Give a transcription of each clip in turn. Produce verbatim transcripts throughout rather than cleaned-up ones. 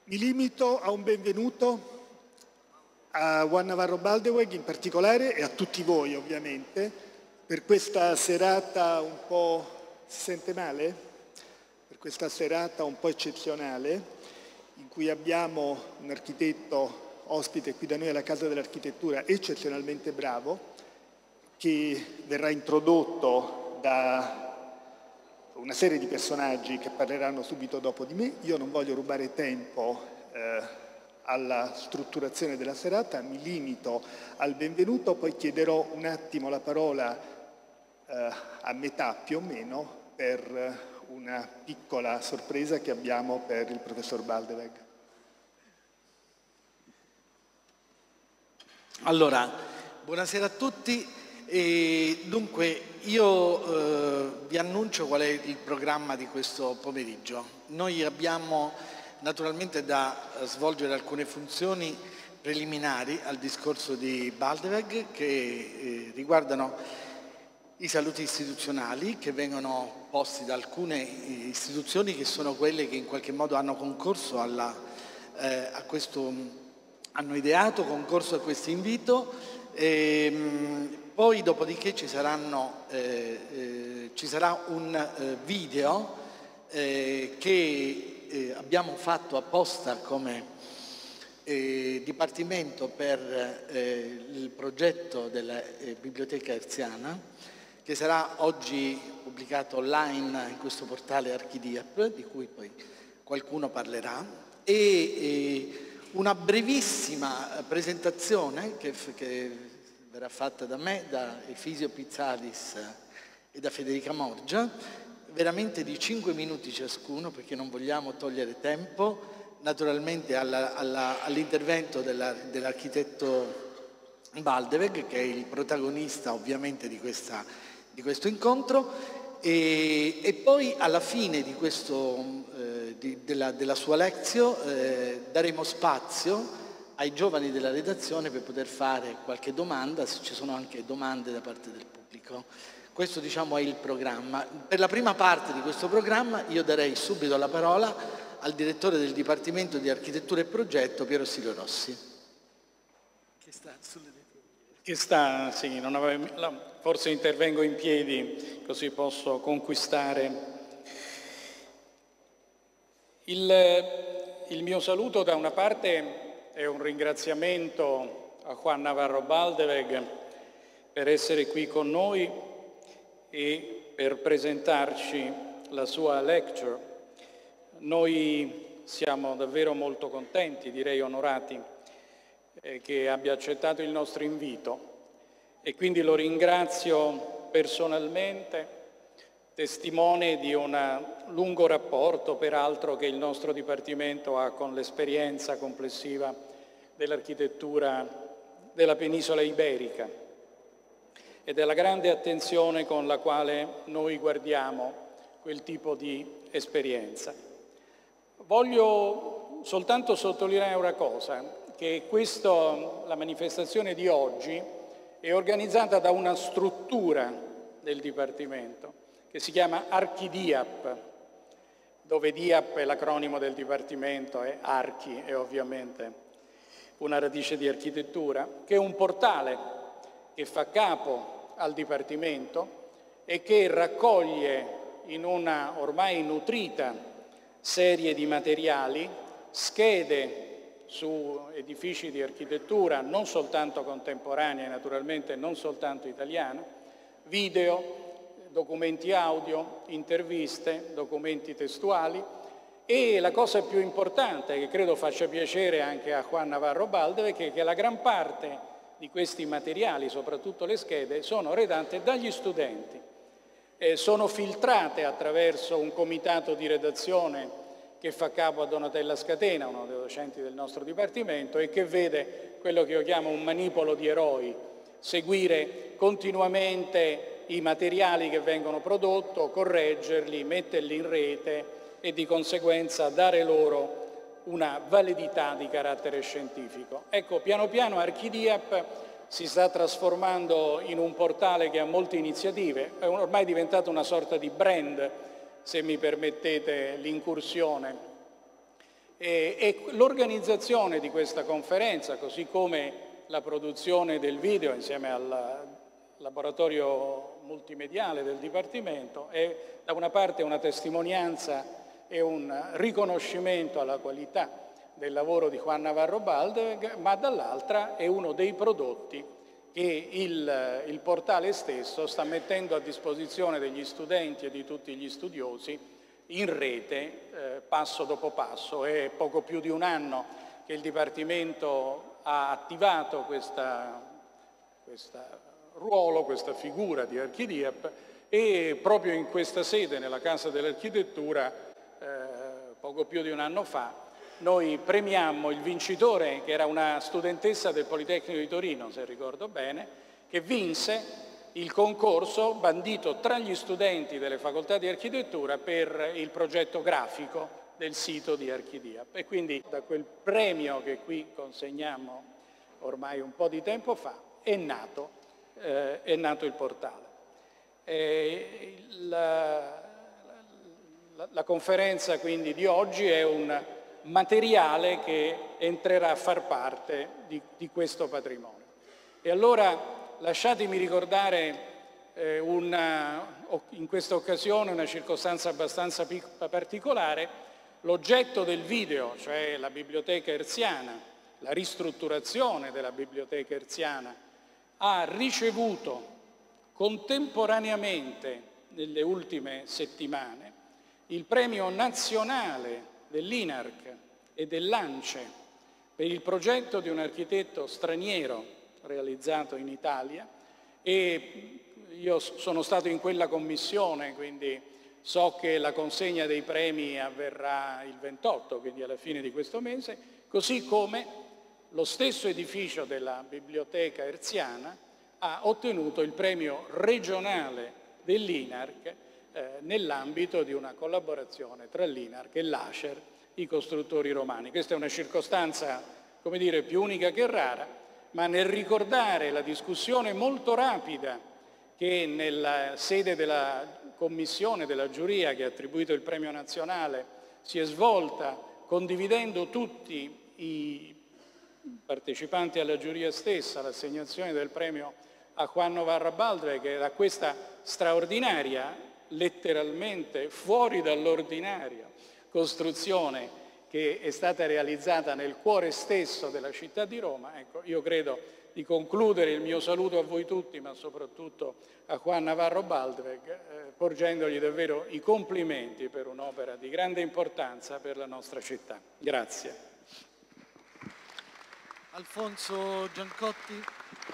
Mi limito a un benvenuto a Juan Navarro Baldeweg in particolare e a tutti voi ovviamente per questa serata un po'... si sente male? Per questa serata un po' eccezionale in cui abbiamo un architetto ospite qui da noi alla Casa dell'Architettura eccezionalmente bravo che verrà introdotto da una serie di personaggi che parleranno subito dopo di me. Io non voglio rubare tempo eh, alla strutturazione della serata, mi limito al benvenuto, poi chiederò un attimo la parola eh, a metà più o meno per una piccola sorpresa che abbiamo per il professor Baldeweg. Allora, buonasera a tutti. E dunque io eh, vi annuncio qual è il programma di questo pomeriggio. Noi abbiamo naturalmente da svolgere alcune funzioni preliminari al discorso di Baldeweg che eh, riguardano i saluti istituzionali che vengono posti da alcune istituzioni che sono quelle che in qualche modo hanno concorso alla, eh, a questo, hanno ideato, concorso a questo invito. E, poi dopodiché ci, saranno, eh, eh, ci sarà un eh, video eh, che eh, abbiamo fatto apposta come eh, Dipartimento per eh, il progetto della eh, Biblioteca Hertziana, che sarà oggi pubblicato online in questo portale Archidiap, di cui poi qualcuno parlerà, e eh, una brevissima presentazione che, che verrà fatta da me, da Efisio Pizzalis e da Federica Morgia, veramente di cinque minuti ciascuno, perché non vogliamo togliere tempo, naturalmente all'intervento dell'architetto Baldeweg, che è il protagonista ovviamente di, questa, di questo incontro, e, e poi alla fine di questo, eh, di, della, della sua lezione eh, daremo spazio ai giovani della redazione per poter fare qualche domanda, se ci sono anche domande da parte del pubblico. Questo diciamo è il programma. Per la prima parte di questo programma io darei subito la parola al direttore del Dipartimento di Architettura e Progetto, Piero Silvio Rossi. Che sta sulle Che sta, sì, non avevo, forse intervengo in piedi così posso conquistare. Il, il mio saluto da una parte è un ringraziamento a Juan Navarro Baldeweg per essere qui con noi e per presentarci la sua lecture. Noi siamo davvero molto contenti, direi onorati, eh, che abbia accettato il nostro invito e quindi lo ringrazio personalmente, testimone di un lungo rapporto, peraltro, che il nostro Dipartimento ha con l'esperienza complessiva dell'architettura della penisola iberica e della grande attenzione con la quale noi guardiamo quel tipo di esperienza. Voglio soltanto sottolineare una cosa, che questo, la manifestazione di oggi è organizzata da una struttura del Dipartimento che si chiama Archidiap, dove Diap è l'acronimo del Dipartimento e Archi è ovviamente una radice di architettura, che è un portale che fa capo al Dipartimento e che raccoglie in una ormai nutrita serie di materiali, schede su edifici di architettura non soltanto contemporanea e naturalmente non soltanto italiana, video, documenti audio, interviste, documenti testuali e la cosa più importante, che credo faccia piacere anche a Juan Navarro Baldeweg, è che la gran parte di questi materiali, soprattutto le schede, sono redatte dagli studenti, eh, sono filtrate attraverso un comitato di redazione che fa capo a Donatella Scatena, uno dei docenti del nostro Dipartimento, e che vede quello che io chiamo un manipolo di eroi, seguire continuamente i materiali che vengono prodotti, correggerli, metterli in rete e di conseguenza dare loro una validità di carattere scientifico. Ecco, piano piano Archidiap si sta trasformando in un portale che ha molte iniziative, è ormai diventato una sorta di brand, se mi permettete l'incursione, E, e l'organizzazione di questa conferenza, così come la produzione del video insieme al laboratorio multimediale del Dipartimento, è da una parte una testimonianza e un riconoscimento alla qualità del lavoro di Juan Navarro Baldeweg, ma dall'altra è uno dei prodotti che il, il portale stesso sta mettendo a disposizione degli studenti e di tutti gli studiosi in rete eh, passo dopo passo. È poco più di un anno che il Dipartimento ha attivato questa, questa ruolo, questa figura di Archidiap, e proprio in questa sede, nella Casa dell'Architettura, eh, poco più di un anno fa, noi premiammo il vincitore, che era una studentessa del Politecnico di Torino, se ricordo bene, che vinse il concorso bandito tra gli studenti delle facoltà di architettura per il progetto grafico del sito di Archidiap. E quindi da quel premio che qui consegniamo ormai un po' di tempo fa è nato, eh, è nato il portale. E la, la, la conferenza quindi di oggi è un materiale che entrerà a far parte di, di questo patrimonio. E allora lasciatemi ricordare eh, una, in questa occasione una circostanza abbastanza particolare. L'oggetto del video, cioè la biblioteca hertziana, la ristrutturazione della biblioteca hertziana, ha ricevuto contemporaneamente, nelle ultime settimane, il premio nazionale dell'I N A R C e dell'ANCE per il progetto di un architetto straniero realizzato in Italia, e io sono stato in quella commissione, quindi so che la consegna dei premi avverrà il ventotto, quindi alla fine di questo mese, così come lo stesso edificio della biblioteca hertziana ha ottenuto il premio regionale dell'I N A R C eh, nell'ambito di una collaborazione tra l'I N A R C e l'Acer, i costruttori romani. Questa è una circostanza, come dire, più unica che rara, ma nel ricordare la discussione molto rapida che nella sede della commissione, della giuria che ha attribuito il premio nazionale, si è svolta condividendo tutti i partecipanti alla giuria stessa l'assegnazione del premio a Juan Navarro Baldeweg, che da questa straordinaria, letteralmente fuori dall'ordinaria costruzione che è stata realizzata nel cuore stesso della città di Roma. Ecco, io credo di concludere il mio saluto a voi tutti, ma soprattutto a Juan Navarro Baldeweg, eh, porgendogli davvero i complimenti per un'opera di grande importanza per la nostra città. Grazie. Alfonso Giancotti.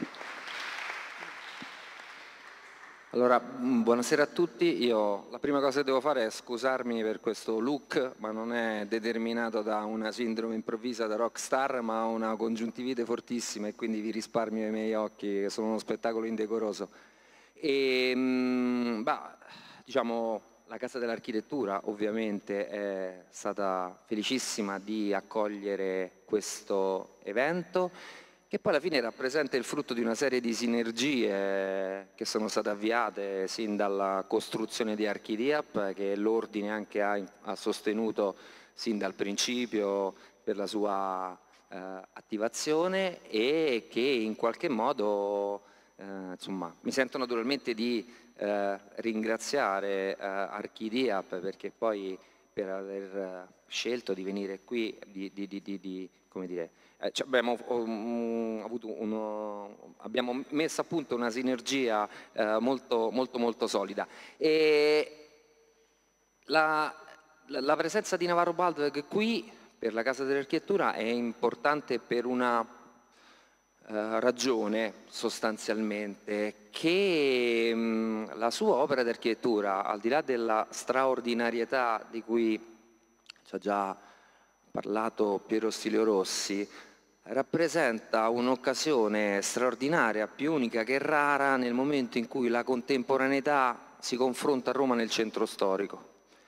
Allora, buonasera a tutti. Io la prima cosa che devo fare è scusarmi per questo look, ma non è determinato da una sindrome improvvisa da rockstar, ma una congiuntivite fortissima, e quindi vi risparmio i miei occhi, che sono uno spettacolo indecoroso. E, bah, diciamo, la Casa dell'Architettura ovviamente è stata felicissima di accogliere questo evento, che poi alla fine rappresenta il frutto di una serie di sinergie che sono state avviate sin dalla costruzione di Archidiap, che l'Ordine anche ha, ha sostenuto sin dal principio per la sua eh, attivazione, e che in qualche modo eh, insomma, mi sento naturalmente di eh, ringraziare eh, Archidiap, perché poi per aver scelto di venire qui, di, di, di, di, di come dire, Eh, cioè abbiamo, um, avuto uno, abbiamo messo a punto una sinergia eh, molto, molto, molto solida. E la, la, la presenza di Navarro Baldeweg qui per la Casa dell'Architettura è importante per una eh, ragione, sostanzialmente, che mh, la sua opera di architettura, al di là della straordinarietà di cui ci ha già parlato Piero Stilio Rossi, rappresenta un'occasione straordinaria, più unica che rara, nel momento in cui la contemporaneità si confronta a Roma nel centro storico.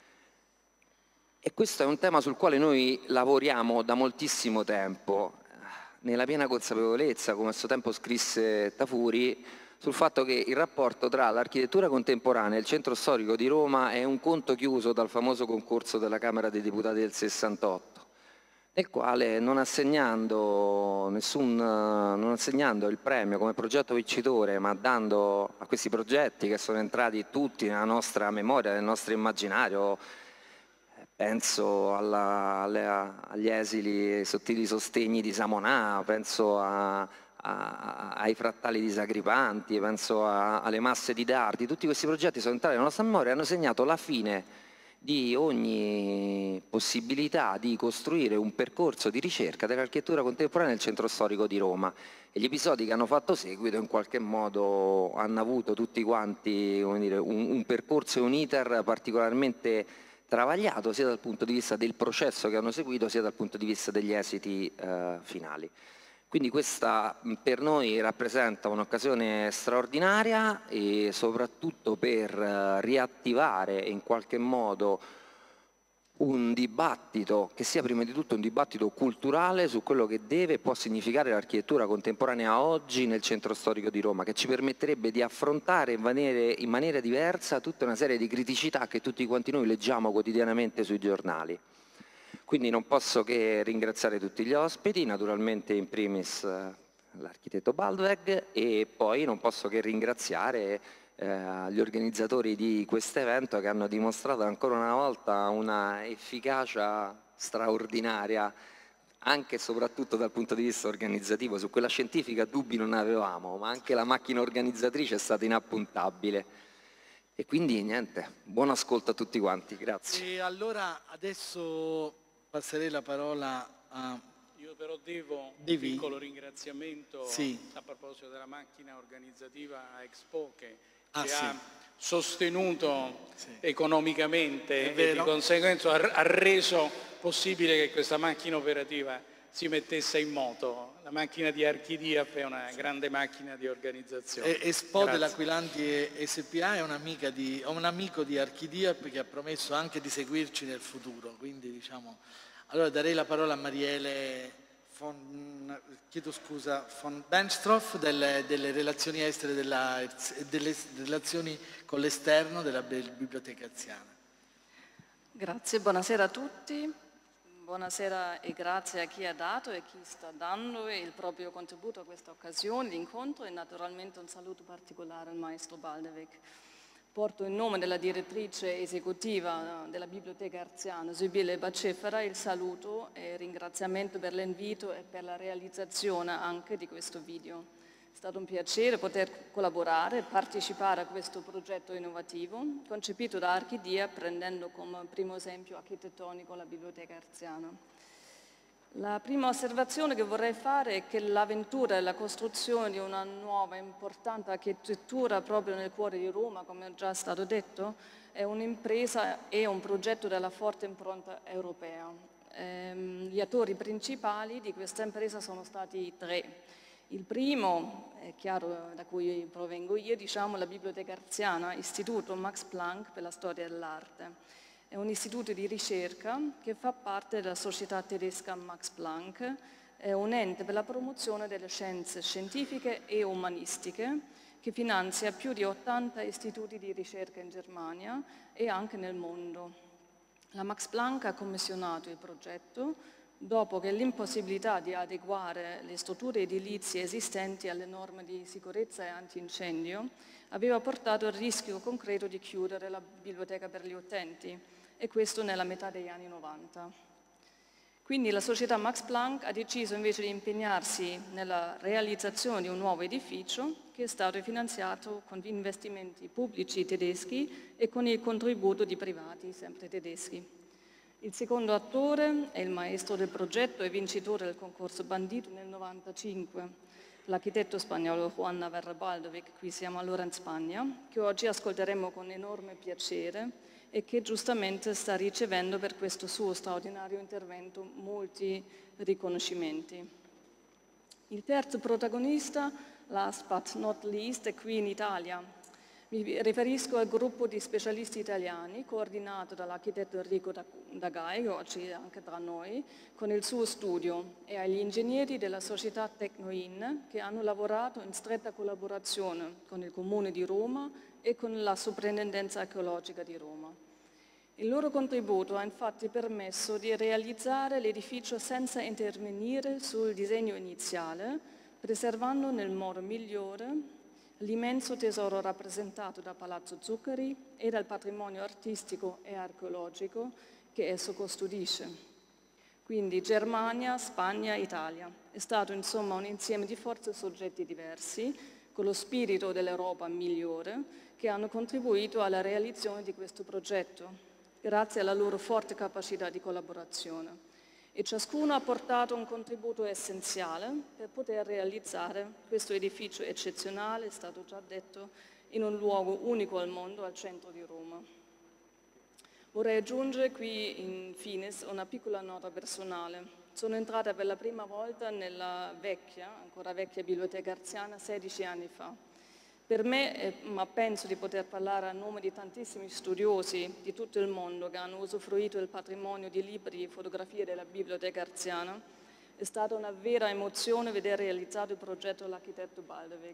E questo è un tema sul quale noi lavoriamo da moltissimo tempo, nella piena consapevolezza, come a suo tempo scrisse Tafuri, sul fatto che il rapporto tra l'architettura contemporanea e il centro storico di Roma è un conto chiuso dal famoso concorso della Camera dei Deputati del sessantotto. nel quale non assegnando, nessun, non assegnando il premio come progetto vincitore, ma dando a questi progetti che sono entrati tutti nella nostra memoria, nel nostro immaginario, penso alla, alle, agli esili e sottili sostegni di Samonà, penso a, a, ai frattali di Sacripanti, penso a, alle masse di Dardi. Tutti questi progetti sono entrati nella nostra memoria e hanno segnato la fine di ogni possibilità di costruire un percorso di ricerca dell'architettura contemporanea nel centro storico di Roma. E gli episodi che hanno fatto seguito in qualche modo hanno avuto tutti quanti, come dire, un, un percorso e un iter particolarmente travagliato sia dal punto di vista del processo che hanno seguito sia dal punto di vista degli esiti eh, finali. Quindi questa per noi rappresenta un'occasione straordinaria e soprattutto per riattivare in qualche modo un dibattito che sia prima di tutto un dibattito culturale su quello che deve e può significare l'architettura contemporanea oggi nel centro storico di Roma, che ci permetterebbe di affrontare in maniera, in maniera diversa tutta una serie di criticità che tutti quanti noi leggiamo quotidianamente sui giornali. Quindi non posso che ringraziare tutti gli ospiti, naturalmente in primis l'architetto Baldweg, e poi non posso che ringraziare eh, gli organizzatori di questo evento che hanno dimostrato ancora una volta una efficacia straordinaria, anche e soprattutto dal punto di vista organizzativo. Su quella scientifica dubbi non avevamo, ma anche la macchina organizzatrice è stata inappuntabile. E quindi niente, buon ascolto a tutti quanti, grazie. E allora adesso passerei la parola a... Io però devo Devi? un piccolo ringraziamento sì. a proposito della macchina organizzativa a Expo che ah, ci sì. ha sostenuto sì. economicamente e di conseguenza ha reso possibile che questa macchina operativa si mettesse in moto. La macchina di Archidiap è una sì. grande macchina di organizzazione. E, Expo dell'Aquilanti S P A è un'amica di, un amico di Archidiap che ha promesso anche di seguirci nel futuro, quindi diciamo... Allora darei la parola a Mariele von, chiedo scusa, von Benstroff delle, delle relazioni estere, della, delle relazioni con l'esterno della Biblioteca Arziana. Grazie, buonasera a tutti, buonasera e grazie a chi ha dato e chi sta dando il proprio contributo a questa occasione di incontro e naturalmente un saluto particolare al maestro Baldeweg. Porto in nome della direttrice esecutiva della Biblioteca Arziana, Sibille Bacefera, il saluto e il ringraziamento per l'invito e per la realizzazione anche di questo video. È stato un piacere poter collaborare e partecipare a questo progetto innovativo, concepito da Archidiap, prendendo come primo esempio architettonico la Biblioteca Arziana. La prima osservazione che vorrei fare è che l'avventura e la costruzione di una nuova importante architettura proprio nel cuore di Roma, come è già stato detto, è un'impresa e un progetto della forte impronta europea. Ehm, gli attori principali di questa impresa sono stati tre. Il primo, è chiaro da cui provengo io, diciamo la Biblioteca Arziana, Istituto Max Planck per la storia dell'arte. È un istituto di ricerca che fa parte della società tedesca Max Planck, è un ente per la promozione delle scienze scientifiche e umanistiche che finanzia più di ottanta istituti di ricerca in Germania e anche nel mondo. La Max Planck ha commissionato il progetto dopo che l'impossibilità di adeguare le strutture edilizie esistenti alle norme di sicurezza e antincendio aveva portato al rischio concreto di chiudere la biblioteca per gli utenti, e questo nella metà degli anni novanta. Quindi la società Max Planck ha deciso invece di impegnarsi nella realizzazione di un nuovo edificio che è stato finanziato con investimenti pubblici tedeschi e con il contributo di privati, sempre tedeschi. Il secondo attore è il maestro del progetto e vincitore del concorso bandito nel novantacinque, l'architetto spagnolo Juan Navarro Baldeweg, qui siamo allora in Spagna, che oggi ascolteremo con enorme piacere e che giustamente sta ricevendo per questo suo straordinario intervento molti riconoscimenti. Il terzo protagonista, last but not least, è qui in Italia. Mi riferisco al gruppo di specialisti italiani coordinato dall'architetto Enrico Dagai, oggi è anche tra noi, con il suo studio, e agli ingegneri della società Tecnoin che hanno lavorato in stretta collaborazione con il Comune di Roma e con la Soprintendenza Archeologica di Roma. Il loro contributo ha infatti permesso di realizzare l'edificio senza intervenire sul disegno iniziale, preservando nel modo migliore l'immenso tesoro rappresentato da Palazzo Zuccari e dal patrimonio artistico e archeologico che esso custodisce. Quindi Germania, Spagna, Italia. È stato insomma un insieme di forze e soggetti diversi, con lo spirito dell'Europa migliore, che hanno contribuito alla realizzazione di questo progetto, grazie alla loro forte capacità di collaborazione. E ciascuno ha portato un contributo essenziale per poter realizzare questo edificio eccezionale, è stato già detto, in un luogo unico al mondo, al centro di Roma. Vorrei aggiungere qui, infine, una piccola nota personale. Sono entrata per la prima volta nella vecchia, ancora vecchia Biblioteca Arziana sedici anni fa. Per me, ma penso di poter parlare a nome di tantissimi studiosi di tutto il mondo che hanno usufruito del patrimonio di libri e fotografie della Biblioteca Arziana, è stata una vera emozione vedere realizzato il progetto dell'architetto Baldeweg.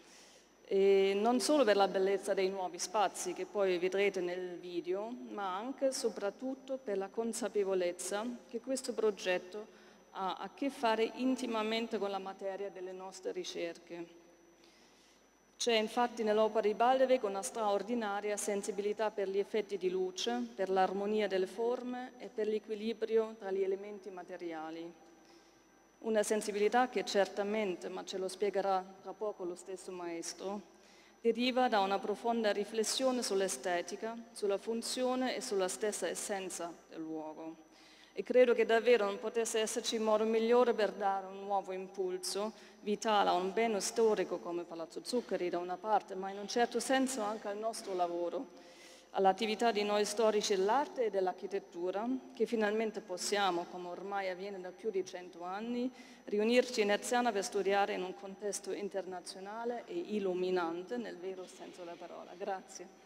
E non solo per la bellezza dei nuovi spazi che poi vedrete nel video, ma anche e soprattutto per la consapevolezza che questo progetto ha a che fare intimamente con la materia delle nostre ricerche. C'è infatti nell'opera di Baldeweg una straordinaria sensibilità per gli effetti di luce, per l'armonia delle forme e per l'equilibrio tra gli elementi materiali. Una sensibilità che certamente, ma ce lo spiegherà tra poco lo stesso maestro, deriva da una profonda riflessione sull'estetica, sulla funzione e sulla stessa essenza del luogo. E credo che davvero non potesse esserci modo migliore per dare un nuovo impulso vitale a un bene storico come Palazzo Zuccari da una parte, ma in un certo senso anche al nostro lavoro, all'attività di noi storici dell'arte e dell'architettura, che finalmente possiamo, come ormai avviene da più di cento anni, riunirci in Arziana per studiare in un contesto internazionale e illuminante nel vero senso della parola. Grazie.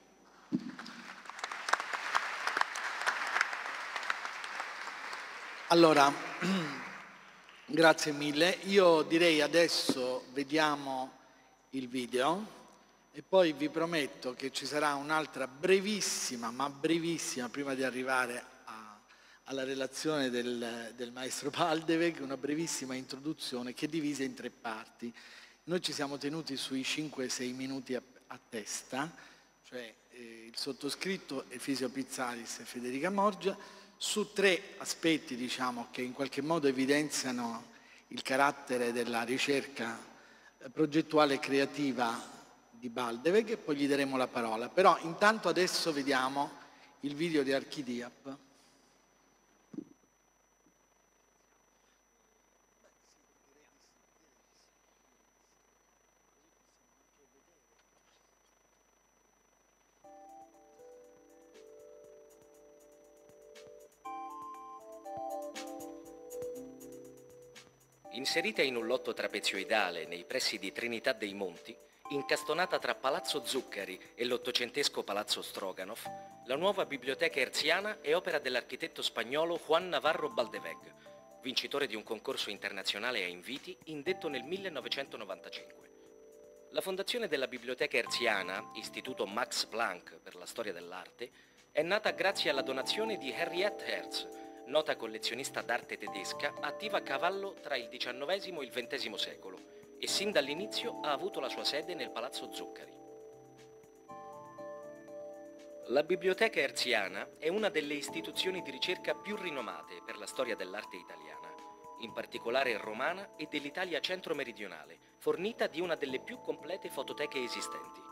Allora, grazie mille. Io direi adesso vediamo il video e poi vi prometto che ci sarà un'altra brevissima, ma brevissima, prima di arrivare a, alla relazione del, del maestro Baldeweg, una brevissima introduzione che è divisa in tre parti. Noi ci siamo tenuti sui cinque sei minuti a, a testa, cioè eh, il sottoscritto Efisio Pizzalis e Federica Morgia, su tre aspetti, diciamo, che in qualche modo evidenziano il carattere della ricerca progettuale e creativa di Baldeweg e poi gli daremo la parola. Però intanto adesso vediamo il video di Archidiap. Inserita in un lotto trapezioidale nei pressi di Trinità dei Monti, incastonata tra Palazzo Zuccari e l'ottocentesco Palazzo Stroganov, la nuova biblioteca erziana è opera dell'architetto spagnolo Juan Navarro Baldeweg, vincitore di un concorso internazionale a inviti indetto nel millenovecentonovantacinque. La fondazione della biblioteca erziana, Istituto Max Planck per la storia dell'arte, è nata grazie alla donazione di Henriette Hertz, nota collezionista d'arte tedesca attiva a cavallo tra il diciannovesimo e il ventesimo secolo e sin dall'inizio ha avuto la sua sede nel Palazzo Zuccari. La Biblioteca Erziana è una delle istituzioni di ricerca più rinomate per la storia dell'arte italiana, in particolare romana e dell'Italia centro-meridionale, fornita di una delle più complete fototeche esistenti.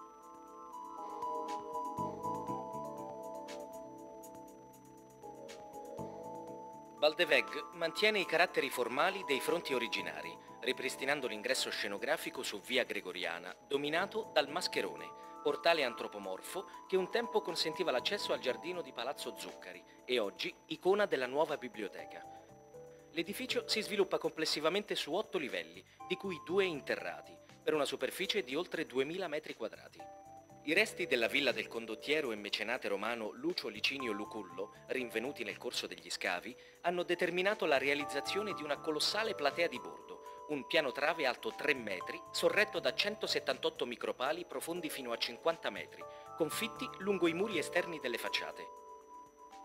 Baldeweg mantiene i caratteri formali dei fronti originari, ripristinando l'ingresso scenografico su Via Gregoriana, dominato dal mascherone, portale antropomorfo che un tempo consentiva l'accesso al giardino di Palazzo Zuccari e oggi icona della nuova biblioteca. L'edificio si sviluppa complessivamente su otto livelli, di cui due interrati, per una superficie di oltre duemila metri quadrati. I resti della villa del condottiero e mecenate romano Lucio Licinio Lucullo, rinvenuti nel corso degli scavi, hanno determinato la realizzazione di una colossale platea di bordo, un piano trave alto tre metri, sorretto da centosettantotto micropali profondi fino a cinquanta metri, confitti lungo i muri esterni delle facciate.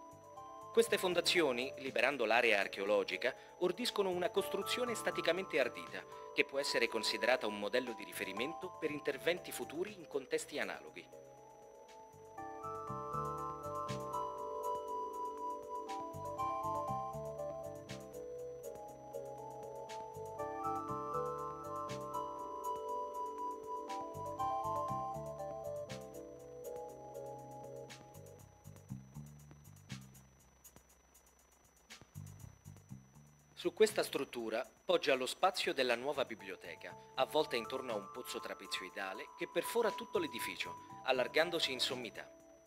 Queste fondazioni, liberando l'area archeologica, ordiscono una costruzione staticamente ardita, che può essere considerata un modello di riferimento per interventi futuri in contesti analoghi. Su questa struttura poggia lo spazio della nuova biblioteca, avvolta intorno a un pozzo trapezoidale che perfora tutto l'edificio, allargandosi in sommità.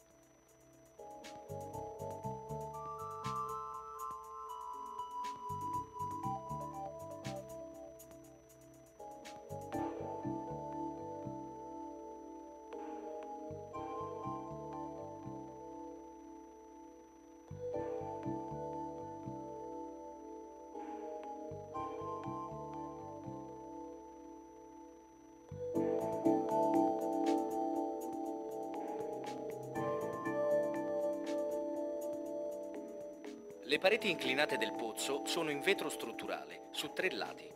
Le pareti inclinate del pozzo sono in vetro strutturale, su tre lati.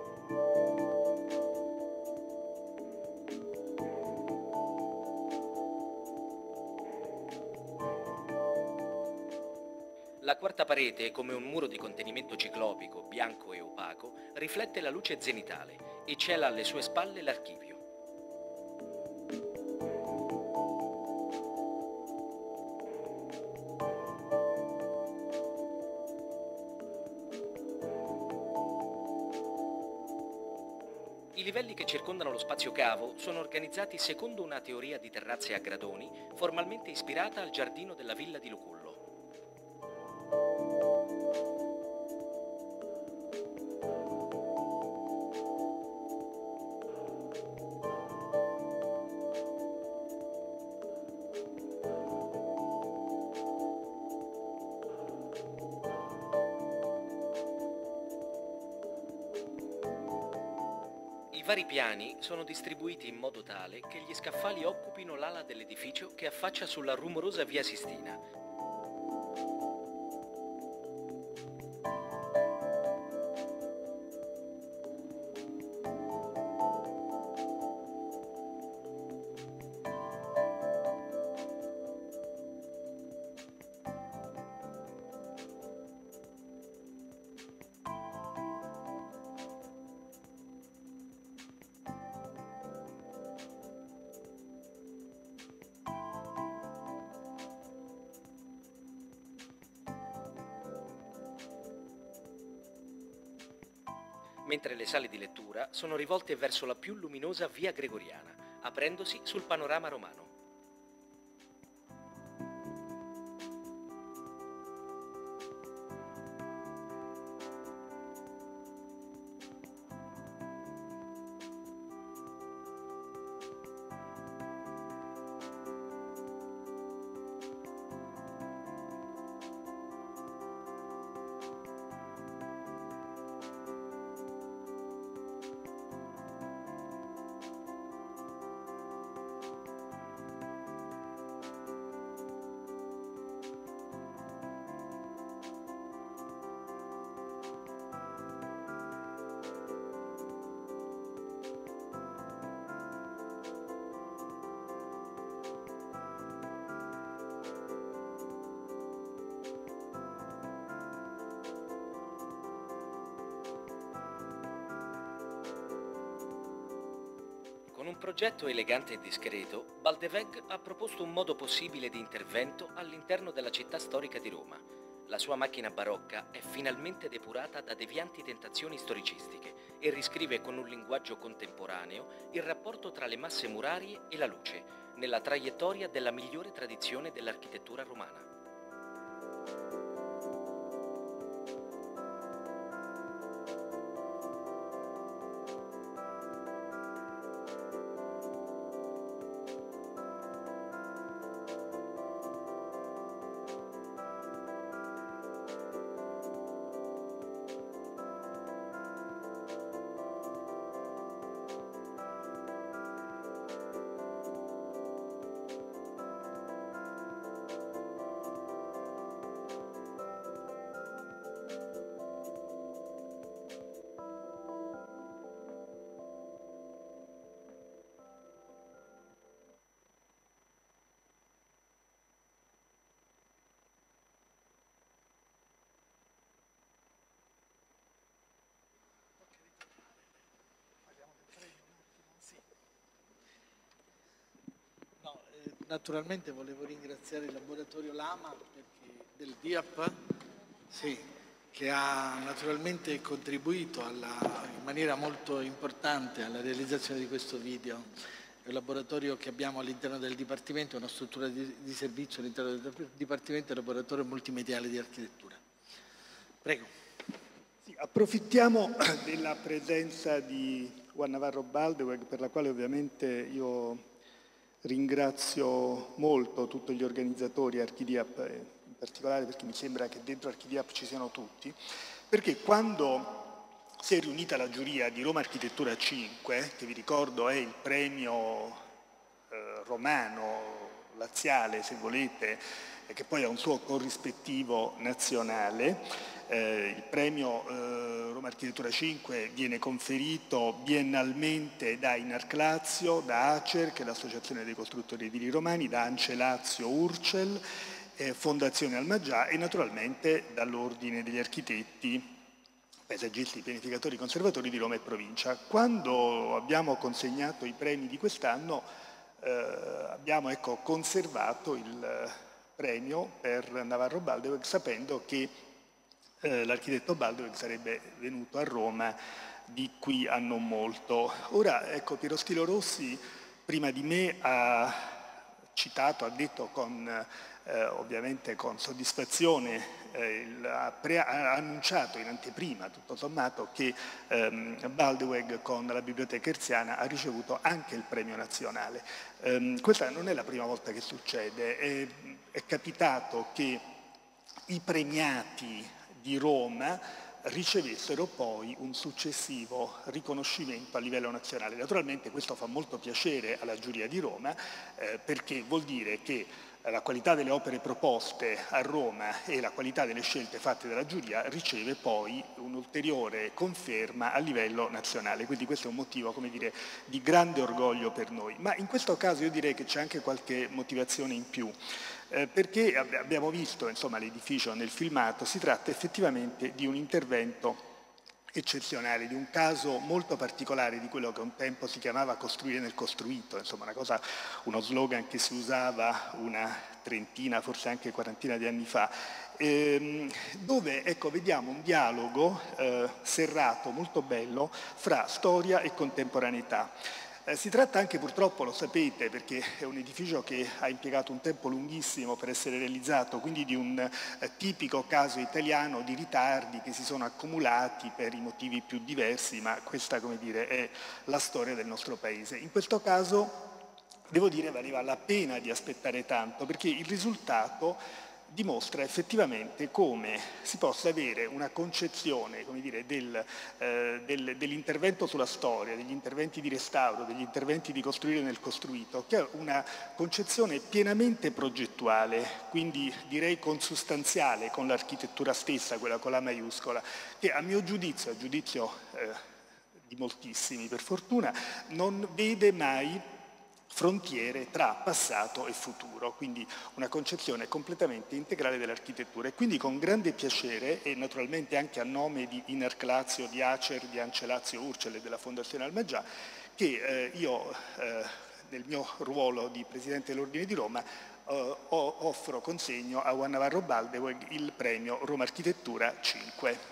La quarta parete, come un muro di contenimento ciclopico, bianco e opaco, riflette la luce zenitale e cela alle sue spalle l'archivio. I livelli che circondano lo spazio cavo sono organizzati secondo una teoria di terrazze a gradoni formalmente ispirata al giardino della villa di Lucullo. I vari piani sono distribuiti in modo tale che gli scaffali occupino l'ala dell'edificio che affaccia sulla rumorosa via Sistina. Mentre le sale di lettura sono rivolte verso la più luminosa via Gregoriana, aprendosi sul panorama romano. Con un progetto elegante e discreto, Baldeweg ha proposto un modo possibile di intervento all'interno della città storica di Roma. La sua macchina barocca è finalmente depurata da devianti tentazioni storicistiche e riscrive con un linguaggio contemporaneo il rapporto tra le masse murarie e la luce, nella traiettoria della migliore tradizione dell'architettura romana. naturalmente volevo ringraziare il laboratorio Lama perché, del D I A P, sì, che ha naturalmente contribuito alla, in maniera molto importante alla realizzazione di questo video. È un laboratorio che abbiamo all'interno del Dipartimento, una struttura di, di servizio all'interno del Dipartimento, il laboratorio multimediale di architettura. Prego. Sì, approfittiamo della presenza di Juan Navarro Baldeweg, per la quale ovviamente io ringrazio molto tutti gli organizzatori, ArchiDiap in particolare, perché mi sembra che dentro ArchiDiap ci siano tutti, perché quando si è riunita la giuria di Roma Architettura cinque, che vi ricordo è il premio eh, romano, laziale se volete, e che poi ha un suo corrispettivo nazionale, eh, il premio eh, Roma Architettura cinque viene conferito biennalmente da Inarc Lazio, da Acer, che è l'Associazione dei Costruttori Edili Romani, da Ance Lazio Urcel, eh, Fondazione Almagià e naturalmente dall'Ordine degli Architetti, Paesaggisti, Pianificatori, Conservatori di Roma e Provincia. Quando abbiamo consegnato i premi di quest'anno eh, abbiamo ecco, conservato il premio per Navarro Baldeweg, sapendo che eh, l'architetto Baldeweg sarebbe venuto a Roma di qui a non molto. Ora, ecco, Piero Stilo Rossi prima di me ha citato, ha detto con, eh, ovviamente con soddisfazione, eh, il, ha, pre, ha annunciato in anteprima, tutto sommato, che ehm, Baldeweg con la Biblioteca Hertziana ha ricevuto anche il premio nazionale. Um, questa non è la prima volta che succede, è, è capitato che i premiati di Roma ricevessero poi un successivo riconoscimento a livello nazionale. Naturalmente questo fa molto piacere alla giuria di Roma eh, perché vuol dire che la qualità delle opere proposte a Roma e la qualità delle scelte fatte dalla giuria riceve poi un'ulteriore conferma a livello nazionale, quindi questo è un motivo, come dire, di grande orgoglio per noi. Ma in questo caso io direi che c'è anche qualche motivazione in più, eh, perché abbiamo visto l'edificio nel filmato, si tratta effettivamente di un intervento eccezionale, di un caso molto particolare di quello che un tempo si chiamava costruire nel costruito, insomma una cosa, uno slogan che si usava una trentina, forse anche quarantina di anni fa, ehm, dove ecco, vediamo un dialogo eh, serrato, molto bello, fra storia e contemporaneità. Eh, si tratta anche, purtroppo lo sapete, perché è un edificio che ha impiegato un tempo lunghissimo per essere realizzato, quindi di un eh, tipico caso italiano di ritardi che si sono accumulati per i motivi più diversi, ma questa, come dire, è la storia del nostro paese. In questo caso, devo dire, valeva la pena di aspettare tanto, perché il risultato dimostra effettivamente come si possa avere una concezione, come dire, del, eh, del, dell'intervento sulla storia, degli interventi di restauro, degli interventi di costruire nel costruito, che è una concezione pienamente progettuale, quindi direi consustanziale con l'architettura stessa, quella con la maiuscola, che a mio giudizio, a giudizio eh, di moltissimi per fortuna, non vede mai frontiere tra passato e futuro, quindi una concezione completamente integrale dell'architettura. E quindi con grande piacere, e naturalmente anche a nome di Inarc Lazio, di Acer, di Ance Lazio Urcel e della Fondazione Almagià, che eh, io eh, nel mio ruolo di Presidente dell'Ordine di Roma eh, offro, consegno a Juan Navarro Baldeweg il premio Roma Architettura cinque.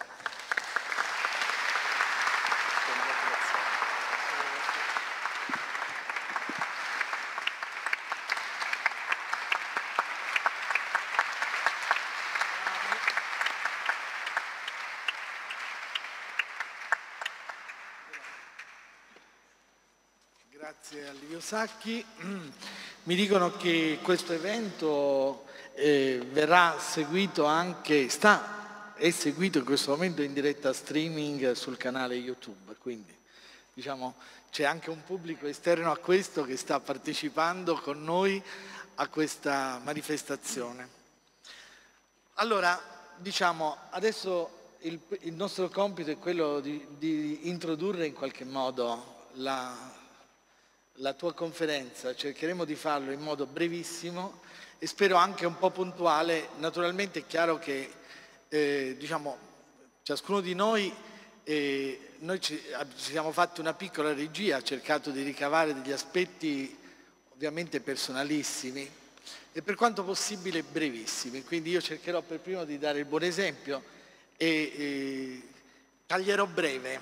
Grazie a Livio Sacchi. Mi dicono che questo evento eh, verrà seguito anche, sta, è seguito in questo momento in diretta streaming sul canale YouTube, quindi diciamo c'è anche un pubblico esterno a questo che sta partecipando con noi a questa manifestazione. Allora, diciamo, adesso il, il nostro compito è quello di, di introdurre in qualche modo la la tua conferenza, cercheremo di farlo in modo brevissimo e spero anche un po' puntuale. Naturalmente è chiaro che eh, diciamo, ciascuno di noi, eh, noi ci, ci siamo fatti una piccola regia, ha cercato di ricavare degli aspetti ovviamente personalissimi e per quanto possibile brevissimi, quindi io cercherò per primo di dare il buon esempio e, e taglierò breve.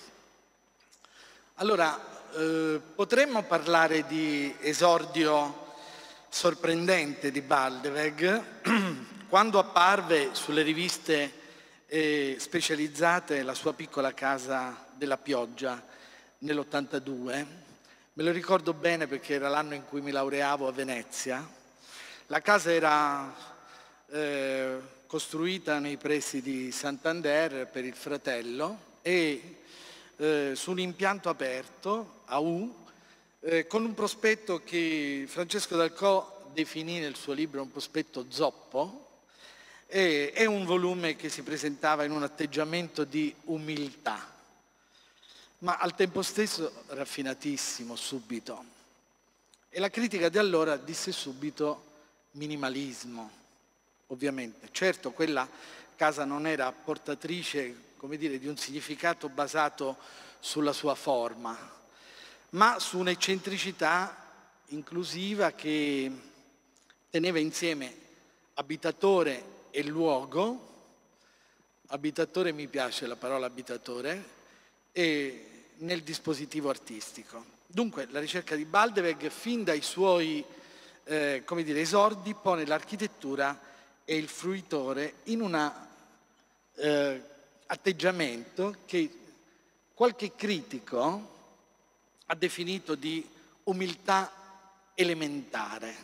Allora, eh, potremmo parlare di esordio sorprendente di Baldeweg. Quando apparve sulle riviste eh, specializzate La sua piccola casa della pioggia nell'ottantadue, me lo ricordo bene perché era l'anno in cui mi laureavo a Venezia. La casa era eh, costruita nei pressi di Santander per il fratello e eh, su un impianto aperto a U eh, con un prospetto che Francesco Dalcò definì nel suo libro un prospetto zoppo e è un volume che si presentava in un atteggiamento di umiltà, ma al tempo stesso raffinatissimo, subito. E la critica di allora disse subito minimalismo, ovviamente. Certo, quella casa non era portatrice, come dire, di un significato basato sulla sua forma, ma su un'eccentricità inclusiva che teneva insieme abitatore e luogo. Abitatore, mi piace la parola abitatore, e nel dispositivo artistico. Dunque la ricerca di Baldeweg fin dai suoi eh, come dire, esordi pone l'architettura e il fruitore in un eh, atteggiamento che qualche critico ha definito di umiltà elementare,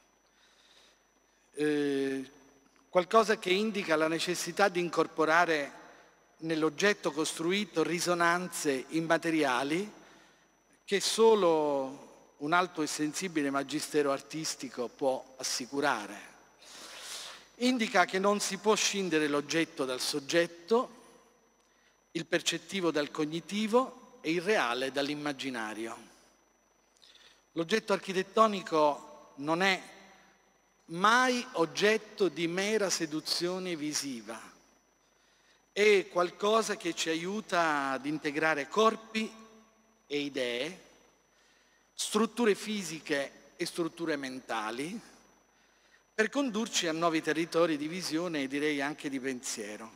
eh, qualcosa che indica la necessità di incorporare nell'oggetto costruito risonanze immateriali che solo un alto e sensibile magistero artistico può assicurare. Indica che non si può scindere l'oggetto dal soggetto, il percettivo dal cognitivo e il reale dall'immaginario. L'oggetto architettonico non è mai oggetto di mera seduzione visiva. È qualcosa che ci aiuta ad integrare corpi e idee, strutture fisiche e strutture mentali, per condurci a nuovi territori di visione e direi anche di pensiero.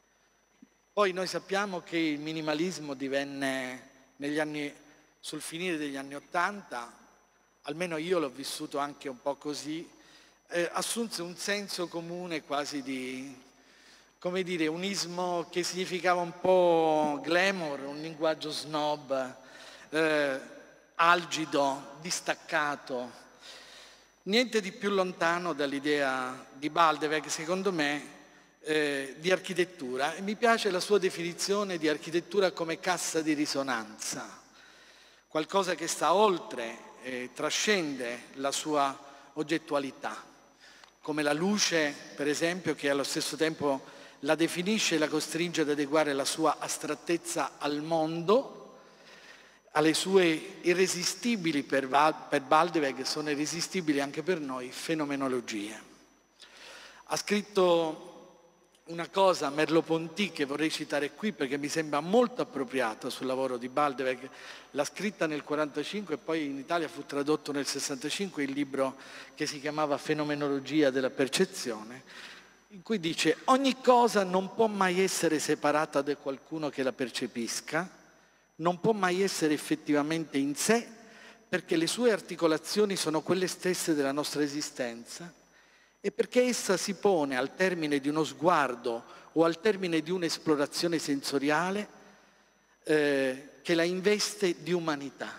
Poi noi sappiamo che il minimalismo divenne negli anni, sul finire degli anni Ottanta, almeno io l'ho vissuto anche un po' così, eh, assunse un senso comune quasi di, come dire, un ismo che significava un po' glamour, un linguaggio snob, eh, algido, distaccato, niente di più lontano dall'idea di Baldeweg, secondo me, eh, di architettura. E mi piace la sua definizione di architettura come cassa di risonanza, qualcosa che sta oltre, eh, trascende la sua oggettualità, come la luce, per esempio, che allo stesso tempo la definisce e la costringe ad adeguare la sua astrattezza al mondo, alle sue irresistibili, per, per Baldeweg sono irresistibili anche per noi, fenomenologie. Ha scritto una cosa Merleau-Ponty che vorrei citare qui perché mi sembra molto appropriata sul lavoro di Baldeweg. L'ha scritta nel quarantacinque e poi in Italia fu tradotto nel sessantacinque il libro che si chiamava Fenomenologia della percezione, in cui dice: ogni cosa non può mai essere separata da qualcuno che la percepisca, non può mai essere effettivamente in sé, perché le sue articolazioni sono quelle stesse della nostra esistenza e perché essa si pone al termine di uno sguardo o al termine di un'esplorazione sensoriale eh, che la investe di umanità.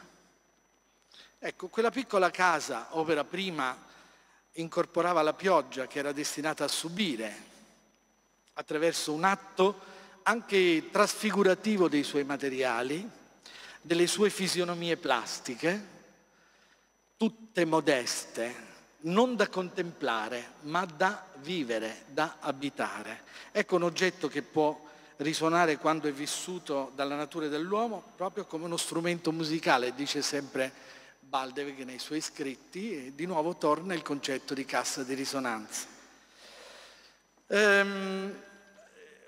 Ecco, quella piccola casa, opera prima, incorporava la pioggia che era destinata a subire attraverso un atto anche trasfigurativo dei suoi materiali, delle sue fisionomie plastiche, tutte modeste, non da contemplare, ma da vivere, da abitare. Ecco un oggetto che può risuonare quando è vissuto dalla natura dell'uomo proprio come uno strumento musicale, dice sempre Baldeweg nei suoi scritti, e di nuovo torna il concetto di cassa di risonanza. Ehm,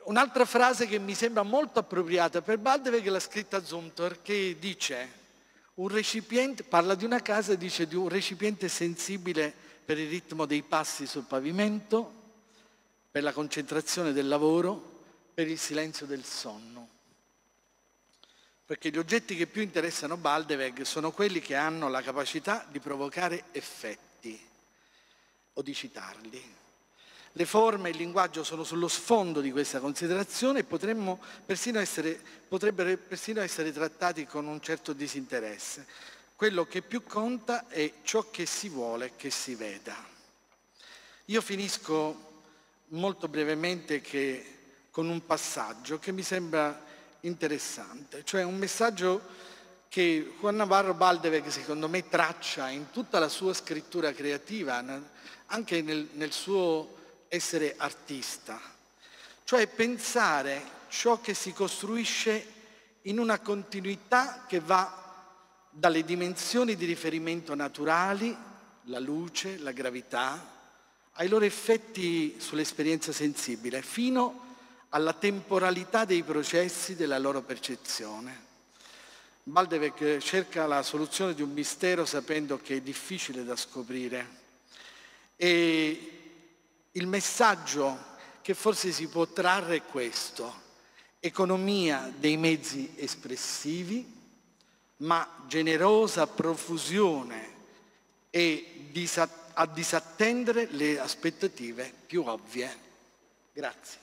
Un'altra frase che mi sembra molto appropriata per Baldeweg l'ha scritta Zumthor, che dice: Un recipiente, parla di una casa e dice di un recipiente sensibile per il ritmo dei passi sul pavimento, per la concentrazione del lavoro, per il silenzio del sonno. Perché gli oggetti che più interessano Baldeweg sono quelli che hanno la capacità di provocare effetti o di citarli. Le forme e il linguaggio sono sullo sfondo di questa considerazione e potremmo persino essere, potrebbero persino essere trattati con un certo disinteresse. Quello che più conta è ciò che si vuole che si veda. Io finisco molto brevemente che, con un passaggio che mi sembra interessante, cioè un messaggio che Juan Navarro Baldeweg secondo me traccia in tutta la sua scrittura creativa, anche nel, nel suo essere artista, cioè pensare ciò che si costruisce in una continuità che va dalle dimensioni di riferimento naturali, la luce, la gravità, ai loro effetti sull'esperienza sensibile, fino alla temporalità dei processi della loro percezione. Baldeweg cerca la soluzione di un mistero sapendo che è difficile da scoprire e il messaggio che forse si può trarre è questo: economia dei mezzi espressivi, ma generosa profusione e a disattendere le aspettative più ovvie. Grazie.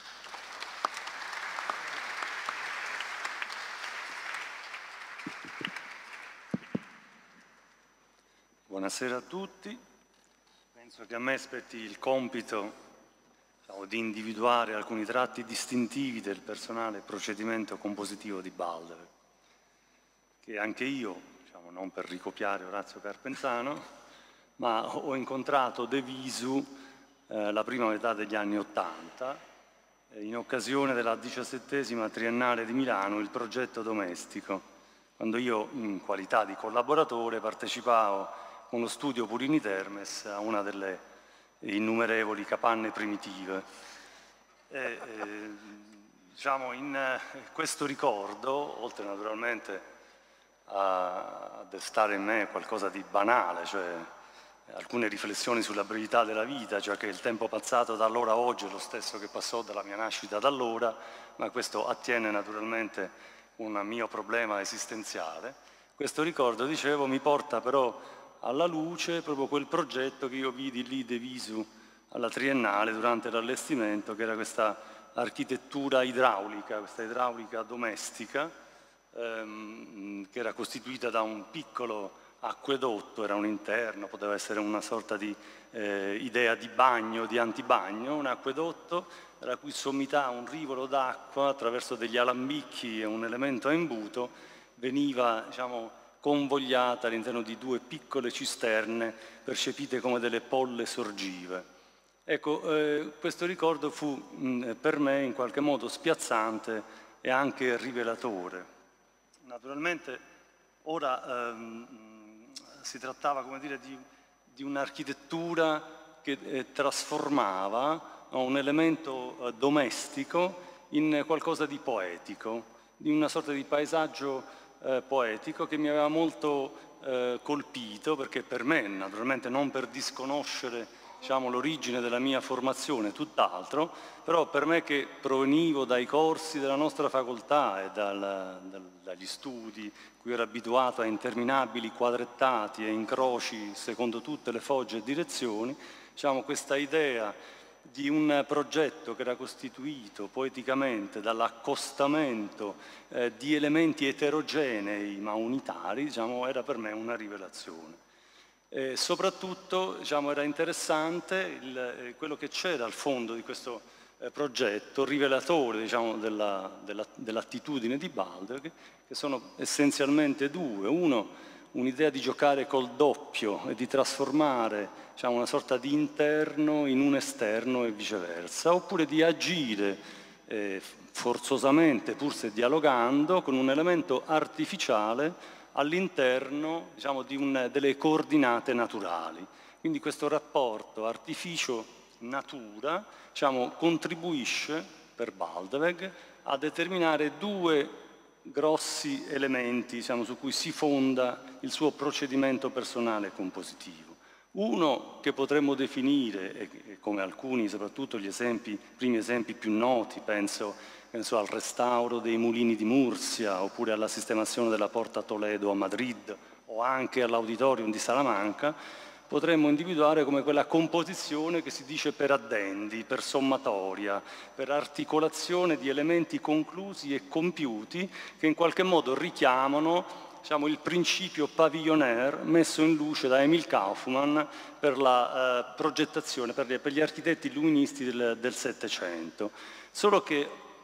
Buonasera a tutti. Penso che a me spetti il compito, diciamo, di individuare alcuni tratti distintivi del personale procedimento compositivo di Baldeweg, che anche io, diciamo, non per ricopiare Orazio Carpenzano, ma ho incontrato de visu eh, la prima metà degli anni Ottanta, eh, in occasione della diciassettesima Triennale di Milano, il progetto domestico, quando io, in qualità di collaboratore, partecipavo con lo studio Purini Termes a una delle innumerevoli capanne primitive. E, eh, diciamo, in eh, questo ricordo, oltre naturalmente a, a destare in me qualcosa di banale, cioè alcune riflessioni sulla brevità della vita, cioè che il tempo passato da allora a oggi è lo stesso che passò dalla mia nascita ad allora, ma questo attiene naturalmente a un mio problema esistenziale. Questo ricordo, dicevo, mi porta però alla luce proprio quel progetto che io vidi lì de visu alla Triennale durante l'allestimento, che era questa architettura idraulica, questa idraulica domestica, ehm, che era costituita da un piccolo acquedotto, era un interno, poteva essere una sorta di eh, idea di bagno, di antibagno, un acquedotto la cui sommità, un rivolo d'acqua attraverso degli alambicchi e un elemento a imbuto, veniva, diciamo, convogliata all'interno di due piccole cisterne percepite come delle polle sorgive. Ecco, eh, questo ricordo fu mh, per me in qualche modo spiazzante e anche rivelatore. Naturalmente ora ehm, si trattava, come dire, di, di un'architettura che eh, trasformava no, un elemento eh, domestico in qualcosa di poetico, di una sorta di paesaggio Eh, poetico che mi aveva molto eh, colpito, perché per me, naturalmente non per disconoscere, diciamo, l'origine della mia formazione, tutt'altro, però per me che provenivo dai corsi della nostra facoltà e dal, dal, dagli studi, cui ero abituato a interminabili quadrettati e incroci secondo tutte le fogge e direzioni, diciamo, questa idea di un progetto che era costituito poeticamente dall'accostamento eh, di elementi eterogenei ma unitari, diciamo, era per me una rivelazione. E soprattutto, diciamo, era interessante il, eh, quello che c'era al fondo di questo eh, progetto, rivelatore, diciamo, della, della, dell'attitudine di Baldeweg, che sono essenzialmente due. Uno, un'idea di giocare col doppio e di trasformare, diciamo, una sorta di interno in un esterno e viceversa, oppure di agire eh, forzosamente, pur se dialogando, con un elemento artificiale all'interno, diciamo, di un, delle coordinate naturali. Quindi questo rapporto artificio-natura, diciamo, contribuisce per Baldeweg a determinare due grossi elementi, diciamo, su cui si fonda il suo procedimento personale compositivo. Uno che potremmo definire, e come alcuni, soprattutto gli esempi, primi esempi più noti, penso, penso al restauro dei mulini di Murcia, oppure alla sistemazione della Porta Toledo a Madrid, o anche all'Auditorium di Salamanca, potremmo individuare come quella composizione che si dice per addendi, per sommatoria, per articolazione di elementi conclusi e compiuti che in qualche modo richiamano, diciamo, il principio pavillonnaire messo in luce da Emil Kaufmann per la eh, progettazione, per, per gli architetti illuministi del Settecento. Solo che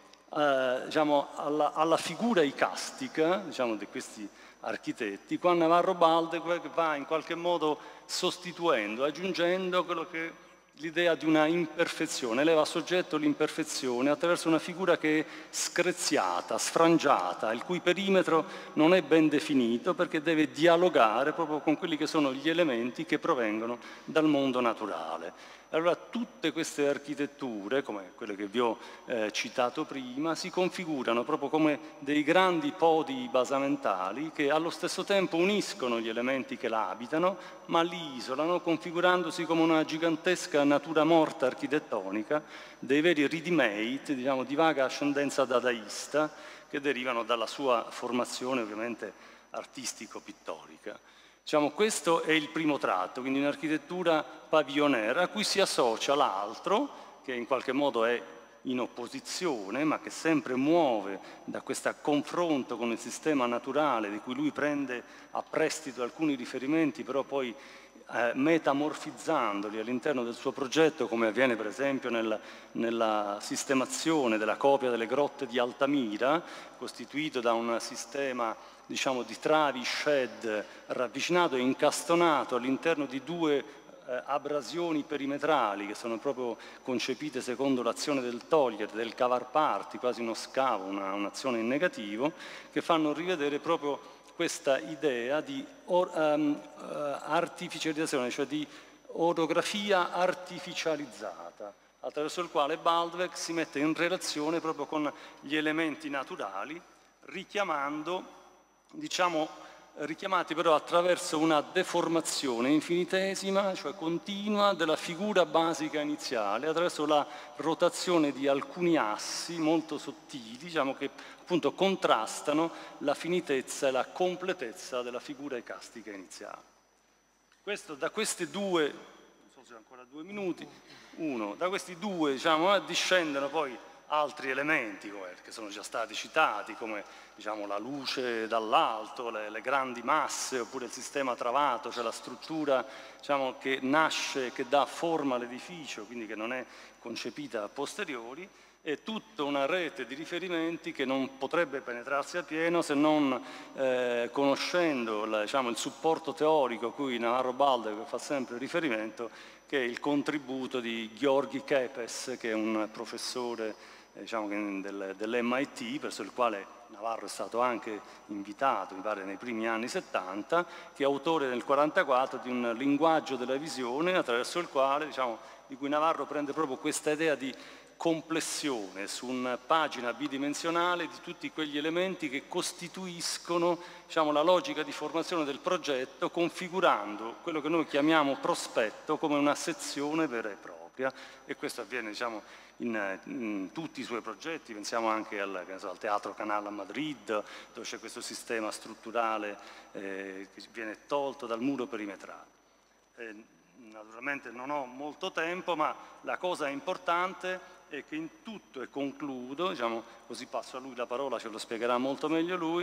eh, diciamo, alla, alla figura icastica, diciamo, di questi architetti, qua Navarro Baldeweg va in qualche modo sostituendo, aggiungendo quello che l'idea di una imperfezione, eleva a soggetto l'imperfezione attraverso una figura che è screziata, sfrangiata, il cui perimetro non è ben definito perché deve dialogare proprio con quelli che sono gli elementi che provengono dal mondo naturale. Allora tutte queste architetture, come quelle che vi ho eh, citato prima, si configurano proprio come dei grandi podi basamentali che allo stesso tempo uniscono gli elementi che la abitano, ma li isolano, configurandosi come una gigantesca natura morta architettonica, dei veri ready-made, diciamo, di vaga ascendenza dadaista, che derivano dalla sua formazione ovviamente artistico-pittorica. Diciamo, questo è il primo tratto, quindi un'architettura pavillonnaire a cui si associa l'altro, che in qualche modo è in opposizione, ma che sempre muove da questo confronto con il sistema naturale, di cui lui prende a prestito alcuni riferimenti, però poi eh, metamorfizzandoli all'interno del suo progetto, come avviene per esempio nel, nella sistemazione della copia delle grotte di Altamira, costituito da un sistema, diciamo, di travi shed ravvicinato e incastonato all'interno di due eh, abrasioni perimetrali che sono proprio concepite secondo l'azione del togliere, del cavar parti, quasi uno scavo, una, un'azione in negativo, che fanno rivedere proprio questa idea di or, um, uh, artificializzazione, cioè di orografia artificializzata, attraverso il quale Baldeweg si mette in relazione proprio con gli elementi naturali, richiamando, diciamo, richiamati però attraverso una deformazione infinitesima, cioè continua, della figura basica iniziale, attraverso la rotazione di alcuni assi molto sottili, diciamo, che appunto contrastano la finitezza e la completezza della figura icastica iniziale. Questo, da questi due, non so se ho ancora due minuti, uno, da questi due, diciamo, discendono poi altri elementi come, che sono già stati citati, come, diciamo, la luce dall'alto, le, le grandi masse, oppure il sistema travato, cioè la struttura, diciamo, che nasce, che dà forma all'edificio, quindi che non è concepita a posteriori, e tutta una rete di riferimenti che non potrebbe penetrarsi appieno se non eh, conoscendo la, diciamo, il supporto teorico a cui Navarro Baldeweg fa sempre riferimento, che è il contributo di Gheorghi Kepes, che è un professore eh, diciamo, del, dell'M I T, verso il quale Navarro è stato anche invitato, mi pare, nei primi anni settanta, che è autore nel millenovecentoquarantaquattro di un linguaggio della visione, attraverso il quale, diciamo, di cui Navarro prende proprio questa idea di complessione su una pagina bidimensionale di tutti quegli elementi che costituiscono, diciamo, la logica di formazione del progetto, configurando quello che noi chiamiamo prospetto come una sezione vera e propria, e questo avviene, diciamo, in, in tutti i suoi progetti. Pensiamo anche al, che ne so, al Teatro Canal a Madrid, dove c'è questo sistema strutturale eh, che viene tolto dal muro perimetrale. Eh, naturalmente non ho molto tempo, ma la cosa importante è che in tutto, e concludo, diciamo, così passo a lui la parola, ce lo spiegherà molto meglio lui,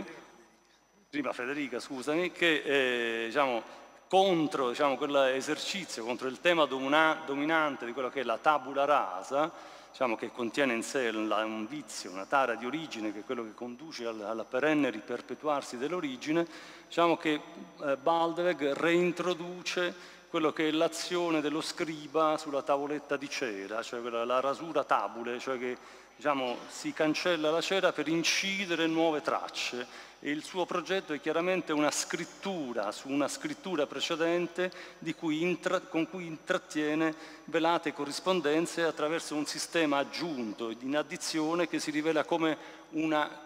prima Federica, scusami, che eh, diciamo, contro, diciamo, quell'esercizio, contro il tema domina, dominante di quello che è la tabula rasa, diciamo, che contiene in sé un vizio, una tara di origine, che è quello che conduce alla, alla perenne riperpetuarsi dell'origine, diciamo che eh, Baldeweg reintroduce quello che è l'azione dello scriba sulla tavoletta di cera, cioè quella, la rasura tabule, cioè che, diciamo, si cancella la cera per incidere nuove tracce, e il suo progetto è chiaramente una scrittura su una scrittura precedente di cui intra, con cui intrattiene velate corrispondenze attraverso un sistema aggiunto in addizione che si rivela come una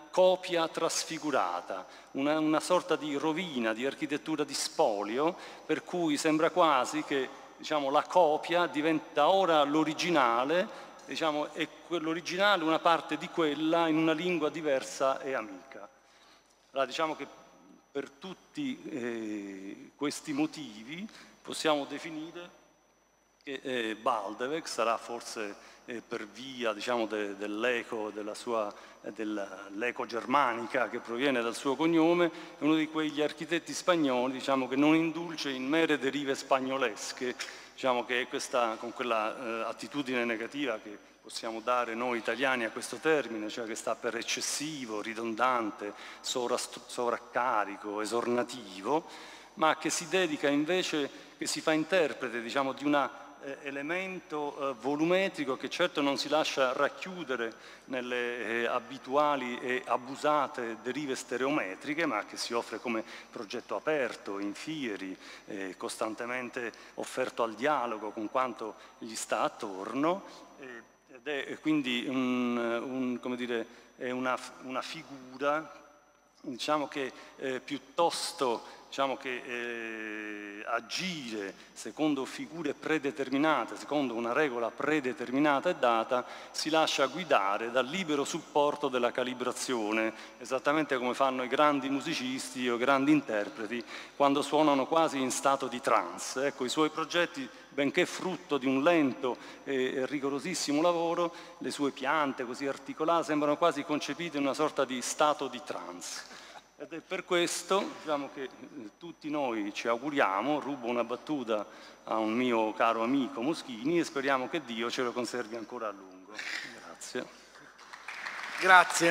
copia trasfigurata, una, una sorta di rovina, di architettura di spolio, per cui sembra quasi che, diciamo, la copia diventa ora l'originale, diciamo, e quell'originale una parte di quella in una lingua diversa e amica. Allora, diciamo che per tutti eh, questi motivi possiamo definire che eh, Baldeweg sarà forse eh, per via, diciamo, de, dell'eco della sua eh, dell'eco germanica che proviene dal suo cognome, è uno di quegli architetti spagnoli, diciamo, che non indulge in mere derive spagnolesche, diciamo, che è questa, con quella eh, attitudine negativa che possiamo dare noi italiani a questo termine, cioè che sta per eccessivo, ridondante, sovraccarico, esornativo, ma che si dedica invece, che si fa interprete, diciamo, di un eh, elemento eh, volumetrico che certo non si lascia racchiudere nelle eh, abituali e abusate derive stereometriche, ma che si offre come progetto aperto, in fieri, eh, costantemente offerto al dialogo con quanto gli sta attorno. Eh, ed è quindi un, un, come dire, è una, una figura, diciamo, che eh, piuttosto, diciamo, che eh, agire secondo figure predeterminate, secondo una regola predeterminata e data, si lascia guidare dal libero supporto della calibrazione, esattamente come fanno i grandi musicisti o i grandi interpreti quando suonano quasi in stato di trance. Ecco, i suoi progetti, benché frutto di un lento e rigorosissimo lavoro, le sue piante così articolate sembrano quasi concepite in una sorta di stato di trance. Ed è per questo, diciamo, che tutti noi ci auguriamo, rubo una battuta a un mio caro amico Moschini, e speriamo che Dio ce lo conservi ancora a lungo. Grazie. Grazie.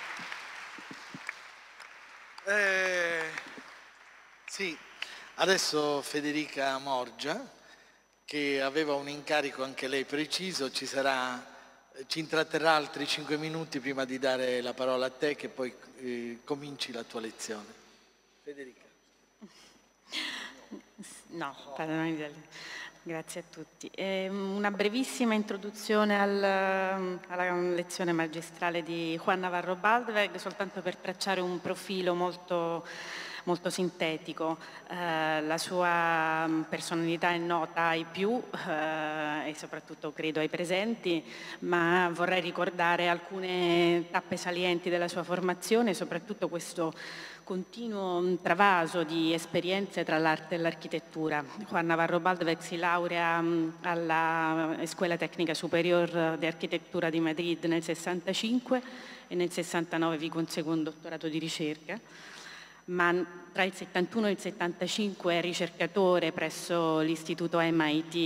Eh, sì, adesso Federica Morgia, che aveva un incarico anche lei preciso, ci sarà... ci intratterrà altri cinque minuti prima di dare la parola a te, che poi eh, cominci la tua lezione. Federica. No, grazie a tutti. Eh, una brevissima introduzione al, alla lezione magistrale di Juan Navarro Baldeweg, soltanto per tracciare un profilo molto... molto sintetico. Eh, la sua personalità è nota ai più eh, e soprattutto credo ai presenti, ma vorrei ricordare alcune tappe salienti della sua formazione, soprattutto questo continuo travaso di esperienze tra l'arte e l'architettura. Juan Navarro Baldeweg si laurea alla Escuela Técnica Superior di Architettura di Madrid nel sessantacinque e nel sessantanove vi consegue un dottorato di ricerca, ma tra il settantuno e il settantacinque è ricercatore presso l'istituto M I T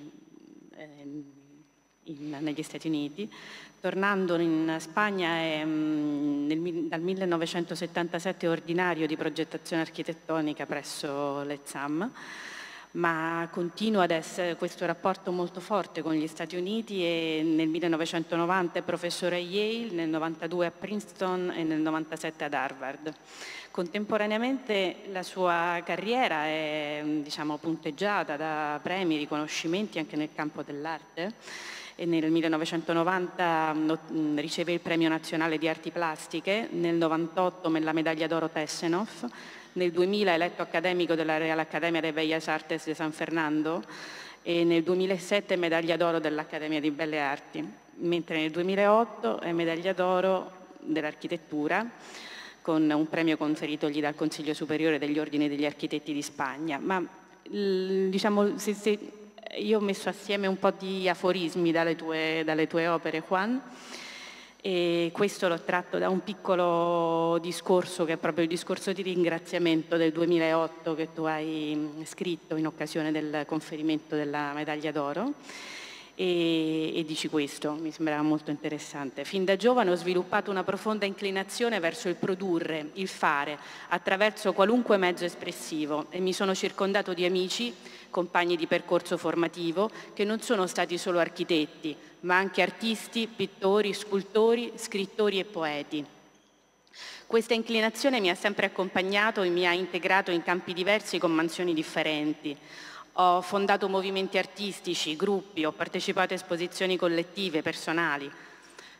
in, negli Stati Uniti. Tornando in Spagna è nel, dal millenovecentosettantasette ordinario di progettazione architettonica presso l'E Z A M, ma continua ad essere questo rapporto molto forte con gli Stati Uniti e nel millenovecentonovanta è professore a Yale, nel novantadue a Princeton e nel novantasette ad Harvard. Contemporaneamente la sua carriera è, diciamo, punteggiata da premi e riconoscimenti anche nel campo dell'arte, e nel millenovecentonovanta riceve il Premio Nazionale di Arti Plastiche, nel novantotto la medaglia d'oro Tessenhoff, nel duemila è eletto accademico della Real Accademia de Bellas Artes de San Fernando e nel duemilasette medaglia d'oro dell'Accademia di Belle Arti, mentre nel duemilaotto è medaglia d'oro dell'architettura con un premio conferitogli dal Consiglio Superiore degli Ordini degli Architetti di Spagna. Ma diciamo, se, se, io ho messo assieme un po' di aforismi dalle tue, dalle tue opere, Juan, e questo l'ho tratto da un piccolo discorso che è proprio il discorso di ringraziamento del duemilaotto che tu hai scritto in occasione del conferimento della medaglia d'oro. E, e dici questo, mi sembrava molto interessante. Fin da giovane ho sviluppato una profonda inclinazione verso il produrre, il fare, attraverso qualunque mezzo espressivo, e mi sono circondato di amici, compagni di percorso formativo, che non sono stati solo architetti, ma anche artisti, pittori, scultori, scrittori e poeti. Questa inclinazione mi ha sempre accompagnato e mi ha integrato in campi diversi con mansioni differenti. Ho fondato movimenti artistici, gruppi, ho partecipato a esposizioni collettive, personali.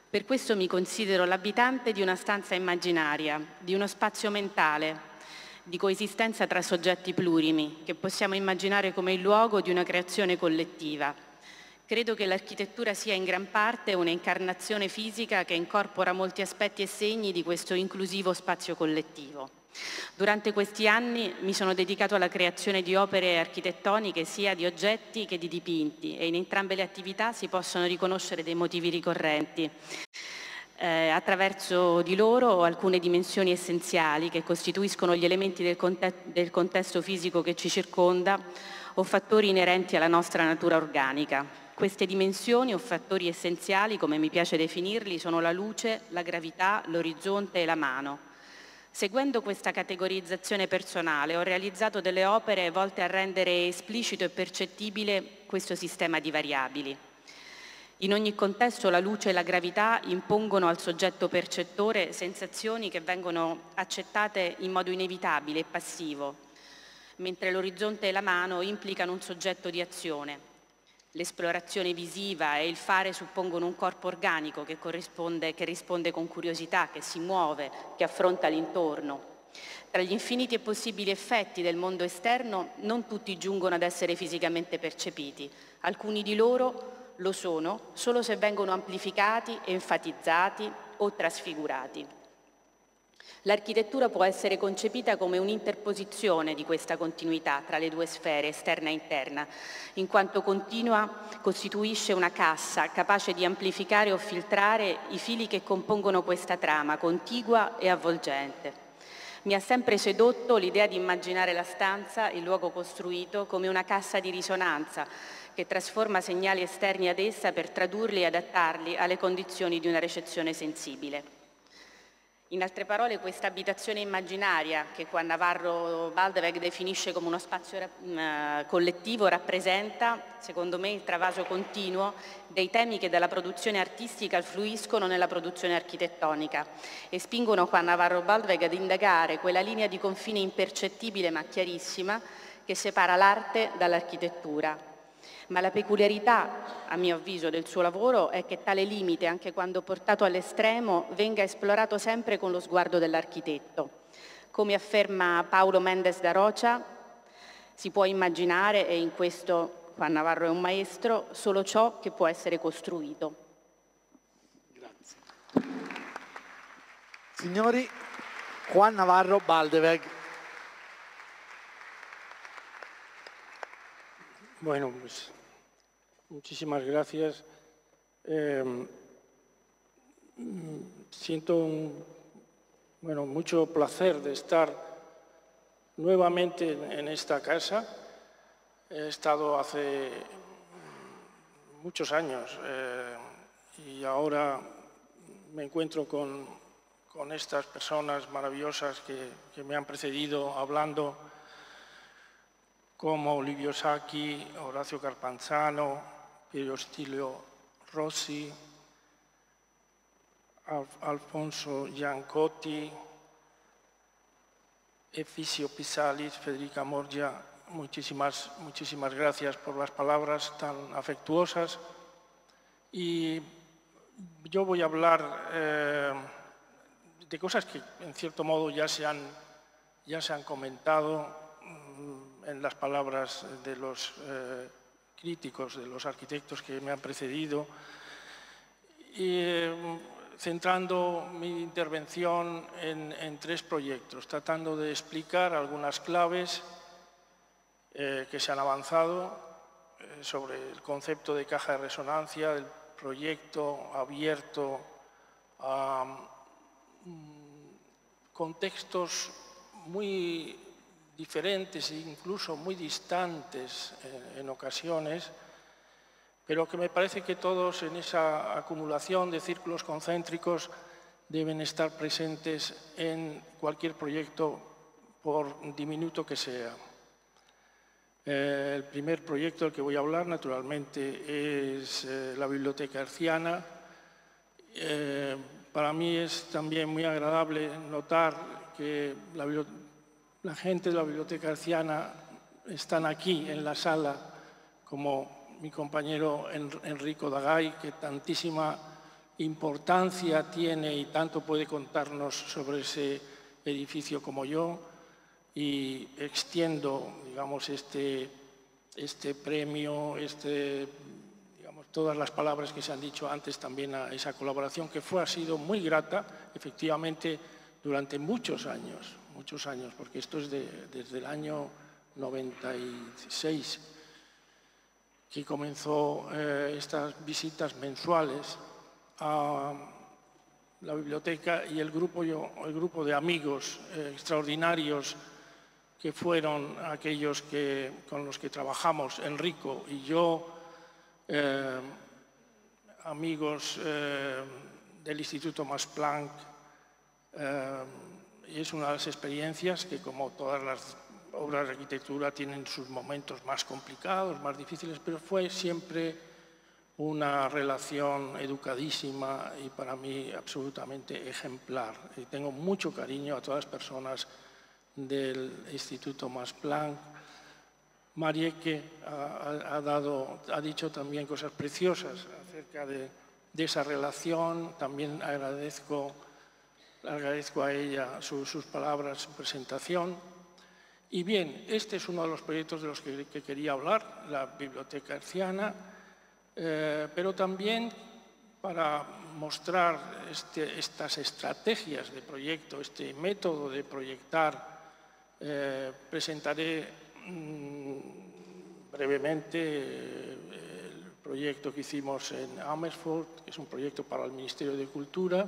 Per questo mi considero l'abitante di una stanza immaginaria, di uno spazio mentale, di coesistenza tra soggetti plurimi, che possiamo immaginare come il luogo di una creazione collettiva. Credo che l'architettura sia in gran parte un'incarnazione fisica che incorpora molti aspetti e segni di questo inclusivo spazio collettivo. Durante questi anni mi sono dedicato alla creazione di opere architettoniche sia di oggetti che di dipinti e in entrambe le attività si possono riconoscere dei motivi ricorrenti. Eh, attraverso di loro alcune dimensioni essenziali che costituiscono gli elementi del, conte- del contesto fisico che ci circonda o fattori inerenti alla nostra natura organica. Queste dimensioni o fattori essenziali, come mi piace definirli, sono la luce, la gravità, l'orizzonte e la mano. Seguendo questa categorizzazione personale ho realizzato delle opere volte a rendere esplicito e percettibile questo sistema di variabili. In ogni contesto la luce e la gravità impongono al soggetto percettore sensazioni che vengono accettate in modo inevitabile e passivo, mentre l'orizzonte e la mano implicano un soggetto di azione. L'esplorazione visiva e il fare suppongono un corpo organico che corrisponde, che risponde con curiosità, che si muove, che affronta l'intorno. Tra gli infiniti e possibili effetti del mondo esterno, non tutti giungono ad essere fisicamente percepiti. Alcuni di loro lo sono solo se vengono amplificati, enfatizzati o trasfigurati. L'architettura può essere concepita come un'interposizione di questa continuità tra le due sfere, esterna e interna, in quanto continua costituisce una cassa capace di amplificare o filtrare i fili che compongono questa trama, contigua e avvolgente. Mi ha sempre sedotto l'idea di immaginare la stanza, il luogo costruito, come una cassa di risonanza che trasforma segnali esterni ad essa per tradurli e adattarli alle condizioni di una recezione sensibile. In altre parole, questa abitazione immaginaria, che Juan Navarro Baldeweg definisce come uno spazio eh, collettivo, rappresenta, secondo me, il travaso continuo dei temi che dalla produzione artistica fluiscono nella produzione architettonica e spingono Juan Navarro Baldeweg ad indagare quella linea di confine impercettibile ma chiarissima che separa l'arte dall'architettura. Ma la peculiarità, a mio avviso, del suo lavoro è che tale limite, anche quando portato all'estremo, venga esplorato sempre con lo sguardo dell'architetto. Come afferma Paulo Mendes da Rocha, si può immaginare, e in questo Juan Navarro è un maestro, solo ciò che può essere costruito. Grazie. Signori, Juan Navarro Baldeweg. Bueno, pues muchísimas gracias. Eh, siento un, bueno, mucho placer de estar nuevamente en esta casa. He estado hace muchos años eh, y ahora me encuentro con, con estas personas maravillosas que, que me han precedido hablando, como Livio Sacchi, Orazio Carpanzano, Piero Stilio Rossi, Alf Alfonso Giancotti, Efisio Pisalis, Federica Morgia. Muchísimas, muchísimas gracias por las palabras tan afectuosas. Y yo voy a hablar eh, de cosas que, en cierto modo, ya se han, ya se han comentado en las palabras de los eh, críticos, de los arquitectos que me han precedido, y eh, centrando mi intervención en, en tres proyectos, tratando de explicar algunas claves eh, que se han avanzado eh, sobre el concepto de caja de resonancia, del proyecto abierto a um, contextos muy diferentes e incluso muy distantes eh, en ocasiones, pero que me parece que todos en esa acumulación de círculos concéntricos deben estar presentes en cualquier proyecto, por diminuto que sea. Eh, el primer proyecto del que voy a hablar, naturalmente, es eh, la Biblioteca Hertziana. Eh, para mí es también muy agradable notar que la biblioteca La gente de la Biblioteca Hertziana están aquí en la sala, como mi compañero Enrico Dagay, que tantísima importancia tiene y tanto puede contarnos sobre ese edificio como yo, y extiendo, digamos, este, este premio, este, digamos, todas las palabras que se han dicho antes también a esa colaboración que fue, ha sido muy grata, efectivamente, durante muchos años, muchos años, porque esto es de, desde el año noventa y seis, que comenzó eh, estas visitas mensuales a la biblioteca, y el grupo, yo, el grupo de amigos eh, extraordinarios que fueron aquellos que, con los que trabajamos, Enrico y yo, eh, amigos eh, del Instituto Max Planck, eh, y es una de las experiencias que, como todas las obras de arquitectura, tienen sus momentos más complicados, más difíciles, pero fue siempre una relación educadísima y para mí absolutamente ejemplar. Y tengo mucho cariño a todas las personas del Instituto Max Planck. Marieke ha, ha, dado, ha dicho también cosas preciosas acerca de, de esa relación. También agradezco, agradezco a ella su, sus palabras, su presentación. Y bien, este es uno de los proyectos de los que, que quería hablar, la Biblioteca Hertziana, eh, pero también para mostrar este, estas estrategias de proyecto, este método de proyectar. Eh, presentaré mmm, brevemente eh, el proyecto que hicimos en Amersfoort, que es un proyecto para el Ministerio de Cultura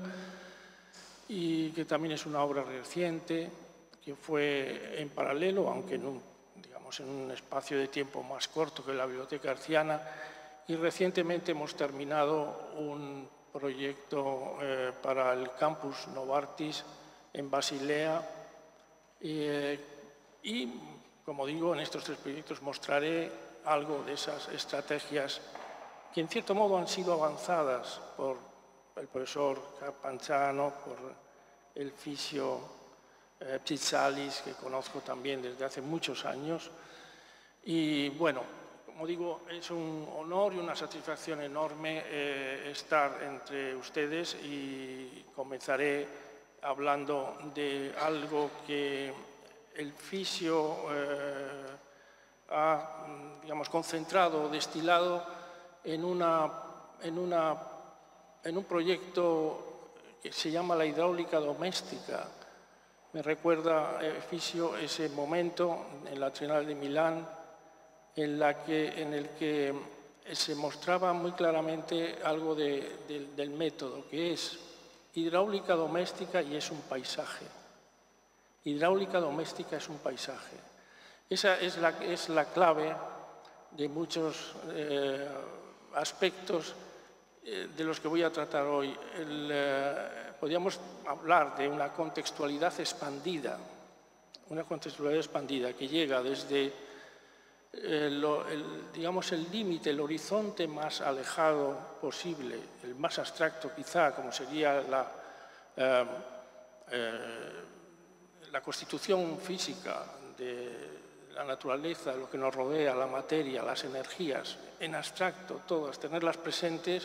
y que también es una obra reciente, que fue en paralelo, aunque en un, digamos, en un espacio de tiempo más corto que la Biblioteca Hertziana, y recientemente hemos terminado un proyecto eh, para el Campus Novartis en Basilea. Eh, y, como digo, en estos tres proyectos mostraré algo de esas estrategias que, en cierto modo, han sido avanzadas por el profesor Panchano, por el fisio eh, Pizzalis, que conozco también desde hace muchos años. Y, bueno, como digo, es un honor y una satisfacción enorme eh, estar entre ustedes, y comenzaré hablando de algo que el fisio eh, ha, digamos, concentrado, destilado en, una, en, una, en un proyecto que se llama la hidráulica doméstica. Me recuerda, eh, fisio, ese momento en la Trienal de Milán en, la que, en el que se mostraba muy claramente algo de, de, del método, que es hidráulica doméstica y es un paisaje. Hidráulica doméstica es un paisaje. Esa es la, es la clave de muchos eh, aspectos eh, de los que voy a tratar hoy. El, eh, podríamos hablar de una contextualidad expandida, una contextualidad expandida que llega desde eh, lo, el, digamos, el límite, el horizonte más alejado posible, el más abstracto quizá, como sería la, eh, eh, la constitución física de la naturaleza, lo que nos rodea, la materia, las energías, en abstracto, todas, tenerlas presentes,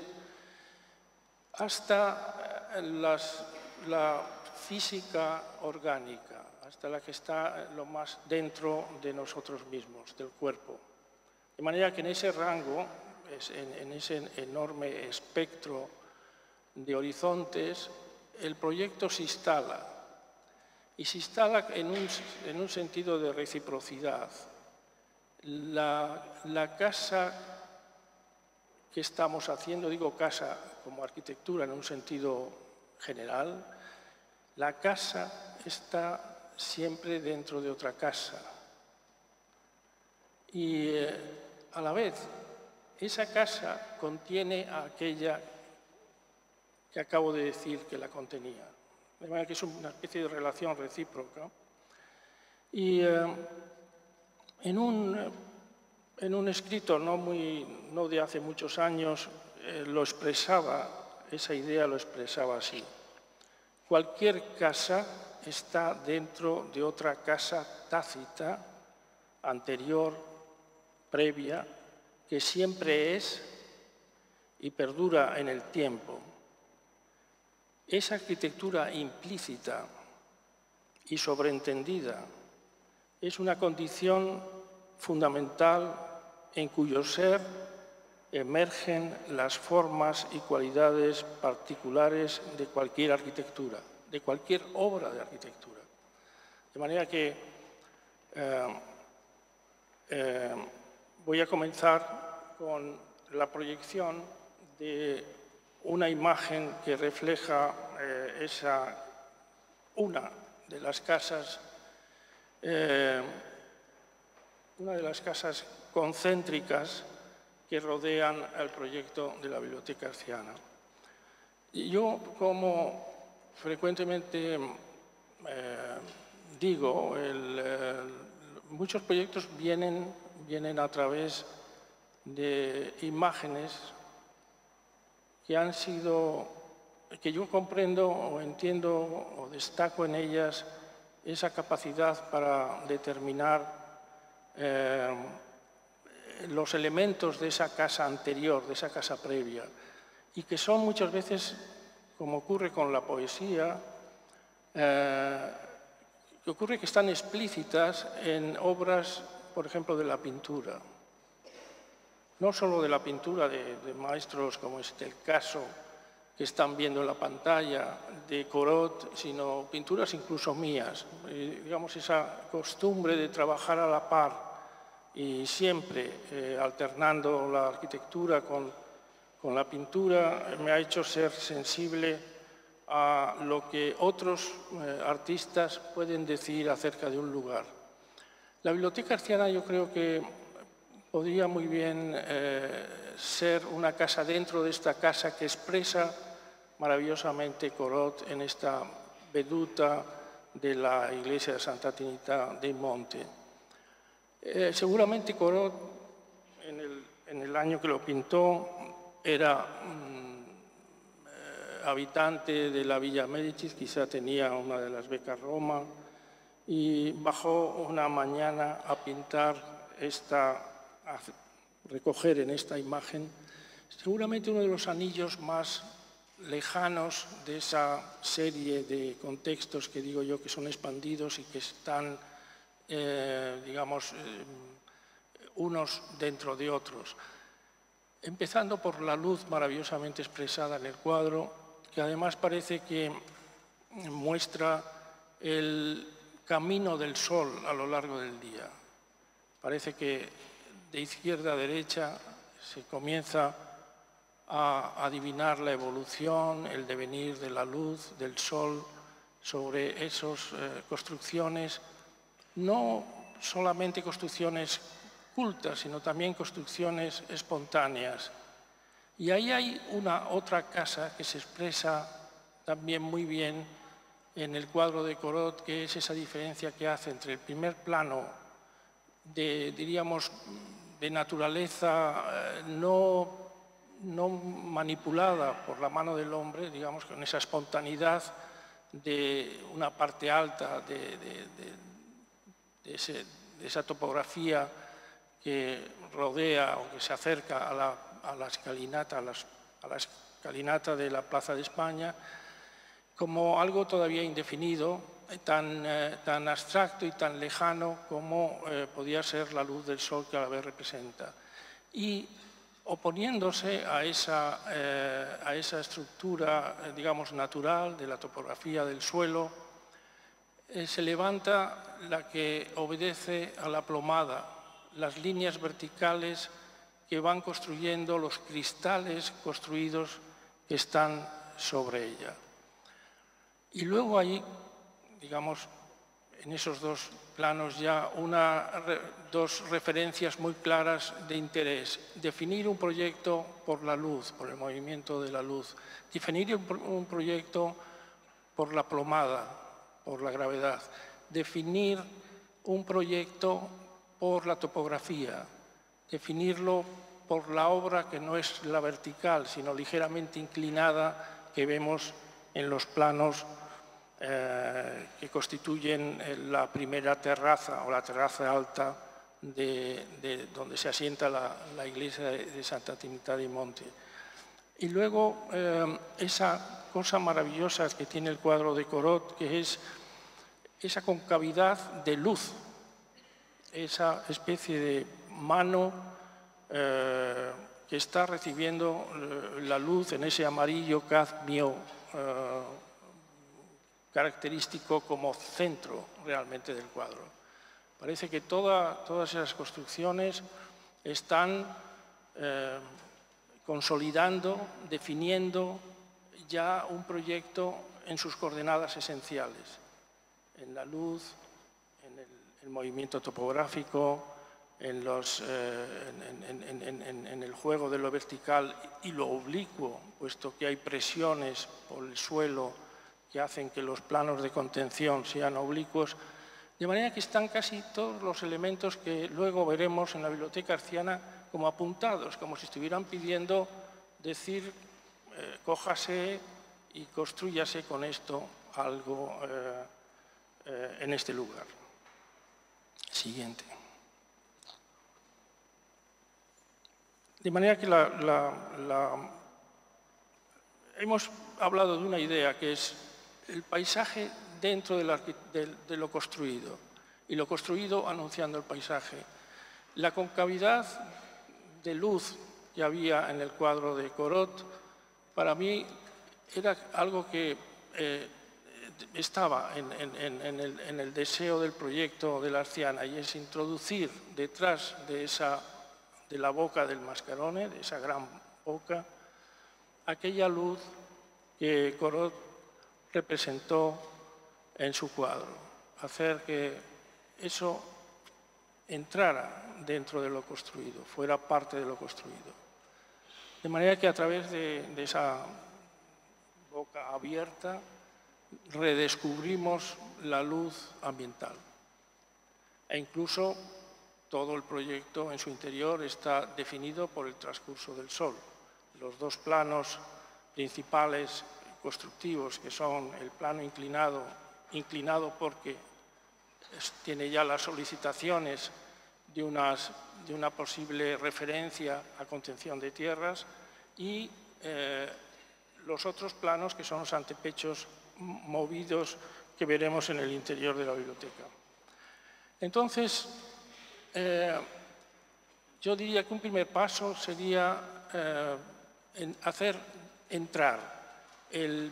hasta las, la física orgánica, hasta la que está lo más dentro de nosotros mismos, del cuerpo. De manera que en ese rango, en, en ese enorme espectro de horizontes, el proyecto se instala. Y se instala en un, en un sentido de reciprocidad. La, la casa que estamos haciendo, digo casa como arquitectura en un sentido general, la casa está siempre dentro de otra casa. Y eh, a la vez, esa casa contiene a aquella que acabo de decir que la contenía. De manera que es una especie de relación recíproca. Y eh, en, un, en un escrito no, muy, no de hace muchos años eh, lo expresaba, esa idea lo expresaba así. Cualquier casa está dentro de otra casa tácita, anterior, previa, que siempre es y perdura en el tiempo. esa arquitectura implícita y sobreentendida es una condición fundamental en cuyo ser emergen las formas y cualidades particulares de cualquier arquitectura, de cualquier obra de arquitectura. De manera que eh, eh, voy a comenzar con la proyección de una imagen que refleja eh, esa, una de las casas, eh, una de las casas concéntricas que rodean el proyecto de la Biblioteca Arciana. Y yo, como frecuentemente eh, digo, el, el, muchos proyectos vienen, vienen a través de imágenes que han sido, que yo comprendo o entiendo o destaco en ellas esa capacidad para determinar eh, los elementos de esa casa anterior, de esa casa previa, y que son muchas veces, como ocurre con la poesía, eh, que ocurre que están explícitas en obras, por ejemplo, de la pintura. No solo de la pintura de, de maestros, como es el caso que están viendo en la pantalla, de Corot, sino pinturas incluso mías. Eh, digamos, esa costumbre de trabajar a la par y siempre eh, alternando la arquitectura con, con la pintura me ha hecho ser sensible a lo que otros eh, artistas pueden decir acerca de un lugar. La Biblioteca Arciana yo creo que podría muy bien eh, ser una casa dentro de esta casa que expresa maravillosamente Corot en esta veduta de la iglesia de Santa Trinità dei Monti. Eh, seguramente Corot, en el, en el año que lo pintó, era mm, eh, habitante de la Villa Médicis, quizá tenía una de las becas Roma, y bajó una mañana a pintar esta, a recoger en esta imagen, seguramente uno de los anillos más lejanos de esa serie de contextos que digo yo que son expandidos y que están Eh, digamos, eh, unos dentro de otros. Empezando por la luz maravillosamente expresada en el cuadro, que además parece que muestra el camino del sol a lo largo del día. Parece que de izquierda a derecha se comienza a adivinar la evolución, el devenir de la luz, del sol, sobre esas eh, construcciones, no solamente construcciones cultas, sino también construcciones espontáneas. Y ahí hay una otra casa que se expresa también muy bien en el cuadro de Corot, que es esa diferencia que hace entre el primer plano de, diríamos, de naturaleza eh, no, no manipulada por la mano del hombre, digamos, con esa espontaneidad de una parte alta de, de, de De, ese, de esa topografía que rodea o que se acerca a la, a la, escalinata, a, las, a la escalinata de la Plaza de España, como algo todavía indefinido, tan, eh, tan abstracto y tan lejano como eh, podía ser la luz del sol que a la vez representa. Y oponiéndose a esa, eh, a esa estructura, eh, digamos, natural de la topografía del suelo, Eh, se levanta la que obedece a la plomada, las líneas verticales que van construyendo los cristales construidos que están sobre ella. Y luego hay, digamos, en esos dos planos ya una, dos referencias muy claras de interés. Definir un proyecto por la luz, por el movimiento de la luz. Definir un, un proyecto por la plomada, por la gravedad, definir un proyecto por la topografía, definirlo por la obra que no es la vertical, sino ligeramente inclinada que vemos en los planos eh, que constituyen la primera terraza o la terraza alta de, de donde se asienta la, la iglesia de, de Santa Trinità dei Monti. Y luego eh, esa cosa maravillosa que tiene el cuadro de Corot, que es esa concavidad de luz, esa especie de mano eh, que está recibiendo la luz en ese amarillo cadmio eh, característico como centro realmente del cuadro. Parece que toda, todas esas construcciones están eh, consolidando, definiendo ya un proyecto en sus coordenadas esenciales, en la luz, en el, el movimiento topográfico, en, los, eh, en, en, en, en, en el juego de lo vertical y lo oblicuo, puesto que hay presiones por el suelo que hacen que los planos de contención sean oblicuos, de manera que están casi todos los elementos que luego veremos en la Biblioteca Arciana como apuntados, como si estuvieran pidiendo decir, eh, cójase y construyase con esto algo eh, eh, en este lugar. Siguiente. De manera que la, la, la, hemos hablado de una idea que es el paisaje dentro de, la, de, de lo construido y lo construido anunciando el paisaje. La concavidad de luz que había en el cuadro de Corot, para mí era algo que eh, estaba en, en, en, el, en el deseo del proyecto de la Arciana, y es introducir detrás de, esa, de la boca del Mascarone, de esa gran boca, aquella luz que Corot representó en su cuadro, hacer que eso entrara dentro de lo construido, fuera parte de lo construido. De manera que a través de, de esa boca abierta redescubrimos la luz ambiental. E incluso todo el proyecto en su interior está definido por el transcurso del sol. Los dos planos principales constructivos, que son el plano inclinado, inclinado porque tiene ya las solicitaciones de, unas, de una posible referencia a contención de tierras, y eh, los otros planos que son los antepechos movidos que veremos en el interior de la biblioteca. Entonces, eh, yo diría que un primer paso sería eh, en hacer entrar el,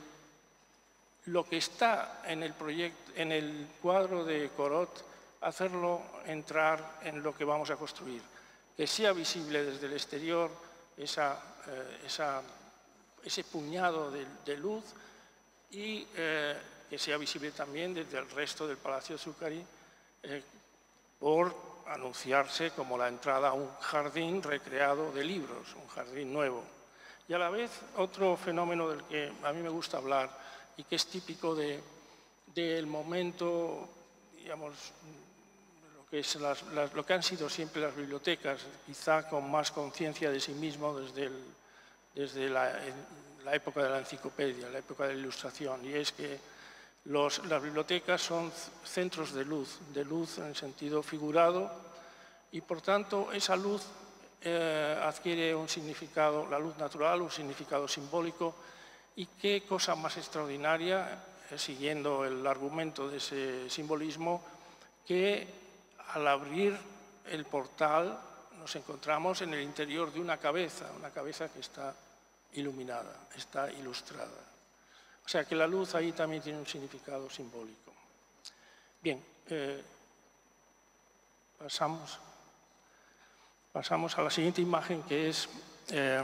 lo que está en el, proyecto, en el cuadro de Corot, hacerlo entrar en lo que vamos a construir, que sea visible desde el exterior esa, eh, esa, ese puñado de, de luz, y eh, que sea visible también desde el resto del Palacio Zuccari, eh, por anunciarse como la entrada a un jardín recreado de libros, un jardín nuevo. Y a la vez otro fenómeno del que a mí me gusta hablar y que es típico de, del momento, digamos, lo que, es las, las, lo que han sido siempre las bibliotecas, quizá con más conciencia de sí mismo desde, el, desde la, la época de la enciclopedia, la época de la ilustración, y es que los, las bibliotecas son centros de luz, de luz en el sentido figurado, y por tanto esa luz eh, adquiere un significado, la luz natural, un significado simbólico. Y qué cosa más extraordinaria, eh, siguiendo el argumento de ese simbolismo, que al abrir el portal nos encontramos en el interior de una cabeza, una cabeza que está iluminada, está ilustrada. O sea que la luz ahí también tiene un significado simbólico. Bien, eh, pasamos, pasamos a la siguiente imagen, que es eh,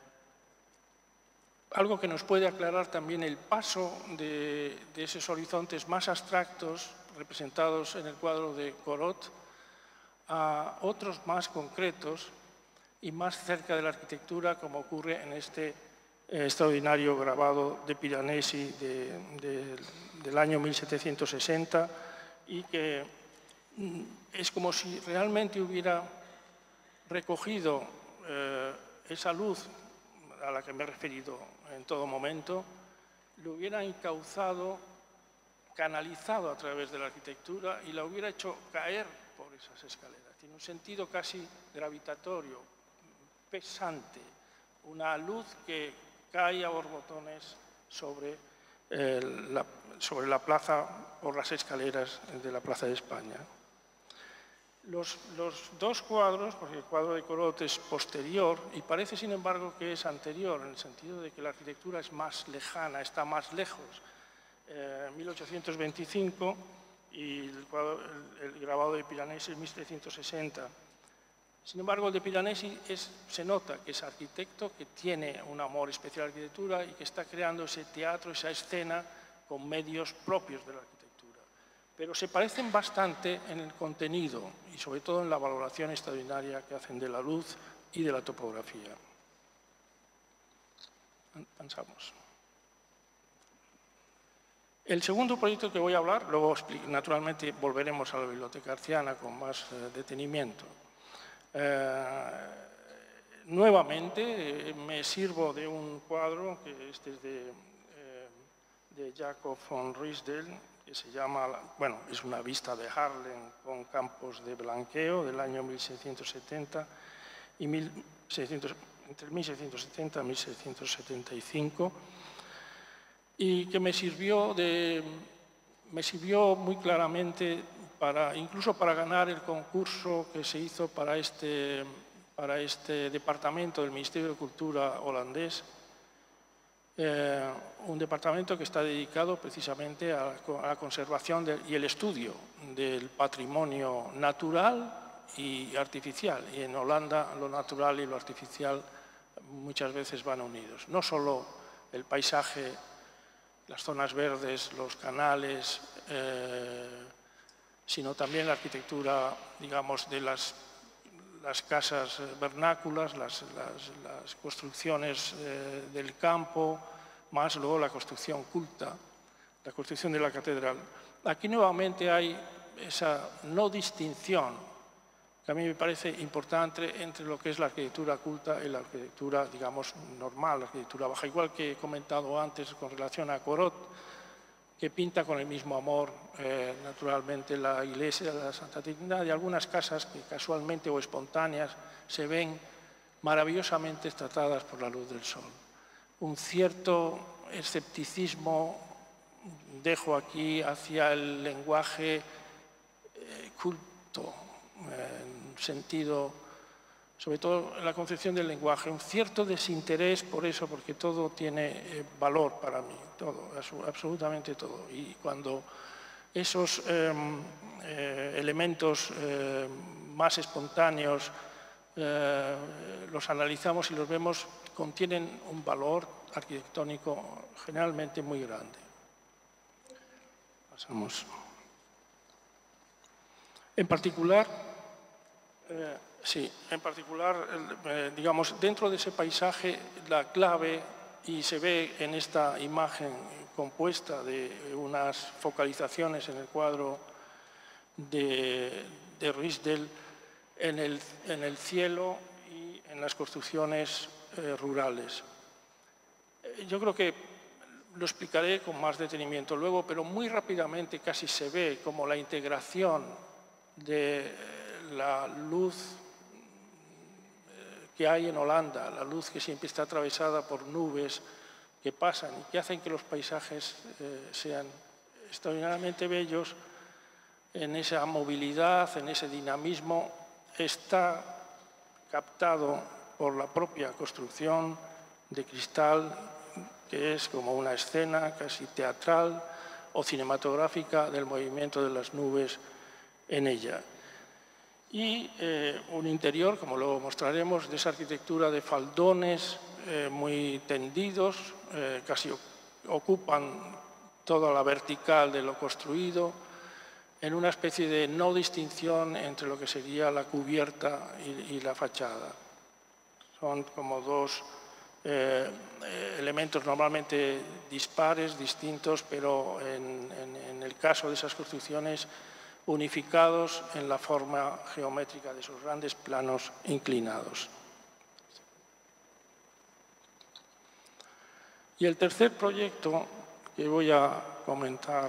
algo que nos puede aclarar también el paso de, de esos horizontes más abstractos representados en el cuadro de Corot a otros más concretos y más cerca de la arquitectura, como ocurre en este eh, extraordinario grabado de Piranesi de, de, del año mil setecientos sesenta, y que mm, es como si realmente hubiera recogido eh, esa luz a la que me he referido en todo momento, lo hubiera encauzado, canalizado a través de la arquitectura y la hubiera hecho caer por esas escaleras. Tiene un sentido casi gravitatorio, pesante, una luz que cae a borbotones sobre, eh, la, sobre la plaza, por las escaleras de la Plaza de España. Los, los dos cuadros, porque el cuadro de Corot es posterior y parece, sin embargo, que es anterior, en el sentido de que la arquitectura es más lejana, está más lejos. Eh, mil ochocientos veinticinco y el, cuadro, el, el grabado de Piranesi en mil setecientos sesenta. Sin embargo, el de Piranesi es, se nota que es arquitecto, que tiene un amor especial a la arquitectura y que está creando ese teatro, esa escena con medios propios de la arquitectura. Pero se parecen bastante en el contenido y sobre todo en la valoración extraordinaria que hacen de la luz y de la topografía. Avanzamos. El segundo proyecto que voy a hablar, luego naturalmente volveremos a la Biblioteca Arciana con más eh, detenimiento. Eh, nuevamente eh, me sirvo de un cuadro que este es de, eh, de Jacob von Ruysdael, que se llama, bueno, es una vista de Haarlem con campos de blanqueo del año mil seiscientos setenta y mil seiscientos, entre mil seiscientos setenta y mil seiscientos setenta y cinco, y que me sirvió, de, me sirvió muy claramente para, incluso para ganar el concurso que se hizo para este, para este departamento del Ministerio de Cultura holandés. Eh, un departamento que está dedicado precisamente a, a la conservación de, y el estudio del patrimonio natural y artificial. Y en Holanda lo natural y lo artificial muchas veces van unidos. No solo el paisaje, las zonas verdes, los canales, eh, sino también la arquitectura, digamos, de las las casas vernáculas, las, las, las construcciones eh, del campo, más luego la construcción culta, la construcción de la catedral. Aquí nuevamente hay esa no distinción que a mí me parece importante entre lo que es la arquitectura culta y la arquitectura, digamos, normal, la arquitectura baja. Igual que he comentado antes con relación a Corot, que pinta con el mismo amor, eh, naturalmente, la iglesia de la Santa Trinidad y algunas casas que casualmente o espontáneas se ven maravillosamente tratadas por la luz del sol. Un cierto escepticismo dejo aquí hacia el lenguaje eh, culto, eh, en sentido, sobre todo en la concepción del lenguaje, un cierto desinterés por eso, porque todo tiene eh, valor para mí, todo, absolutamente todo. Y cuando esos eh, eh, elementos eh, más espontáneos eh, los analizamos y los vemos, contienen un valor arquitectónico generalmente muy grande. Pasamos. En particular, eh, sí, en particular, eh, digamos, dentro de ese paisaje, la clave, y se ve en esta imagen compuesta de unas focalizaciones en el cuadro de, de Ruysdael, en el, en el cielo y en las construcciones eh, rurales. Yo creo que lo explicaré con más detenimiento luego, pero muy rápidamente casi se ve como la integración de la luz que hay en Holanda, la luz que siempre está atravesada por nubes que pasan y que hacen que los paisajes eh, sean extraordinariamente bellos, en esa movilidad, en ese dinamismo, está captado por la propia construcción de cristal, que es como una escena casi teatral o cinematográfica del movimiento de las nubes en ella. Y eh, un interior, como luego mostraremos, de esa arquitectura de faldones eh, muy tendidos, eh, casi ocupan toda la vertical de lo construido, en una especie de no distinción entre lo que sería la cubierta y, y la fachada. Son como dos eh, elementos normalmente dispares, distintos, pero en, en, en el caso de esas construcciones unificados en la forma geométrica de esos grandes planos inclinados. Y el tercer proyecto que voy a comentar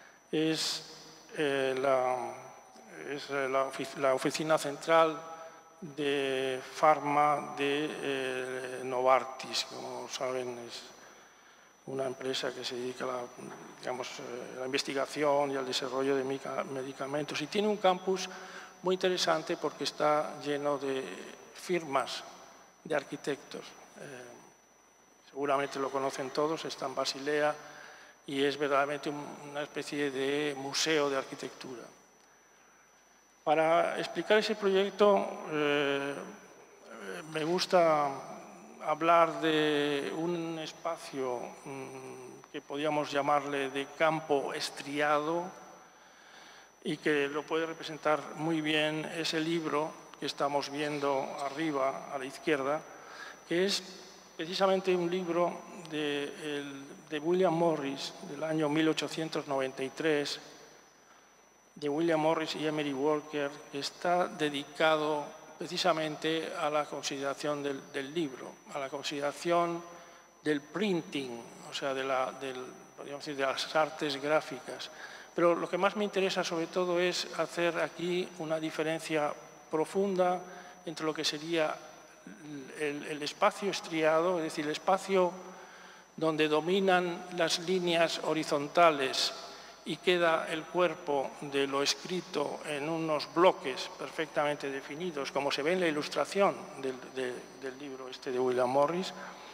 es, eh, la, es la, la oficina central de Pharma de eh, Novartis. Como saben, es una empresa que se dedica a la, digamos, eh, a la investigación y al desarrollo de medicamentos. Y tiene un campus muy interesante porque está lleno de firmas de arquitectos. Eh, seguramente lo conocen todos, está en Basilea y es verdaderamente una especie de museo de arquitectura. Para explicar ese proyecto eh, me gusta hablar de un espacio mmm, que podríamos llamarle de campo estriado y que lo puede representar muy bien ese libro que estamos viendo arriba a la izquierda, que es precisamente un libro de, el, de William Morris del año mil ochocientos noventa y tres, de William Morris y Emery Walker, que está dedicado precisamente a la consideración del, del libro, a la consideración del printing, o sea, de, la, del, podríamos decir, de las artes gráficas. Pero lo que más me interesa sobre todo es hacer aquí una diferencia profunda entre lo que sería el, el espacio estriado, es decir, el espacio donde dominan las líneas horizontales y queda el cuerpo de lo escrito en unos bloques perfectamente definidos, como se ve en la ilustración del, de, del libro este de William Morris,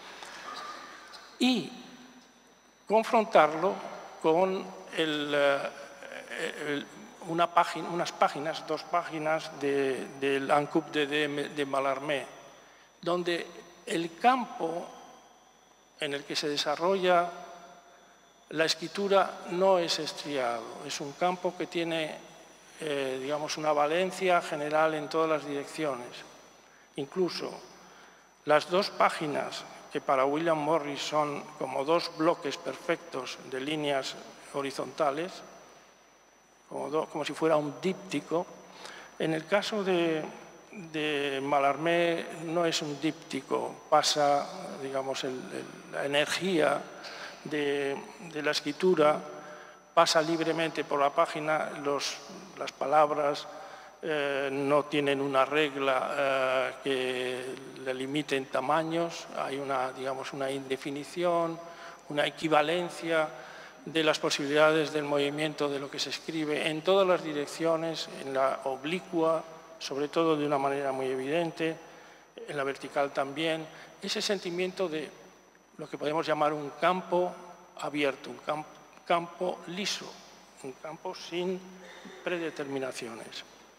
y confrontarlo con el, el, una página, unas páginas, dos páginas de, del Un Coup de Dés de Mallarmé, donde el campo en el que se desarrolla la escritura no es estriado, es un campo que tiene, eh, digamos, una valencia general en todas las direcciones. Incluso las dos páginas que para William Morris son como dos bloques perfectos de líneas horizontales, como, do, como si fuera un díptico, en el caso de, de Mallarmé no es un díptico, pasa, digamos, el, el, la energía De, de la escritura pasa libremente por la página, los, las palabras eh, no tienen una regla eh, que le limite en tamaños, hay una, digamos, una indefinición, una equivalencia de las posibilidades del movimiento de lo que se escribe en todas las direcciones, en la oblicua, sobre todo de una manera muy evidente, en la vertical también, ese sentimiento de lo que podemos llamar un campo abierto, un campo, campo liso, un campo sin predeterminaciones.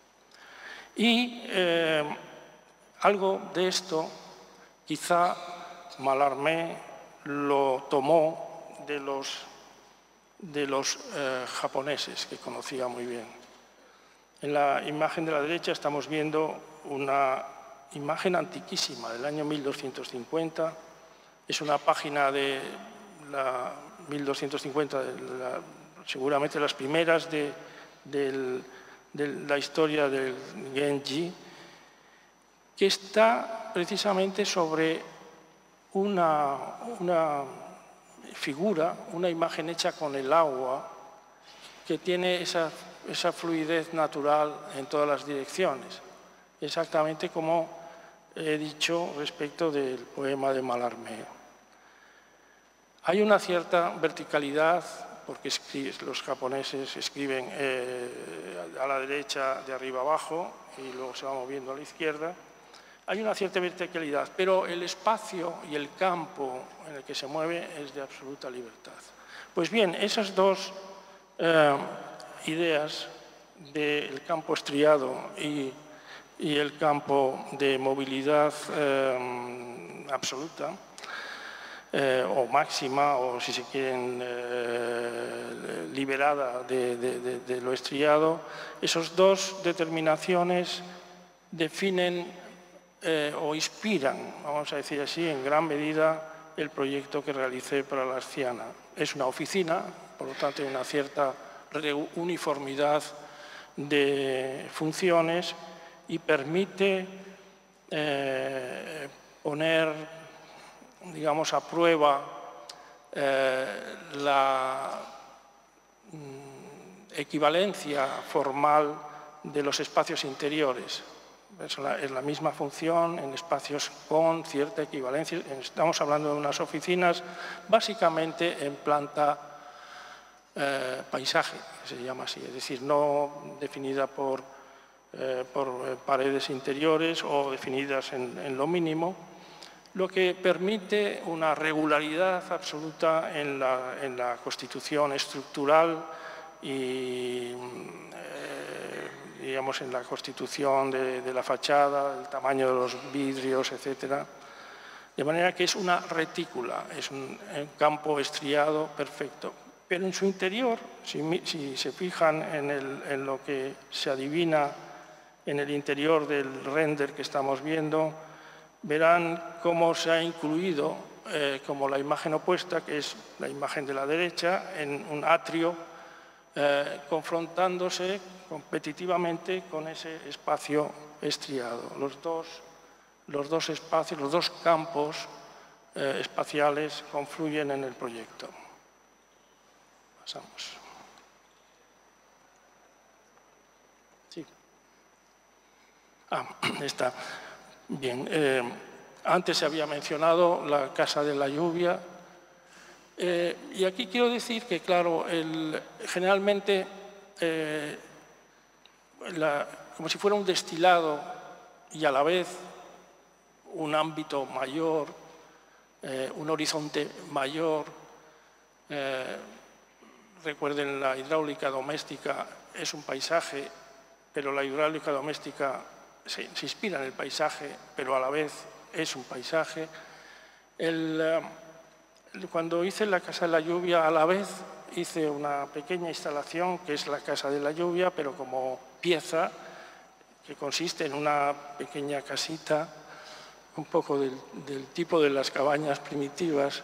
Y eh, algo de esto quizá Mallarmé lo tomó de los, de los eh, japoneses, que conocía muy bien. En la imagen de la derecha estamos viendo una imagen antiquísima del año mil doscientos cincuenta. Es una página de la mil doscientos cincuenta, de la, seguramente las primeras de, de, de la historia del Genji, que está precisamente sobre una, una figura, una imagen hecha con el agua, que tiene esa, esa fluidez natural en todas las direcciones, exactamente como he dicho respecto del poema de Mallarmé. Hay una cierta verticalidad, porque los japoneses escriben eh, a la derecha de arriba abajo y luego se va moviendo a la izquierda. Hay una cierta verticalidad, pero el espacio y el campo en el que se mueve es de absoluta libertad. Pues bien, esas dos eh, ideas del campo estriado y, y el campo de movilidad eh, absoluta, Eh, o máxima, o si se quieren, eh, liberada de, de, de, de lo estriado, esas dos determinaciones definen eh, o inspiran, vamos a decir así, en gran medida el proyecto que realicé para la Asciana. Es una oficina, por lo tanto hay una cierta uniformidad de funciones y permite eh, poner, digamos, a prueba eh, la mm, equivalencia formal de los espacios interiores. Es la, es la misma función en espacios con cierta equivalencia. Estamos hablando de unas oficinas básicamente en planta eh, paisaje, que se llama así, es decir, no definida por, eh, por paredes interiores o definidas en, en lo mínimo, lo que permite una regularidad absoluta en la, en la constitución estructural y eh, digamos, en la constitución de, de la fachada, el tamaño de los vidrios, etcétera. De manera que es una retícula, es un, un campo estriado perfecto. Pero en su interior, si, si se fijan en, el, en lo que se adivina en el interior del render que estamos viendo, verán cómo se ha incluido, eh, como la imagen opuesta, que es la imagen de la derecha, en un atrio, Eh, confrontándose competitivamente con ese espacio estriado. Los dos, los dos espacios, los dos campos eh, espaciales confluyen en el proyecto. Pasamos. Sí. Ah, está. Bien. Eh, antes se había mencionado la Casa de la Lluvia. Eh, y aquí quiero decir que, claro, el, generalmente, eh, la, como si fuera un destilado y a la vez un ámbito mayor, eh, un horizonte mayor, eh, recuerden, la hidráulica doméstica es un paisaje, pero la hidráulica doméstica se, se inspira en el paisaje, pero a la vez es un paisaje. El, Cuando hice la Casa de la Lluvia, a la vez hice una pequeña instalación que es la Casa de la Lluvia, pero como pieza, que consiste en una pequeña casita, un poco del, del tipo de las cabañas primitivas,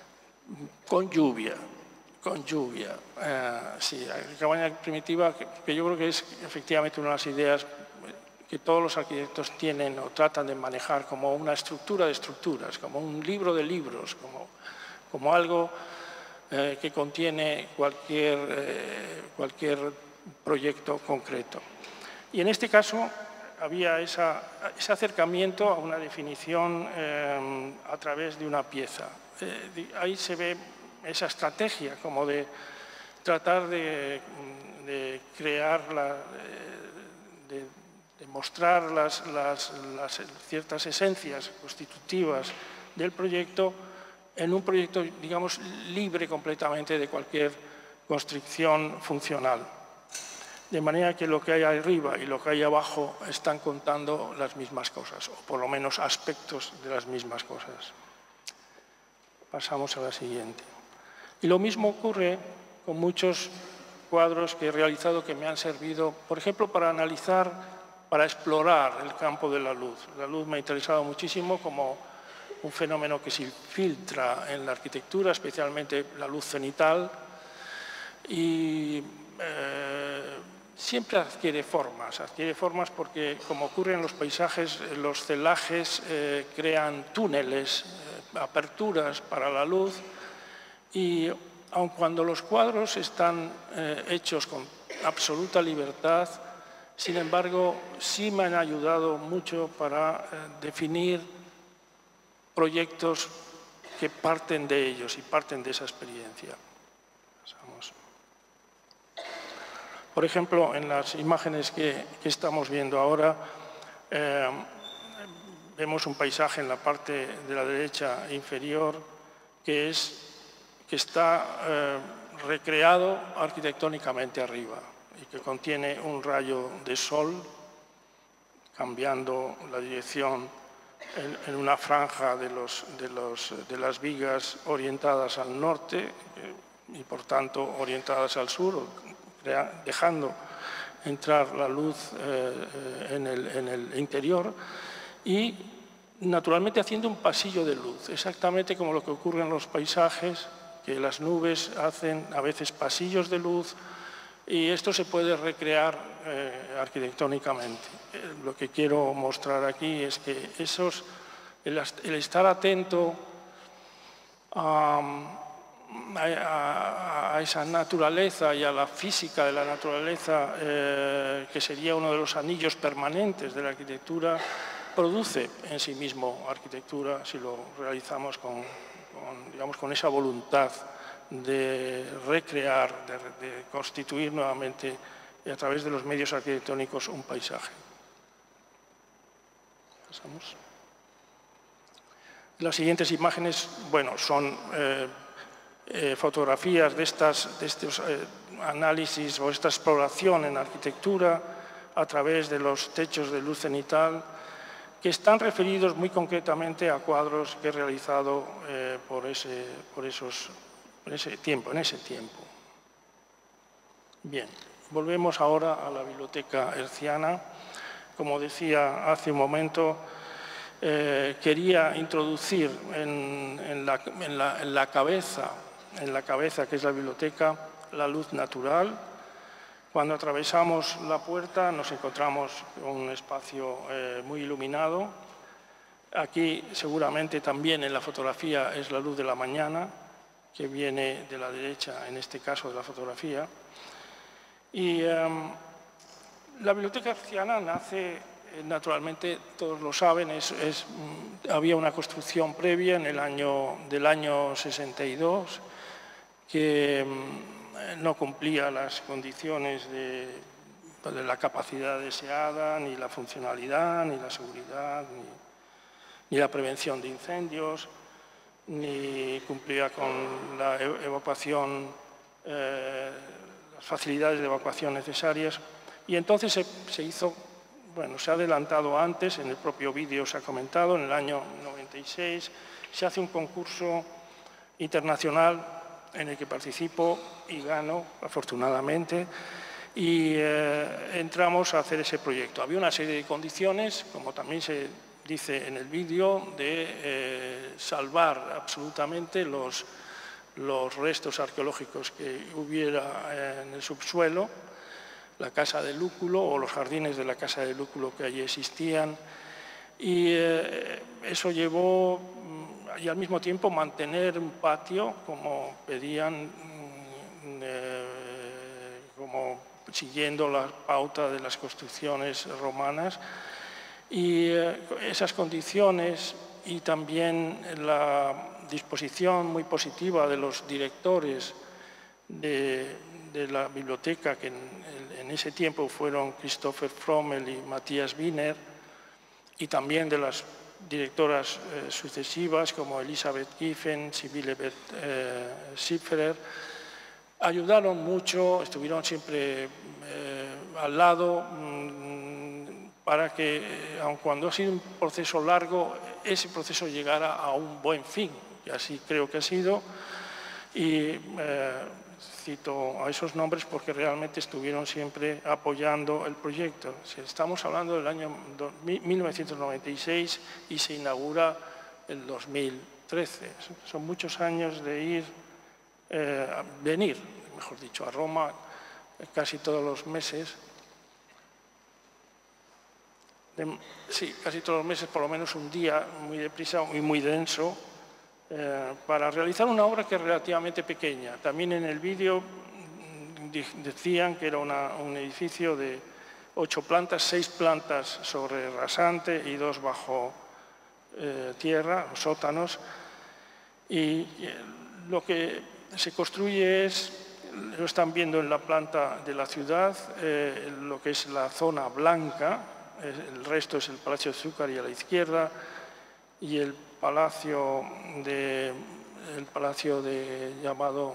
con lluvia, con lluvia. Eh, sí, la cabaña primitiva, que, que yo creo que es efectivamente una de las ideas que todos los arquitectos tienen o tratan de manejar como una estructura de estructuras, como un libro de libros, como... como algo eh, que contiene cualquier, eh, cualquier proyecto concreto. Y en este caso había esa, ese acercamiento a una definición eh, a través de una pieza. Eh, de, ahí se ve esa estrategia como de tratar de, de crear, la, de, de mostrar las, las, las ciertas esencias constitutivas del proyecto en un proyecto, digamos, libre completamente de cualquier constricción funcional. De manera que lo que hay arriba y lo que hay abajo están contando las mismas cosas, o por lo menos aspectos de las mismas cosas. Pasamos a la siguiente. Y lo mismo ocurre con muchos cuadros que he realizado que me han servido, por ejemplo, para analizar, para explorar el campo de la luz. La luz me ha interesado muchísimo como un fenómeno que se filtra en la arquitectura, especialmente la luz cenital, y eh, siempre adquiere formas, adquiere formas porque, como ocurre en los paisajes, los celajes eh, crean túneles, eh, aperturas para la luz, y aun cuando los cuadros están eh, hechos con absoluta libertad, sin embargo, sí me han ayudado mucho para eh, definir proyectos que parten de ellos y parten de esa experiencia. Pasamos. Por ejemplo, en las imágenes que, que estamos viendo ahora, eh, vemos un paisaje en la parte de la derecha inferior que, es, que está eh, recreado arquitectónicamente arriba y que contiene un rayo de sol cambiando la dirección En, en una franja de, los, de, los, de las vigas orientadas al norte eh, y por tanto orientadas al sur, crea, dejando entrar la luz eh, en, el, en el interior y naturalmente haciendo un pasillo de luz, exactamente como lo que ocurre en los paisajes, que las nubes hacen a veces pasillos de luz, y esto se puede recrear eh, arquitectónicamente. Eh, lo que quiero mostrar aquí es que esos, el, el estar atento a, a, a esa naturaleza y a la física de la naturaleza, eh, que sería uno de los anillos permanentes de la arquitectura, produce en sí mismo arquitectura si lo realizamos con, con, digamos, con esa voluntad de recrear, de, de constituir nuevamente a través de los medios arquitectónicos un paisaje. Pasamos. Las siguientes imágenes, bueno, son eh, eh, fotografías de, estas, de estos eh, análisis o esta exploración en arquitectura a través de los techos de luz cenital, que están referidos muy concretamente a cuadros que he realizado eh, por, ese, por, esos, por ese tiempo, en ese tiempo. Bien, volvemos ahora a la biblioteca hertziana. Como decía hace un momento, eh, quería introducir en, en, la, en, la, en, la cabeza, en la cabeza que es la biblioteca, la luz natural. Cuando atravesamos la puerta nos encontramos un espacio eh, muy iluminado. Aquí seguramente también en la fotografía es la luz de la mañana, que viene de la derecha, en este caso de la fotografía. Y eh, la biblioteca hertziana nace, eh, naturalmente, todos lo saben, es, es, había una construcción previa en el año, del año sesenta y dos que no cumplía las condiciones de, de la capacidad deseada, ni la funcionalidad, ni la seguridad, ni, ni la prevención de incendios, ni cumplía con la evacuación, eh, las facilidades de evacuación necesarias. Y entonces se, se hizo, bueno, se ha adelantado antes, en el propio vídeo se ha comentado, en el año noventa y seis, se hace un concurso internacional en el que participo y gano, afortunadamente, y eh, entramos a hacer ese proyecto. Había una serie de condiciones, como también se dice en el vídeo, de eh, salvar absolutamente los, los restos arqueológicos que hubiera en el subsuelo, la casa de Lúculo o los jardines de la casa de Lúculo que allí existían, y eh, eso llevó, y al mismo tiempo mantener un patio como pedían, eh, como siguiendo la pauta de las construcciones romanas, y eh, esas condiciones y también la disposición muy positiva de los directores de, de la biblioteca, que en, en ese tiempo fueron Christopher Frommel y Matthias Wiener, y también de las directoras eh, sucesivas como Elisabeth Giffen, Sibylle eh, Schifferer, ayudaron mucho, estuvieron siempre eh, al lado mmm, para que, eh, aun cuando ha sido un proceso largo, ese proceso llegara a un buen fin, y así creo que ha sido. Y eh, cito a esos nombres porque realmente estuvieron siempre apoyando el proyecto. Estamos hablando del año mil novecientos noventa y seis y se inaugura el dos mil trece. Son muchos años de ir, eh, venir, mejor dicho, a Roma casi todos los meses. De, sí, casi todos los meses, por lo menos un día muy deprisa y muy denso, Eh, para realizar una obra que es relativamente pequeña. También en el vídeo decían que era una, un edificio de ocho plantas, seis plantas sobre rasante y dos bajo eh, tierra, sótanos. Y eh, lo que se construye es, lo están viendo en la planta de la ciudad, eh, lo que es la zona blanca, el resto es el Palacio de Zúcar y a la izquierda, y el palacio de el palacio de llamado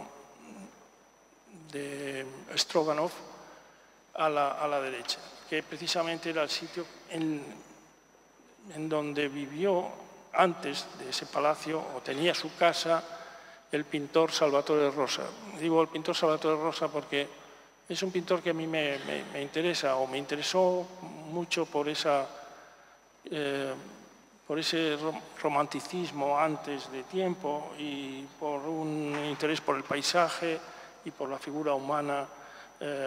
de Stroganov a la, a la derecha, que precisamente era el sitio en, en donde vivió antes de ese palacio o tenía su casa el pintor Salvatore Rosa. Digo el pintor Salvatore Rosa porque es un pintor que a mí me, me, me interesa o me interesó mucho por esa eh, por ese romanticismo antes de tiempo y por un interés por el paisaje y por la figura humana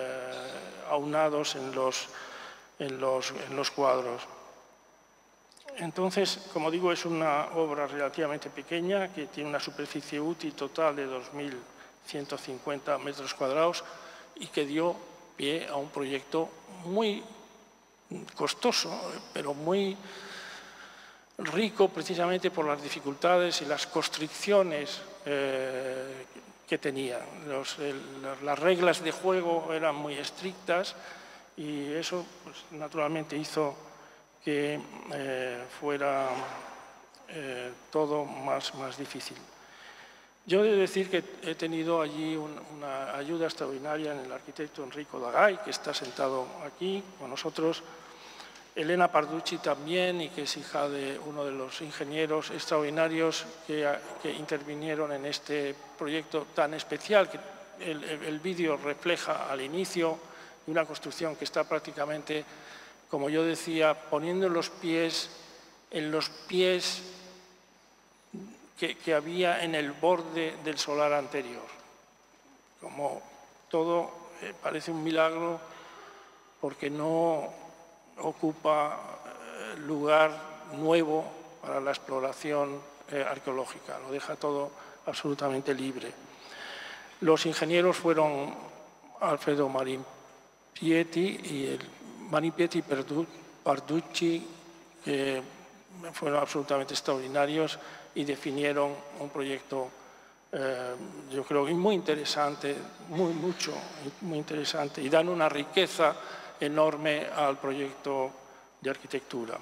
eh, aunados en los, en, los, en los cuadros. Entonces, como digo, es una obra relativamente pequeña que tiene una superficie útil total de dos mil ciento cincuenta metros cuadrados y que dio pie a un proyecto muy costoso, pero muy rico precisamente por las dificultades y las constricciones eh, que tenía. Los, el, las reglas de juego eran muy estrictas y eso pues, naturalmente hizo que eh, fuera eh, todo más, más difícil. Yo he de decir que he tenido allí un, una ayuda extraordinaria en el arquitecto Enrico Dagay, que está sentado aquí con nosotros, Elena Parducci también, y que es hija de uno de los ingenieros extraordinarios que, que intervinieron en este proyecto tan especial, que el, el, el vídeo refleja al inicio de una construcción que está prácticamente, como yo decía, poniendo los pies en los pies que, que había en el borde del solar anterior. Como todo eh, parece un milagro porque no ocupa eh, lugar nuevo para la exploración eh, arqueológica, lo deja todo absolutamente libre. Los ingenieros fueron Alfredo Marin Pieti y el Marin Pieti Parducci, que fueron absolutamente extraordinarios y definieron un proyecto, eh, yo creo, muy interesante, muy mucho, muy interesante, y dan una riqueza enorme al proyecto de arquitectura.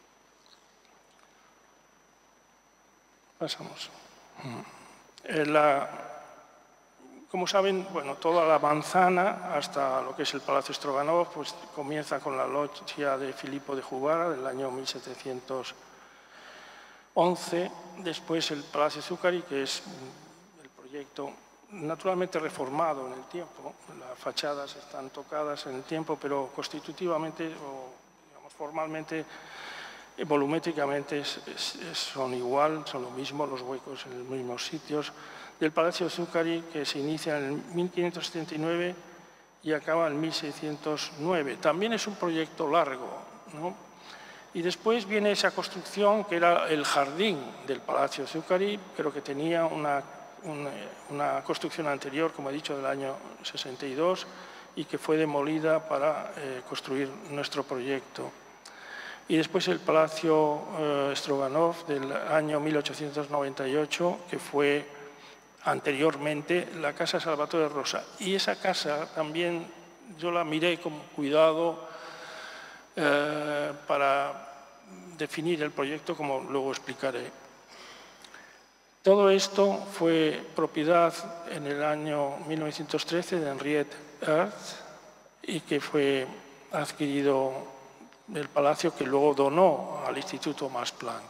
Pasamos. La, como saben, bueno, toda la manzana hasta lo que es el Palacio Stroganov pues, comienza con la loggia de Filippo de Juvara del año mil setecientos once, después el Palacio Zuccari, que es el proyecto naturalmente reformado en el tiempo, las fachadas están tocadas en el tiempo, pero constitutivamente o digamos, formalmente, volumétricamente es, es, son igual, son lo mismo, los huecos en los mismos sitios, del Palacio Zuccari, que se inicia en mil quinientos setenta y nueve y acaba en mil seiscientos nueve. También es un proyecto largo, ¿no? Y después viene esa construcción que era el jardín del Palacio Zuccari, pero que tenía una, una, una construcción anterior, como he dicho, del año sesenta y dos, y que fue demolida para eh, construir nuestro proyecto. Y después el Palacio eh, Stroganov del año mil ochocientos noventa y ocho, que fue anteriormente la Casa Salvatore Rosa. Y esa casa también yo la miré con cuidado eh, para definir el proyecto, como luego explicaré. Todo esto fue propiedad en el año mil novecientos trece de Henriette Earth y que fue adquirido del palacio, que luego donó al Instituto Max Planck.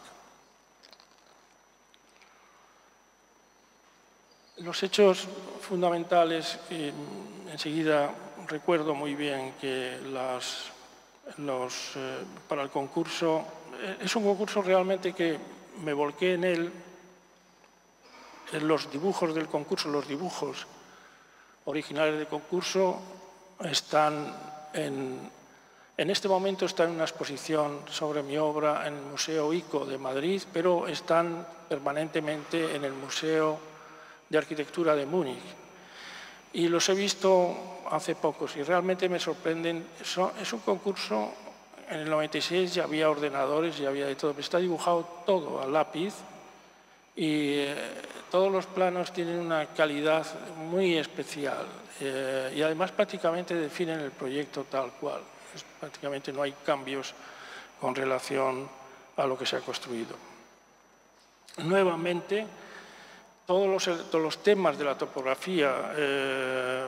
Los hechos fundamentales, eh, enseguida recuerdo muy bien que las, los, eh, para el concurso, eh, es un concurso realmente que me volqué en él, en los dibujos del concurso, los dibujos originales del concurso están en, en este momento están en una exposición sobre mi obra en el Museo ICO de Madrid, pero están permanentemente en el Museo de Arquitectura de Múnich. Y los he visto hace pocos y realmente me sorprenden. Es un concurso, en el noventa y seis ya había ordenadores, ya había de todo, pero está dibujado todo a lápiz y eh, todos los planos tienen una calidad muy especial eh, y además prácticamente definen el proyecto tal cual. Es, prácticamente no hay cambios con relación a lo que se ha construido. Nuevamente, Todos los, todos los temas de la topografía eh,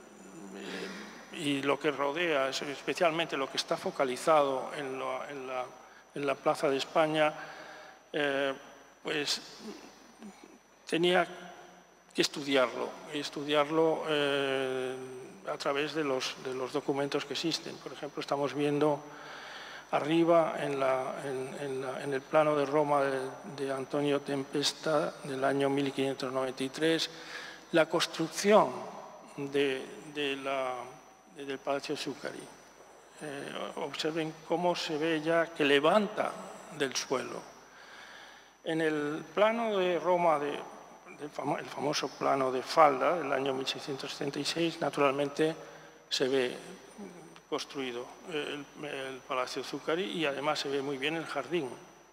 y lo que rodea, especialmente lo que está focalizado en, lo, en, la, en la Plaza de España, eh, pues tenía que estudiarlo, y estudiarlo eh, a través de los, de los documentos que existen. Por ejemplo, estamos viendo arriba, en, la, en, en, la, en el plano de Roma de, de Antonio Tempesta, del año mil quinientos noventa y tres, la construcción de, de la, de, del Palacio Zuccari. Eh, observen cómo se ve ya que levanta del suelo. En el plano de Roma, de, del famo, el famoso plano de Falda del año mil seiscientos setenta y seis, naturalmente se ve construido el, el Palacio Zuccari y además se ve muy bien el jardín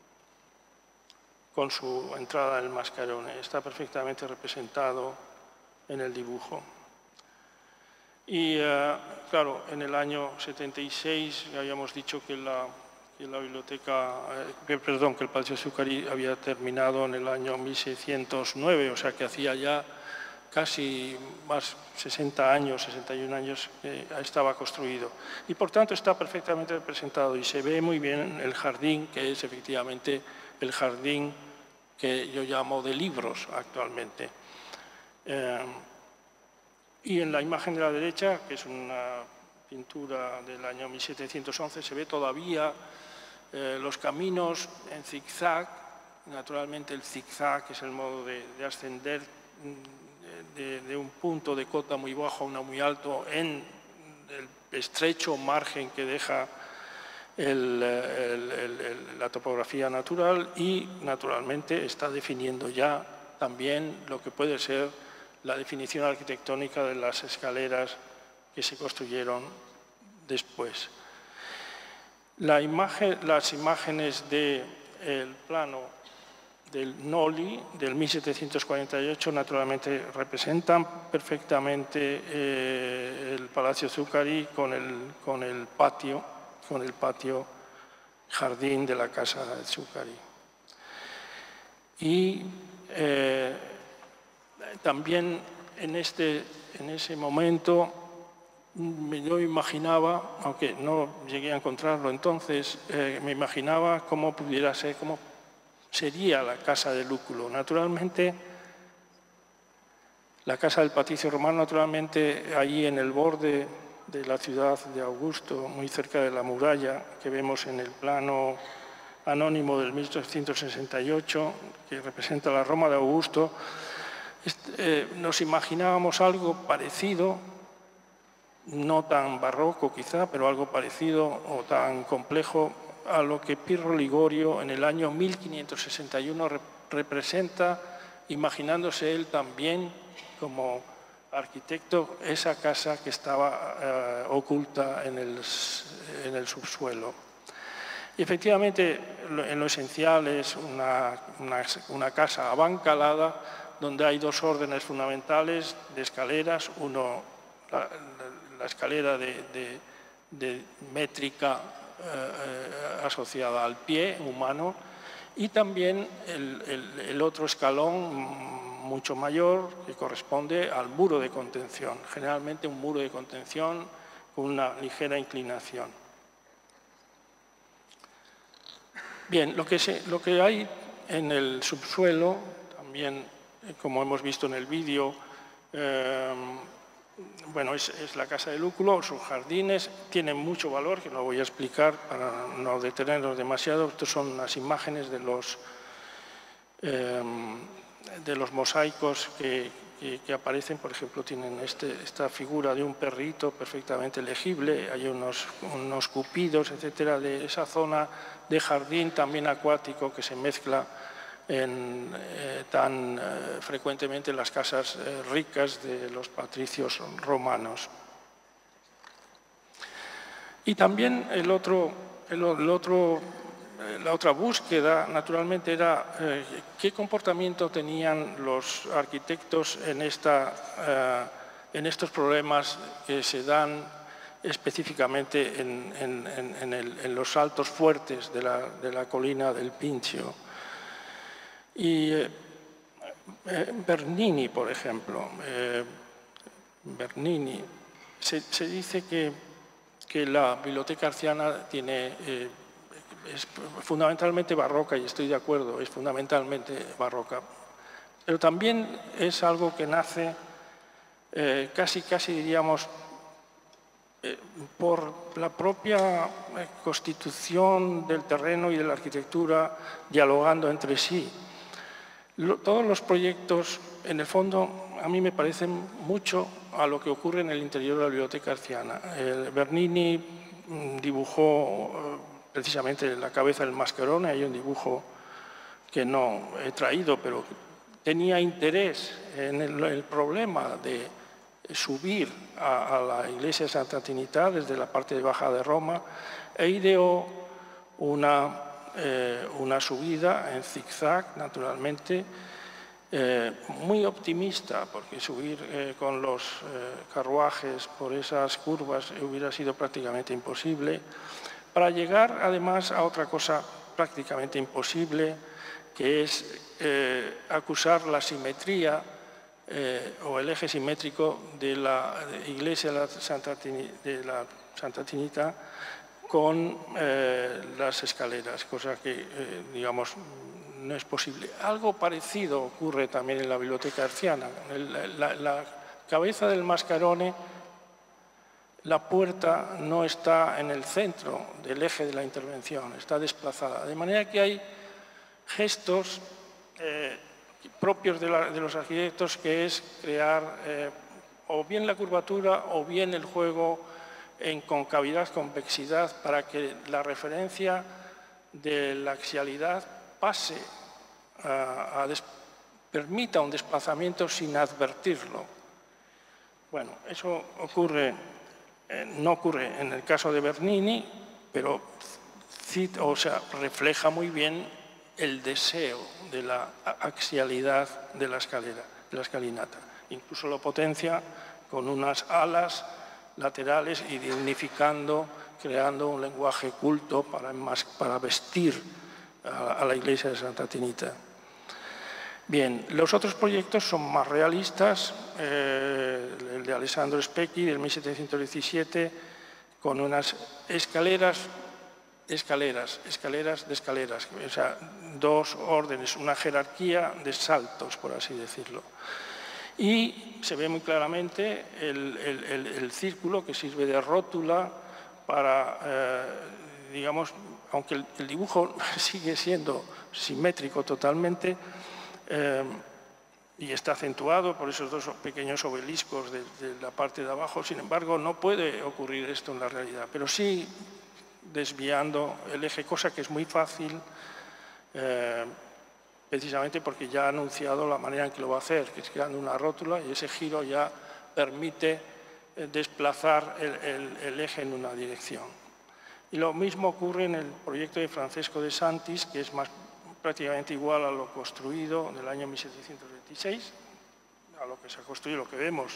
con su entrada al Mascarone. Está perfectamente representado en el dibujo. Y uh, claro, en el año setenta y seis ya habíamos dicho que la, que la biblioteca, eh, que, perdón, que el Palacio Zuccari había terminado en el año mil seiscientos nueve, o sea que hacía ya casi más sesenta años, sesenta y un años que estaba construido. Y por tanto está perfectamente representado y se ve muy bien el jardín, que es efectivamente el jardín que yo llamo de libros actualmente. Eh, y en la imagen de la derecha, que es una pintura del año mil setecientos once, se ve todavía eh, los caminos en zigzag. Naturalmente el zigzag es el modo de, de ascender de, de un punto de cota muy bajo a uno muy alto en el estrecho margen que deja el, el, el, el, la topografía natural, y naturalmente está definiendo ya también lo que puede ser la definición arquitectónica de las escaleras que se construyeron después. La imagen, las imágenes del plano del Noli del mil setecientos cuarenta y ocho naturalmente representan perfectamente eh, el Palacio Zuccari con el, con el patio, con el patio jardín de la casa de Zuccari. Y eh, también en, este, en ese momento yo imaginaba, aunque no llegué a encontrarlo entonces, eh, me imaginaba cómo pudiera ser, cómo sería la casa de Lúculo. Naturalmente, la casa del Patricio Romano, naturalmente, allí en el borde de la ciudad de Augusto, muy cerca de la muralla, que vemos en el plano anónimo del mil ochocientos sesenta y ocho, que representa la Roma de Augusto, eh, nos imaginábamos algo parecido, no tan barroco quizá, pero algo parecido o tan complejo a lo que Pirro Ligorio en el año mil quinientos sesenta y uno rep representa, imaginándose él también como arquitecto esa casa que estaba eh, oculta en el, en el subsuelo. Y efectivamente, en lo esencial es una, una, una casa abancalada donde hay dos órdenes fundamentales de escaleras, uno, la, la escalera de, de, de métrica eh, asociada al pie humano, y también el, el, el otro escalón mucho mayor que corresponde al muro de contención, generalmente un muro de contención con una ligera inclinación. Bien, lo que, se, lo que hay en el subsuelo, también como hemos visto en el vídeo, eh, bueno, es, es la casa de Lúculo, sus jardines tienen mucho valor, que lo voy a explicar para no detenernos demasiado. Estas son las imágenes de los, eh, de los mosaicos que, que, que aparecen. Por ejemplo, tienen este, esta figura de un perrito perfectamente legible, hay unos, unos cupidos, etcétera, de esa zona de jardín también acuático que se mezcla En, eh, tan eh, frecuentemente en las casas eh, ricas de los patricios romanos. Y también el otro, el, el otro, eh, la otra búsqueda, naturalmente, era eh, qué comportamiento tenían los arquitectos en, esta, eh, en estos problemas que se dan específicamente en, en, en, en, el, en los saltos fuertes de la, de la colina del Pincio. Y eh, Bernini, por ejemplo, eh, Bernini, se, se dice que, que la biblioteca arciana tiene, eh, es fundamentalmente barroca, y estoy de acuerdo, es fundamentalmente barroca, pero también es algo que nace eh, casi, casi diríamos, eh, por la propia constitución del terreno y de la arquitectura dialogando entre sí. Todos los proyectos, en el fondo, a mí me parecen mucho a lo que ocurre en el interior de la biblioteca arciana. El Bernini dibujó precisamente la cabeza del Mascherone. Hay un dibujo que no he traído, pero tenía interés en el, el problema de subir a, a la iglesia de Santa Trinità desde la parte baja de Roma, e ideó una, eh, una subida en zigzag, naturalmente, eh, muy optimista, porque subir eh, con los eh, carruajes por esas curvas hubiera sido prácticamente imposible, para llegar además a otra cosa prácticamente imposible, que es eh, acusar la simetría eh, o el eje simétrico de la iglesia de la Santa, de la Santa Trinità con eh, las escaleras, cosa que, eh, digamos, no es posible. Algo parecido ocurre también en la Biblioteca Hertziana. El, la, la cabeza del Mascherone, la puerta no está en el centro del eje de la intervención, está desplazada. De manera que hay gestos eh, propios de, la, de los arquitectos, que es crear eh, o bien la curvatura o bien el juego en concavidad, convexidad, para que la referencia de la axialidad pase a, a des, permita un desplazamiento sin advertirlo. Bueno, eso ocurre, eh, no ocurre en el caso de Bernini, pero cita, o sea, refleja muy bien el deseo de la axialidad de la escalera, de la escalinata. Incluso lo potencia con unas alas laterales y dignificando, creando un lenguaje culto para, para vestir a, a la iglesia de Santa Trinità. Bien, los otros proyectos son más realistas, eh, el de Alessandro Specchi del mil setecientos diecisiete, con unas escaleras, escaleras, escaleras de escaleras, o sea, dos órdenes, una jerarquía de saltos, por así decirlo. Y se ve muy claramente el, el, el, el círculo que sirve de rótula para, eh, digamos, aunque el, el dibujo sigue siendo simétrico totalmente, eh, y está acentuado por esos dos pequeños obeliscos de, de la parte de abajo, sin embargo, no puede ocurrir esto en la realidad, pero sí desviando el eje, cosa que es muy fácil, eh, precisamente porque ya ha anunciado la manera en que lo va a hacer, que es creando una rótula, y ese giro ya permite desplazar el, el, el eje en una dirección. Y lo mismo ocurre en el proyecto de Francesco de Santis, que es más, prácticamente igual a lo construido del año mil setecientos veintiséis, a lo que se ha construido, lo que vemos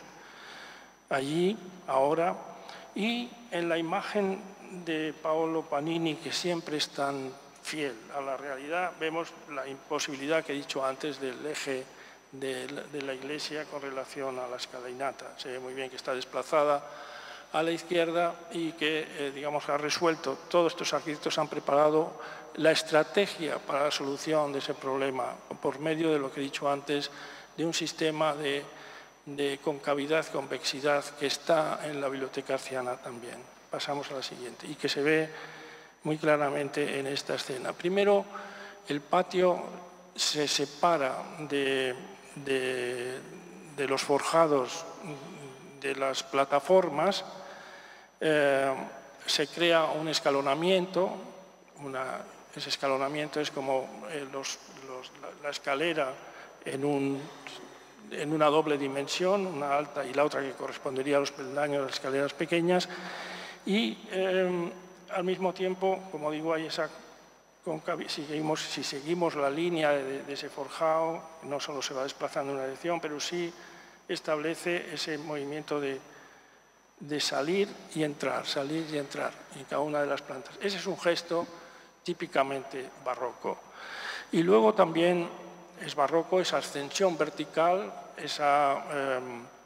allí, ahora, y en la imagen de Paolo Panini, que siempre es tan fiel a la realidad, vemos la imposibilidad que he dicho antes del eje de la, de la iglesia con relación a la escalinata. Se ve muy bien que está desplazada a la izquierda y que, eh, digamos, ha resuelto, todos estos arquitectos han preparado la estrategia para la solución de ese problema por medio de lo que he dicho antes, de un sistema de, de concavidad, convexidad que está en la Biblioteca Hertziana también. Pasamos a la siguiente, y que se ve muy claramente en esta escena. Primero, el patio se separa de, de, de los forjados de las plataformas, eh, se crea un escalonamiento, una, ese escalonamiento es como eh, los, los, la, la escalera en, un, en una doble dimensión, una alta y la otra que correspondería a los peldaños de las escaleras pequeñas, y eh, al mismo tiempo, como digo, hay esa si seguimos, si seguimos la línea de, de ese forjado, no solo se va desplazando en una dirección, pero sí establece ese movimiento de, de salir y entrar, salir y entrar en cada una de las plantas. Ese es un gesto típicamente barroco. Y luego también es barroco esa ascensión vertical, esa... Eh,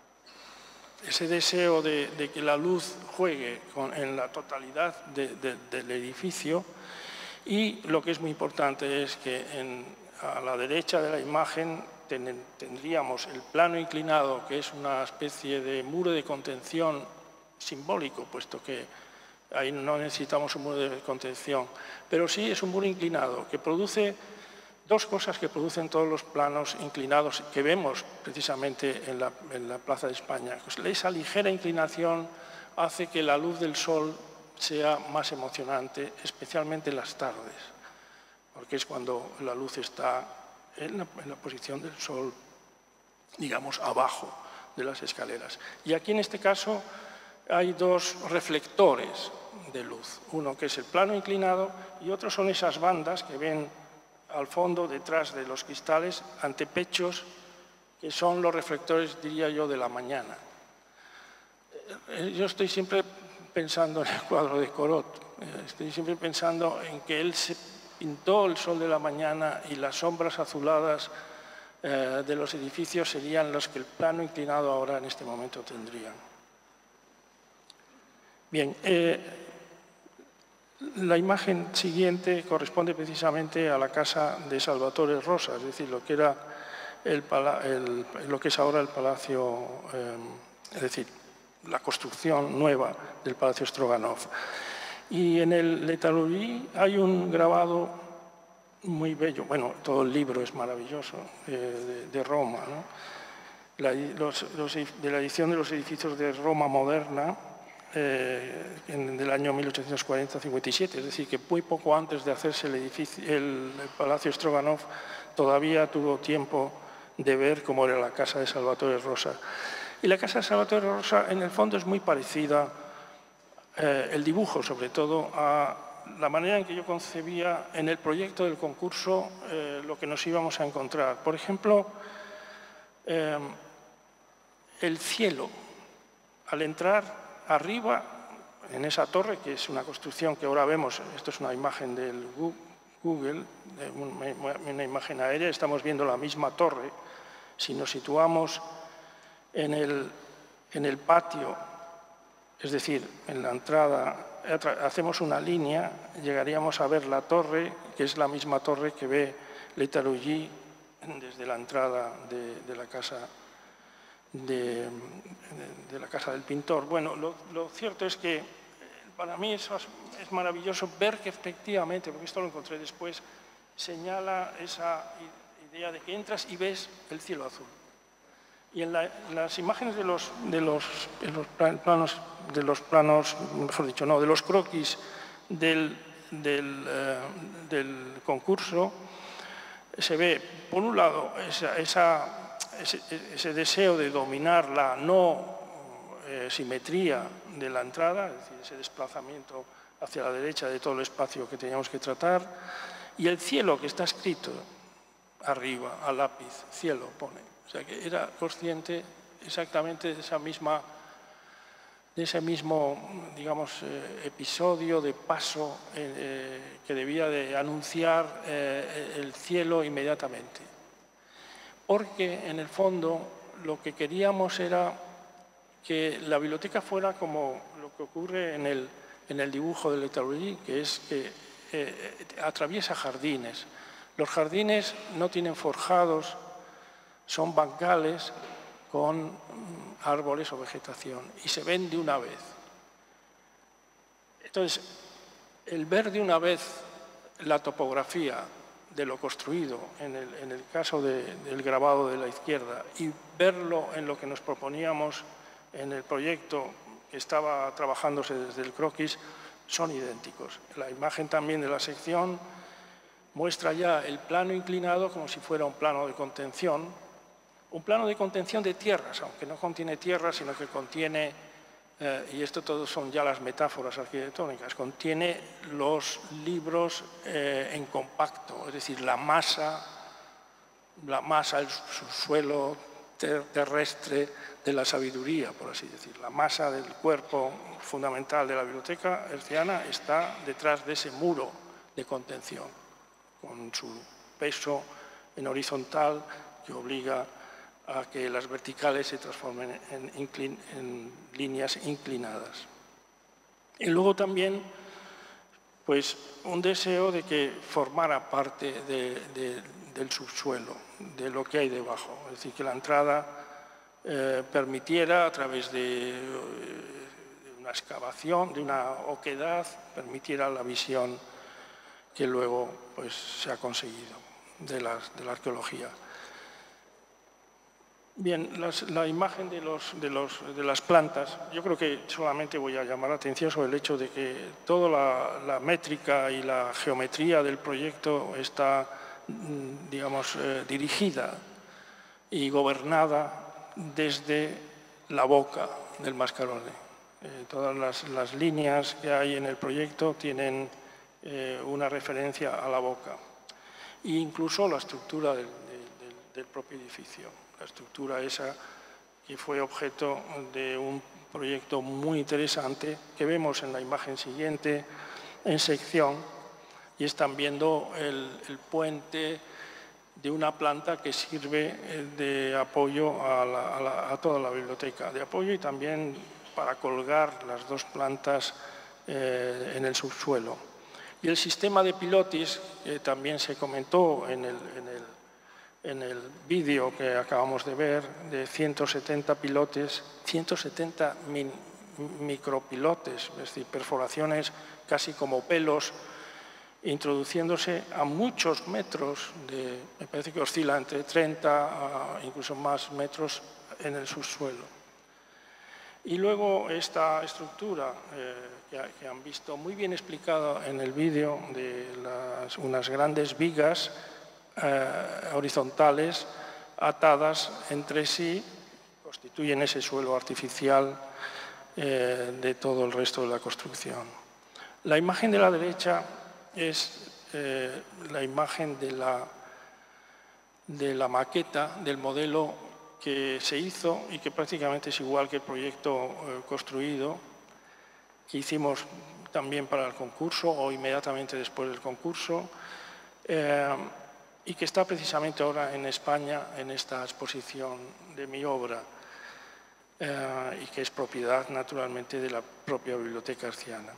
ese deseo de, de que la luz juegue con, en la totalidad de, de, del edificio, y lo que es muy importante es que en, a la derecha de la imagen ten, tendríamos el plano inclinado, que es una especie de muro de contención simbólico, puesto que ahí no necesitamos un muro de contención, pero sí es un muro inclinado que produce dos cosas que producen todos los planos inclinados que vemos precisamente en la, en la Plaza de España. Esa ligera inclinación hace que la luz del sol sea más emocionante, especialmente en las tardes, porque es cuando la luz está en la, en la posición del sol, digamos, abajo de las escaleras. Y aquí en este caso hay dos reflectores de luz, uno que es el plano inclinado y otro son esas bandas que ven al fondo, detrás de los cristales, antepechos, que son los reflectores, diría yo, de la mañana. Yo estoy siempre pensando en el cuadro de Corot, estoy siempre pensando en que él se pintó el sol de la mañana y las sombras azuladas eh, de los edificios serían los que el plano inclinado ahora en este momento tendrían. Bien, eh, la imagen siguiente corresponde precisamente a la casa de Salvatore Rosa, es decir, lo que, era el, el, lo que es ahora el Palacio, eh, es decir, la construcción nueva del Palacio Stroganov. Y en el Letarulli hay un grabado muy bello, bueno, todo el libro es maravilloso, eh, de, de Roma, ¿no? La, los, los, de la edición de los edificios de Roma moderna, eh, en, del año mil ochocientos cuarenta cincuenta y siete, es decir, que muy poco antes de hacerse el, edificio, el, el Palacio Stroganov, todavía tuvo tiempo de ver cómo era la casa de Salvatore Rosa. Y la casa de Salvatore Rosa, en el fondo, es muy parecida, eh, el dibujo sobre todo, a la manera en que yo concebía en el proyecto del concurso eh, lo que nos íbamos a encontrar. Por ejemplo, eh, el cielo. Al entrar arriba, en esa torre, que es una construcción que ahora vemos, esto es una imagen del Google, una imagen aérea, estamos viendo la misma torre. Si nos situamos en el, en el patio, es decir, en la entrada, hacemos una línea, llegaríamos a ver la torre, que es la misma torre que ve Letarulli desde la entrada de, de la casa de, de, de la casa del pintor. Bueno, lo, lo cierto es que para mí es, es maravilloso ver que efectivamente, porque esto lo encontré después, señala esa idea de que entras y ves el cielo azul. Y en, la, en las imágenes de los, de, los, de, los planos, de los planos, mejor dicho, no, de los croquis del, del, eh, del concurso, se ve, por un lado, esa, esa, ese, ese deseo de dominar la no eh, simetría de la entrada, es decir, ese desplazamiento hacia la derecha de todo el espacio que teníamos que tratar, y el cielo que está escrito arriba, a lápiz, cielo pone. O sea, que era consciente exactamente de, esa misma, de ese mismo, digamos, eh, episodio de paso eh, que debía de anunciar eh, el cielo inmediatamente. Porque, en el fondo, lo que queríamos era que la biblioteca fuera como lo que ocurre en el, en el dibujo de Letarulli, que es que eh, atraviesa jardines. Los jardines no tienen forjados, son bancales con árboles o vegetación y se ven de una vez. Entonces, el ver de una vez la topografía de lo construido, en el, en el caso de, del grabado de la izquierda, y verlo en lo que nos proponíamos en el proyecto que estaba trabajándose desde el croquis, son idénticos. La imagen también de la sección muestra ya el plano inclinado como si fuera un plano de contención, un plano de contención de tierras, aunque no contiene tierras, sino que contiene, eh, y esto todo son ya las metáforas arquitectónicas, contiene los libros eh, en compacto, es decir, la masa, la masa, el subsuelo ter terrestre de la sabiduría, por así decir. La masa del cuerpo fundamental de la biblioteca herciana está detrás de ese muro de contención, con su peso en horizontal que obliga a que las verticales se transformen en, inclin, en líneas inclinadas. Y luego también, pues, un deseo de que formara parte de, de, del subsuelo, de lo que hay debajo. Es decir, que la entrada eh, permitiera, a través de, de una excavación, de una oquedad, permitiera la visión que luego, pues, se ha conseguido de, las, de la arqueología. Bien, las, la imagen de, los, de, los, de las plantas, yo creo que solamente voy a llamar la atención sobre el hecho de que toda la, la métrica y la geometría del proyecto está, digamos, eh, dirigida y gobernada desde la boca del Mascarone. Eh, todas las, las líneas que hay en el proyecto tienen eh, una referencia a la boca. E incluso la estructura del, del, del propio edificio. La estructura esa que fue objeto de un proyecto muy interesante que vemos en la imagen siguiente en sección, y están viendo el, el puente de una planta que sirve de apoyo a, la, a, la, a toda la biblioteca, de apoyo y también para colgar las dos plantas eh, en el subsuelo. Y el sistema de pilotis, que también se comentó en el, en el en el vídeo que acabamos de ver, de ciento setenta pilotes, ciento setenta min, micropilotes, es decir, perforaciones casi como pelos, introduciéndose a muchos metros, de, me parece que oscila entre treinta a incluso más metros en el subsuelo. Y luego esta estructura eh, que, que han visto muy bien explicada en el vídeo de las, unas grandes vigas Eh, horizontales atadas entre sí, constituyen ese suelo artificial eh, de todo el resto de la construcción. La imagen de la derecha es eh, la imagen de la, de la maqueta del modelo que se hizo y que prácticamente es igual que el proyecto eh, construido, que hicimos también para el concurso o inmediatamente después del concurso. Eh, y que está precisamente ahora en España en esta exposición de mi obra eh, y que es propiedad naturalmente de la propia Biblioteca Arciana.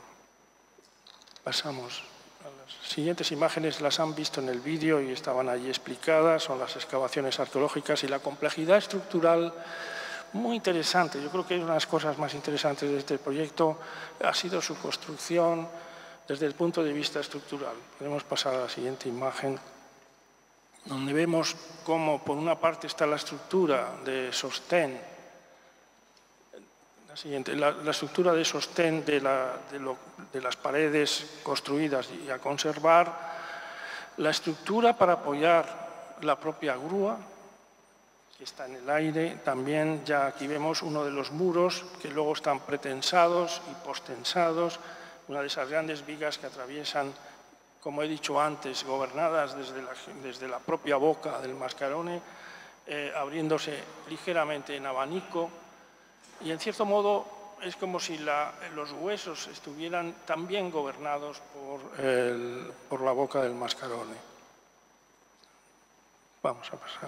Pasamos a las siguientes imágenes, las han visto en el vídeo y estaban allí explicadas, son las excavaciones arqueológicas y la complejidad estructural muy interesante. Yo creo que una de las cosas más interesantes de este proyecto ha sido su construcción desde el punto de vista estructural. Podemos pasar a la siguiente imagen, donde vemos cómo por una parte está la estructura de sostén, la, siguiente, la, la estructura de sostén de, la, de, lo, de las paredes construidas y a conservar, la estructura para apoyar la propia grúa, que está en el aire, también ya aquí vemos uno de los muros que luego están pretensados y postensados, una de esas grandes vigas que atraviesan, como he dicho antes, gobernadas desde la, desde la propia boca del Mascarone, eh, abriéndose ligeramente en abanico, y en cierto modo es como si la, los huesos estuvieran también gobernados por, el, por la boca del Mascarone. Vamos a pasar.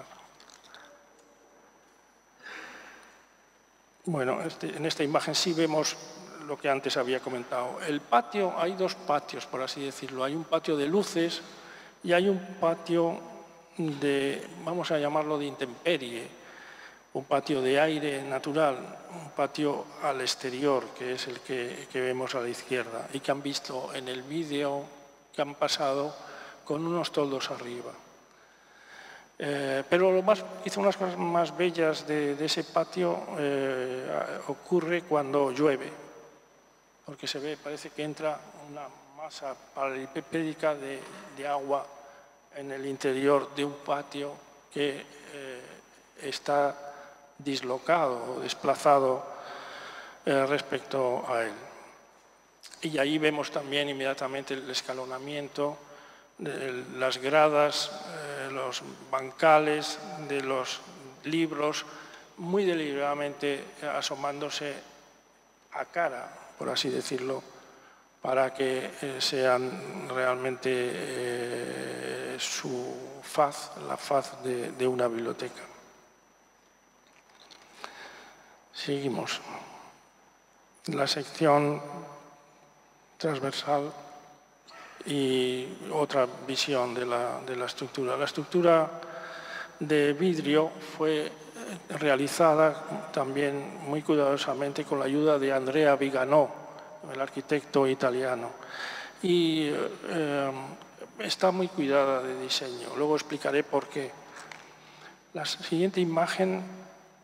Bueno, este, en esta imagen sí vemos lo que antes había comentado. El patio, hay dos patios, por así decirlo. Hay un patio de luces y hay un patio de, vamos a llamarlo de intemperie, un patio de aire natural, un patio al exterior, que es el que, que vemos a la izquierda y que han visto en el vídeo que han pasado con unos toldos arriba. Eh, pero lo más, quizá unas cosas más bellas de, de ese patio eh, ocurre cuando llueve, porque se ve, parece que entra una masa paralelepípedica de, de agua en el interior de un patio que eh, está dislocado o desplazado eh, respecto a él. Y ahí vemos también inmediatamente el escalonamiento, de las gradas, eh, los bancales de los libros, muy deliberadamente asomándose a cara, por así decirlo, para que eh, sean realmente eh, su faz, la faz de, de una biblioteca. Seguimos. La sección transversal y otra visión de la, de la estructura. La estructura de vidrio fue realizada también muy cuidadosamente con la ayuda de Andrea Viganò, el arquitecto italiano, y eh, está muy cuidada de diseño. Luego explicaré por qué. La siguiente imagen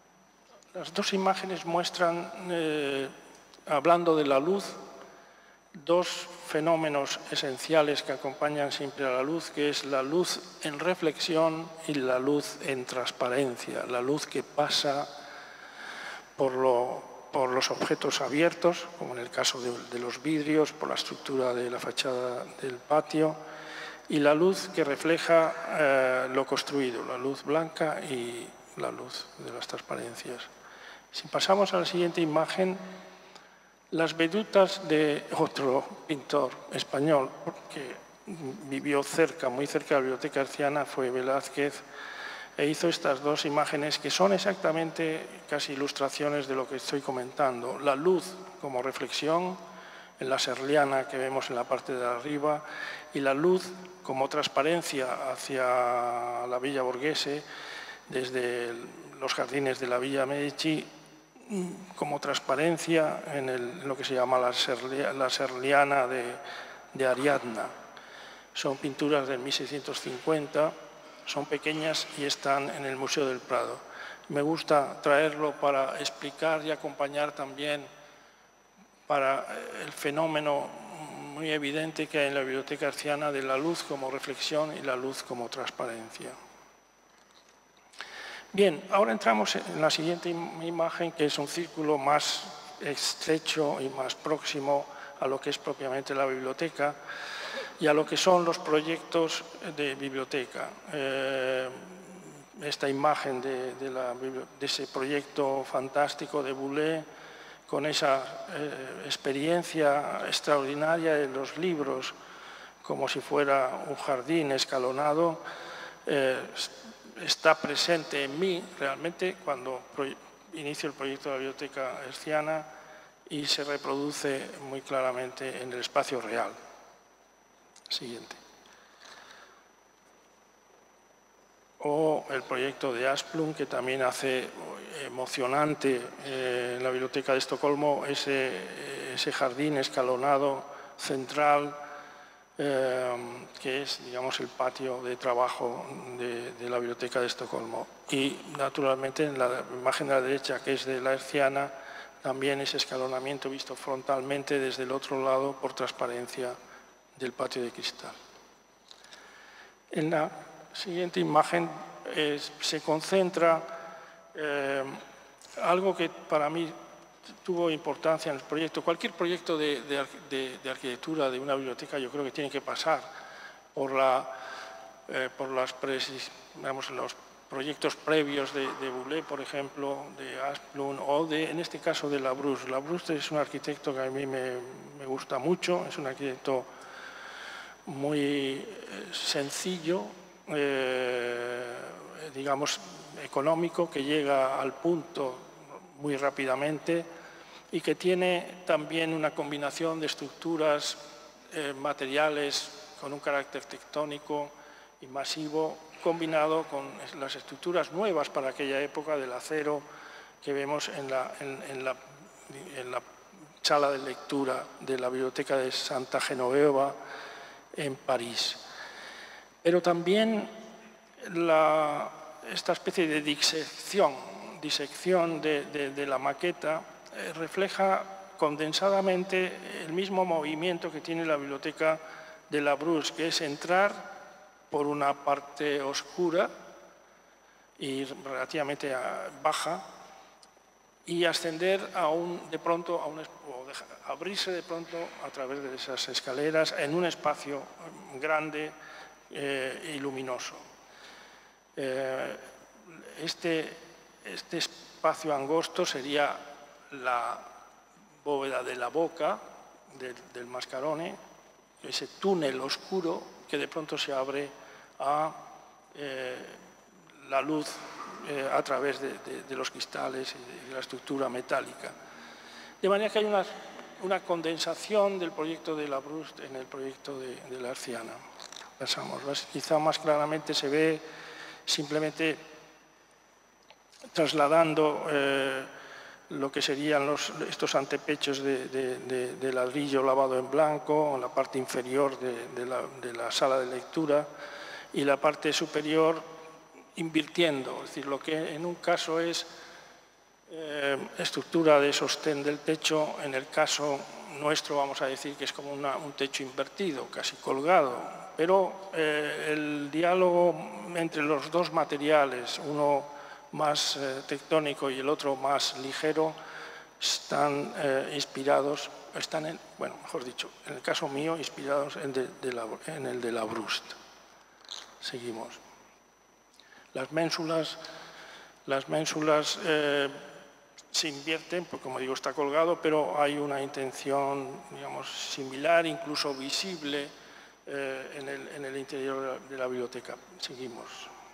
las dos imágenes muestran, eh, hablando de la luz, dos fenómenos esenciales que acompañan siempre a la luz, que es la luz en reflexión y la luz en transparencia, la luz que pasa por, lo, por los objetos abiertos, como en el caso de, de los vidrios, por la estructura de la fachada del patio, y la luz que refleja eh, lo construido, la luz blanca y la luz de las transparencias. Si pasamos a la siguiente imagen, las vedutas de otro pintor español que vivió cerca, muy cerca de la Biblioteca Herciana, fue Velázquez, e hizo estas dos imágenes que son exactamente casi ilustraciones de lo que estoy comentando. La luz como reflexión en la serliana que vemos en la parte de arriba y la luz como transparencia hacia la Villa Borghese desde los jardines de la Villa Medici, como transparencia en, el, en lo que se llama la, serlia, la serliana de, de Ariadna. Son pinturas del mil seiscientos cincuenta, son pequeñas y están en el Museo del Prado. Me gusta traerlo para explicar y acompañar también para el fenómeno muy evidente que hay en la Biblioteca Herciana de la luz como reflexión y la luz como transparencia. Bien, ahora entramos en la siguiente imagen, que es un círculo más estrecho y más próximo a lo que es propiamente la biblioteca y a lo que son los proyectos de biblioteca. Eh, esta imagen de, de, la, de ese proyecto fantástico de Boulez, con esa eh, experiencia extraordinaria de los libros, como si fuera un jardín escalonado, eh, está presente en mí realmente cuando inicio el proyecto de la Biblioteca Herciana y se reproduce muy claramente en el espacio real. Siguiente. O el proyecto de Asplund, que también hace emocionante eh, en la Biblioteca de Estocolmo ese, ese jardín escalonado central, Eh, que es, digamos, el patio de trabajo de, de la Biblioteca de Estocolmo. Y, naturalmente, en la imagen de la derecha, que es de la Herciana, también ese escalonamiento visto frontalmente desde el otro lado por transparencia del patio de cristal. En la siguiente imagen eh, se concentra eh, algo que para mí tuvo importancia en el proyecto. Cualquier proyecto de, de, de, de arquitectura de una biblioteca yo creo que tiene que pasar por, la, eh, por las presis, digamos, los proyectos previos de, de Boulez, por ejemplo, de Asplund o de, en este caso, de Labrousse. Labrousse es un arquitecto que a mí me, me gusta mucho, es un arquitecto muy sencillo, eh, digamos, económico, que llega al punto muy rápidamente y que tiene también una combinación de estructuras eh, materiales con un carácter tectónico y masivo, combinado con las estructuras nuevas para aquella época del acero que vemos en la, en, en la, en la sala de lectura de la Biblioteca de Santa Genoveva en París. Pero también la, esta especie de disección disección de, de, de la maqueta eh, refleja condensadamente el mismo movimiento que tiene la biblioteca de Labrousse, que es entrar por una parte oscura y relativamente baja y ascender a un, de pronto a un, o dejar, abrirse de pronto a través de esas escaleras en un espacio grande eh, y luminoso. Eh, este Este espacio angosto sería la bóveda de la boca del, del Mascarone, ese túnel oscuro que de pronto se abre a eh, la luz eh, a través de, de, de los cristales y de, de la estructura metálica. De manera que hay una, una condensación del proyecto de Labrousse en el proyecto de, de la Herciana. Pasamos. Quizá más claramente se ve simplemente trasladando eh, lo que serían los, estos antepechos de, de, de, de ladrillo lavado en blanco, la parte inferior de, de, la, de la sala de lectura y la parte superior invirtiendo, es decir, lo que en un caso es eh, estructura de sostén del techo. En el caso nuestro vamos a decir que es como una, un techo invertido, casi colgado, pero eh, el diálogo entre los dos materiales, uno más eh, tectónico y el otro más ligero, están eh, inspirados, están en, bueno, mejor dicho, en el caso mío, inspirados en, de, de la, en el de la Brust. Seguimos. Las ménsulas, las ménsulas eh, se invierten, porque como digo está colgado, pero hay una intención, digamos, similar, incluso visible eh, en, el, en el interior de la, de la biblioteca. Seguimos.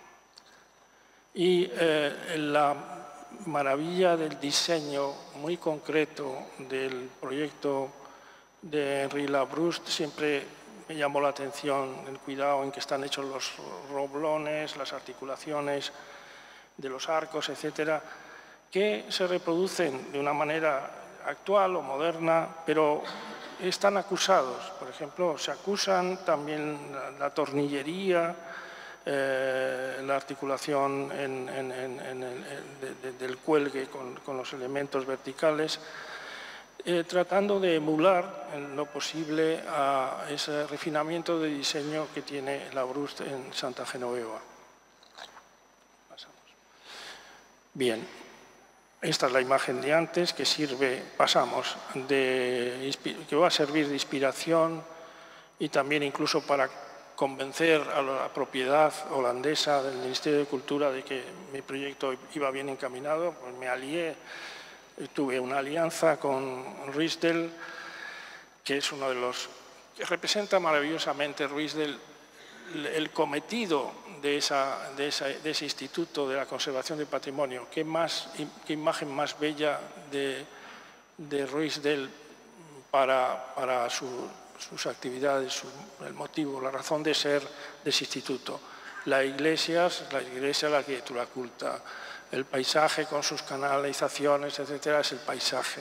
Y eh, la maravilla del diseño muy concreto del proyecto de Henri Labrouste siempre me llamó la atención el cuidado en que están hechos los roblones, las articulaciones de los arcos, etcétera, que se reproducen de una manera actual o moderna, pero están acusados. Por ejemplo, se acusan también la, la tornillería, eh, la articulación en, en, en, en el, de, de, del cuelgue con, con los elementos verticales, eh, tratando de emular en lo posible a ese refinamiento de diseño que tiene Labrouste en Santa Genoveva. Pasamos. Bien. Esta es la imagen de antes que sirve, pasamos, de, que va a servir de inspiración y también incluso para convencer a la propiedad holandesa del Ministerio de Cultura de que mi proyecto iba bien encaminado. Pues me alié, tuve una alianza con Ruysdael, que es uno de los que representa maravillosamente Ruysdael el cometido de, esa, de, esa, de ese instituto de la conservación del patrimonio. ¿Qué, más, qué imagen más bella de, de Ruysdael para, para su, sus actividades, su, el motivo, la razón de ser de ese instituto? La iglesia, la iglesia, la arquitectura culta, el paisaje con sus canalizaciones, etcétera, es el paisaje.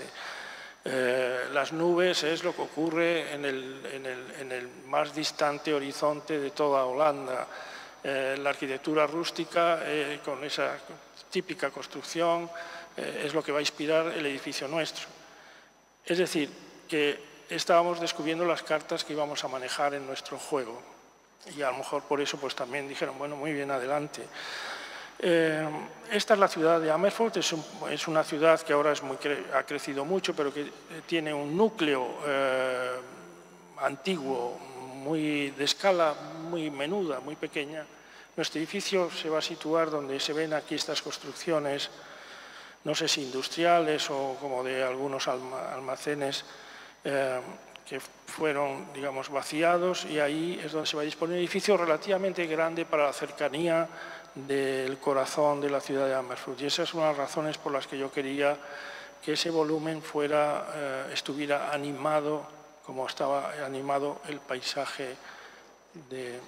Eh, las nubes es lo que ocurre en el, en el, en el más distante horizonte de toda Holanda. Eh, la arquitectura rústica, eh, con esa típica construcción, eh, es lo que va a inspirar el edificio nuestro. Es decir, que estábamos descubriendo las cartas que íbamos a manejar en nuestro juego. Y a lo mejor por eso pues, también dijeron, bueno, muy bien, adelante. Eh, esta es la ciudad de Amersfoort, es, un, es una ciudad que ahora es muy cre ha crecido mucho, pero que tiene un núcleo eh, antiguo, muy de escala muy menuda, muy pequeña. Nuestro edificio se va a situar donde se ven aquí estas construcciones, no sé si industriales o como de algunos alma almacenes eh, que fueron, digamos, vaciados, y ahí es donde se va a disponer un edificio relativamente grande para la cercanía del corazón de la ciudad de Amersfoort. Y esas son las razones por las que yo quería que ese volumen fuera, eh, estuviera animado, como estaba animado el paisaje de...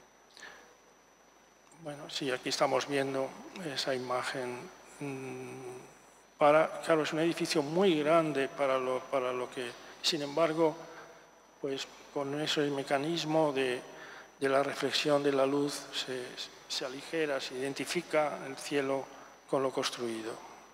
Bueno, sí, aquí estamos viendo esa imagen. Para, claro, es un edificio muy grande para lo, para lo que... Sin embargo, pues con ese mecanismo de, de la reflexión de la luz se, se aligera, se identifica el cielo con lo construido.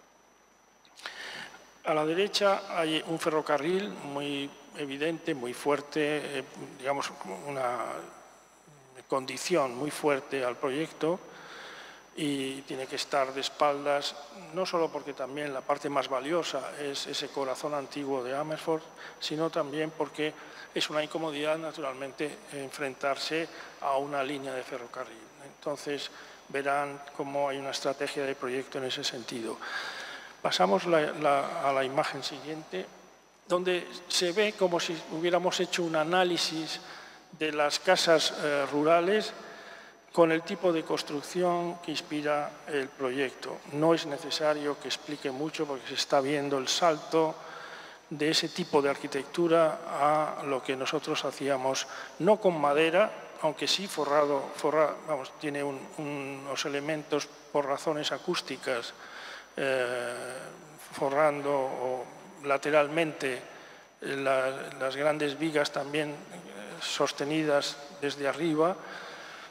A la derecha hay un ferrocarril muy evidente, muy fuerte, eh, digamos una condición muy fuerte al proyecto, y tiene que estar de espaldas, no solo porque también la parte más valiosa es ese corazón antiguo de Amersfoort, sino también porque es una incomodidad, naturalmente, enfrentarse a una línea de ferrocarril. Entonces, verán cómo hay una estrategia de proyecto en ese sentido. Pasamos la, la, a la imagen siguiente, donde se ve como si hubiéramos hecho un análisis de las casas eh, rurales con el tipo de construcción que inspira el proyecto. No es necesario que explique mucho porque se está viendo el salto de ese tipo de arquitectura a lo que nosotros hacíamos, no con madera, aunque sí forrado, forra, vamos, tiene un, unos elementos por razones acústicas, eh, forrando o lateralmente la, las grandes vigas también eh, sostenidas desde arriba.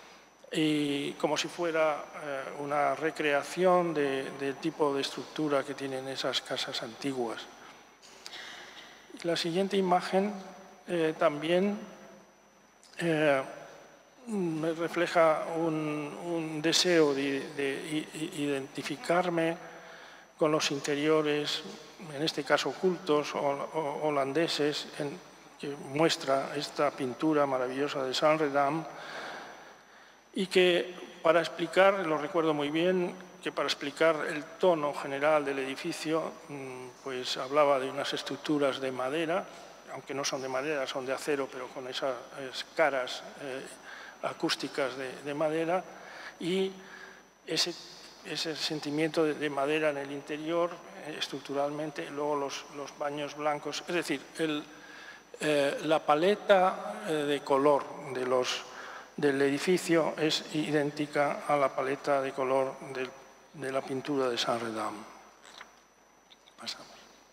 y como si fuera eh, una recreación de, del tipo de estructura que tienen esas casas antiguas. La siguiente imagen eh, también eh, me refleja un, un deseo de, de identificarme con los interiores, en este caso cultos o, o holandeses, en, que muestra esta pintura maravillosa de Saint-Redam, y que para explicar, lo recuerdo muy bien, que para explicar el tono general del edificio, pues hablaba de unas estructuras de madera, aunque no son de madera, son de acero, pero con esas caras eh, acústicas de, de madera, y ese, ese sentimiento de, de madera en el interior, eh, estructuralmente, y luego los, los baños blancos, es decir, el, eh, la paleta eh, de color de los, del edificio es idéntica a la paleta de color del, de la pintura de Saint-Redam. Pasamos.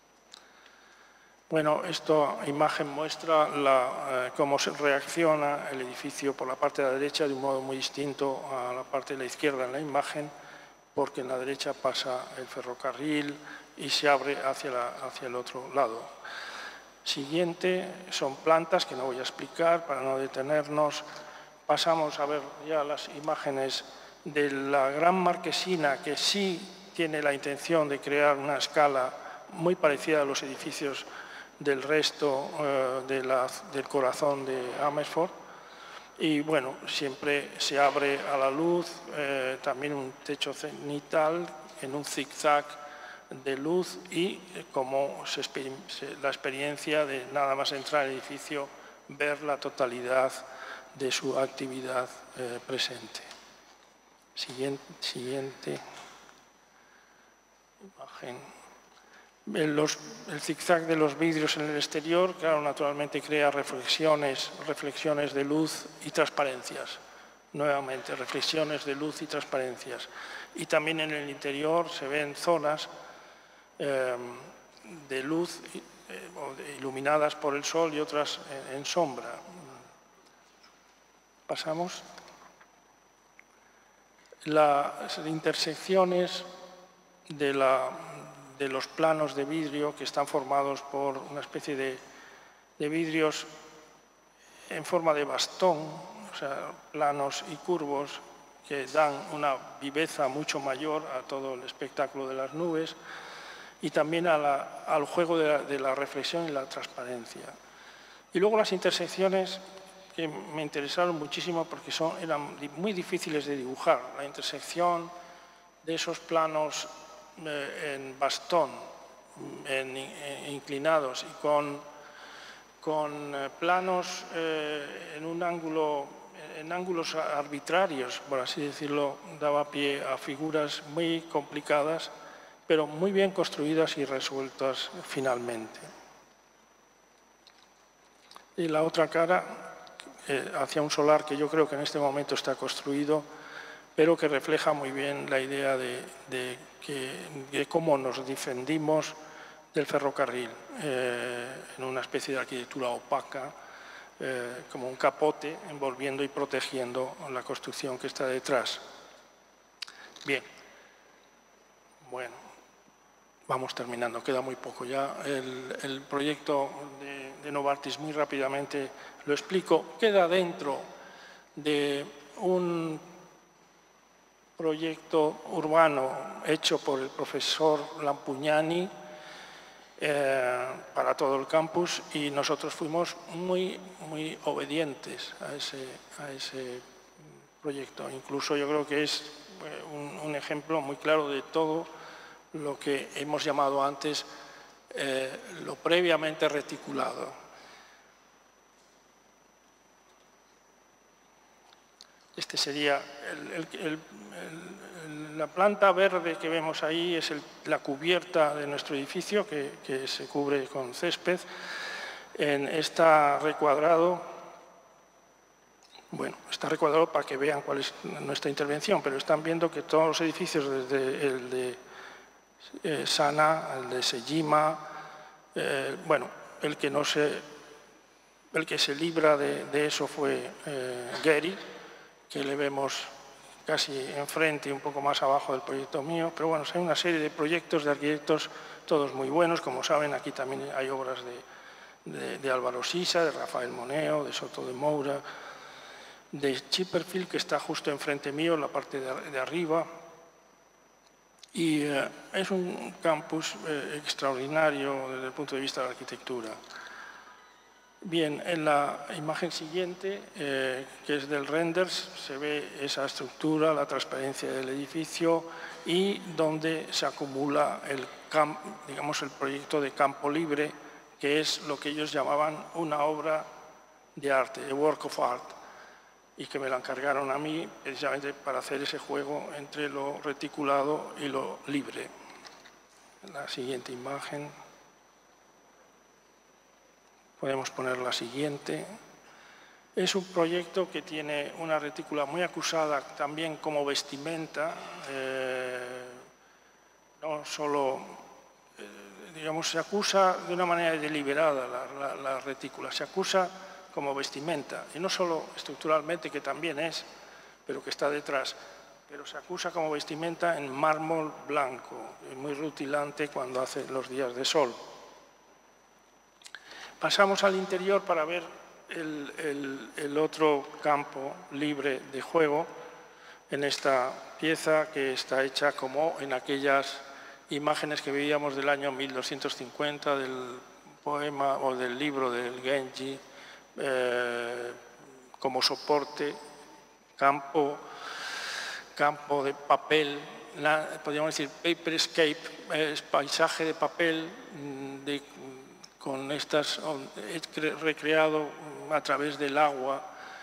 Bueno, esta imagen muestra la, eh, cómo se reacciona el edificio por la parte de la derecha de un modo muy distinto a la parte de la izquierda en la imagen, porque en la derecha pasa el ferrocarril y se abre hacia, la, hacia el otro lado. Siguiente son plantas que no voy a explicar para no detenernos. Pasamos a ver ya las imágenes de la gran marquesina, que sí tiene la intención de crear una escala muy parecida a los edificios del resto eh, de la, del corazón de Amersfoort. Y bueno, siempre se abre a la luz, eh, también un techo cenital en un zigzag de luz y eh, como se, se, la experiencia de nada más entrar al edificio, ver la totalidad de su actividad eh, presente. Siguiente, siguiente imagen. Los, el zigzag de los vidrios en el exterior, claro, naturalmente crea reflexiones, reflexiones de luz y transparencias. Nuevamente, reflexiones de luz y transparencias. Y también en el interior se ven zonas eh, de luz eh, iluminadas por el sol y otras en, en sombra. Pasamos. Las intersecciones de la... de los planos de vidrio que están formados por una especie de, de vidrios en forma de bastón, o sea, planos y curvos que dan una viveza mucho mayor a todo el espectáculo de las nubes y también a la, al juego de la, de la reflexión y la transparencia. Y luego las intersecciones que me interesaron muchísimo porque son, eran muy difíciles de dibujar, la intersección de esos planos en bastón, en, en, inclinados y con, con planos eh, en un ángulo, en ángulos arbitrarios, por así decirlo, daba pie a figuras muy complicadas, pero muy bien construidas y resueltas finalmente. Y la otra cara, eh, hacia un solar que yo creo que en este momento está construido, pero que refleja muy bien la idea de, de, que, de cómo nos defendimos del ferrocarril, eh, en una especie de arquitectura opaca, eh, como un capote envolviendo y protegiendo la construcción que está detrás. Bien, bueno, vamos terminando, queda muy poco ya. El, el proyecto de, de Novartis, muy rápidamente lo explico, queda dentro de un proyecto urbano hecho por el profesor Lampugnani eh, para todo el campus y nosotros fuimos muy, muy obedientes a ese, a ese proyecto. Incluso yo creo que es un, un ejemplo muy claro de todo lo que hemos llamado antes eh, lo previamente reticulado. Este sería el, el, el, el, la planta verde que vemos ahí, es el, la cubierta de nuestro edificio que, que se cubre con césped. En, está recuadrado, bueno, está recuadrado para que vean cuál es nuestra intervención, pero están viendo que todos los edificios, desde el de eh, Sana, el de Sejima, eh, bueno, el que no se, el que se libra de, de eso fue eh, Gehry, que le vemos casi enfrente y un poco más abajo del proyecto mío, pero bueno, hay una serie de proyectos de arquitectos, todos muy buenos. Como saben, aquí también hay obras de, de, de Álvaro Sisa, de Rafael Moneo, de Soto de Moura, de Chipperfield, que está justo enfrente mío, en la parte de, de arriba. Y eh, es un campus eh, extraordinario desde el punto de vista de la arquitectura. Bien, en la imagen siguiente, eh, que es del renders, se ve esa estructura, la transparencia del edificio y donde se acumula el, camp, digamos, el proyecto de campo libre, que es lo que ellos llamaban una obra de arte, a work of art, y que me la encargaron a mí precisamente para hacer ese juego entre lo reticulado y lo libre. La siguiente imagen. Podemos poner la siguiente. Es un proyecto que tiene una retícula muy acusada también como vestimenta, eh, no solo, eh, digamos, se acusa de una manera deliberada la, la, la retícula, se acusa como vestimenta, y no solo estructuralmente, que también es, pero que está detrás, pero se acusa como vestimenta en mármol blanco, muy rutilante cuando hace los días de sol. Pasamos al interior para ver el, el, el otro campo libre de juego en esta pieza que está hecha como en aquellas imágenes que veíamos del año mil doscientos cincuenta, del poema o del libro del Genji, eh, como soporte, campo, campo de papel, la, podríamos decir paperscape, es paisaje de papel, de, con estas, recreado a través del agua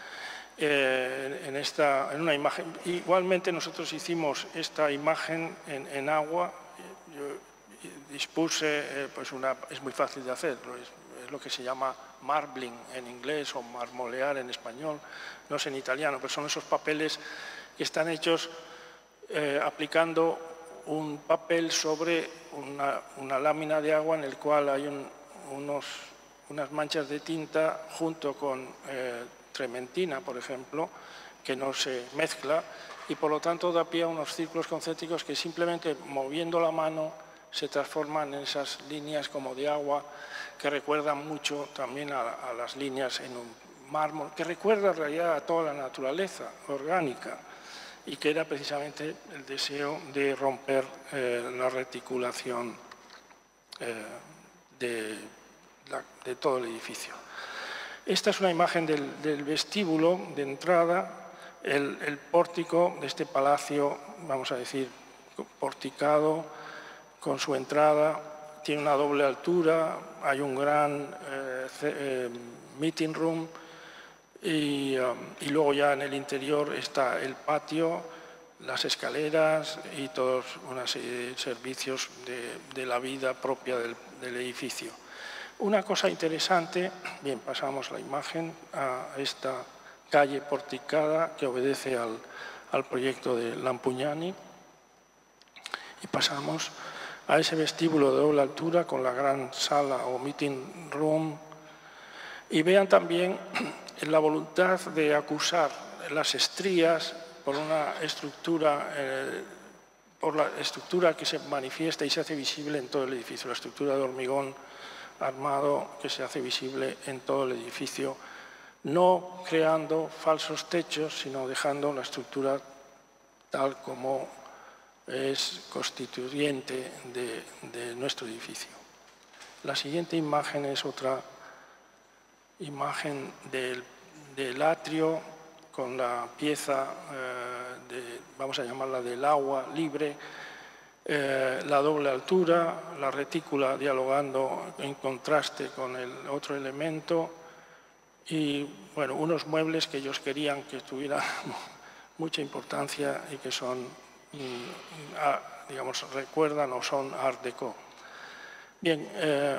eh, en, esta, en una imagen. Igualmente nosotros hicimos esta imagen en, en agua. Yo dispuse, eh, pues una, es muy fácil de hacerlo, es, es lo que se llama marbling en inglés o marmolear en español, no sé en italiano, pero son esos papeles que están hechos eh, aplicando un papel sobre una, una lámina de agua en el cual hay un Unos, unas manchas de tinta junto con eh, trementina, por ejemplo, que no se mezcla y por lo tanto da pie a unos círculos concéntricos que simplemente moviendo la mano se transforman en esas líneas como de agua que recuerdan mucho también a, a las líneas en un mármol, que recuerda en realidad a toda la naturaleza orgánica y que era precisamente el deseo de romper eh, la reticulación eh, De, la, de todo el edificio. Esta es una imagen del, del vestíbulo de entrada, el, el pórtico de este palacio, vamos a decir, porticado, con su entrada, tiene una doble altura, hay un gran eh, eh, meeting room y, um, y luego ya en el interior está el patio, las escaleras y todos una serie de servicios de, de la vida propia del, del edificio. Una cosa interesante, bien, pasamos la imagen a esta calle porticada que obedece al, al proyecto de Lampugnani y pasamos a ese vestíbulo de doble altura con la gran sala o meeting room y vean también la voluntad de acusar las estrías por una estructura, eh, por la estructura que se manifiesta y se hace visible en todo el edificio, la estructura de hormigón armado que se hace visible en todo el edificio, no creando falsos techos, sino dejando la estructura tal como es constituyente de, de nuestro edificio. La siguiente imagen es otra imagen del, del atrio, con la pieza, eh, de, vamos a llamarla del agua libre, eh, la doble altura, la retícula dialogando en contraste con el otro elemento y bueno, unos muebles que ellos querían que tuvieran mucha importancia y que son, mm, a, digamos, recuerdan o son art déco. Bien, eh,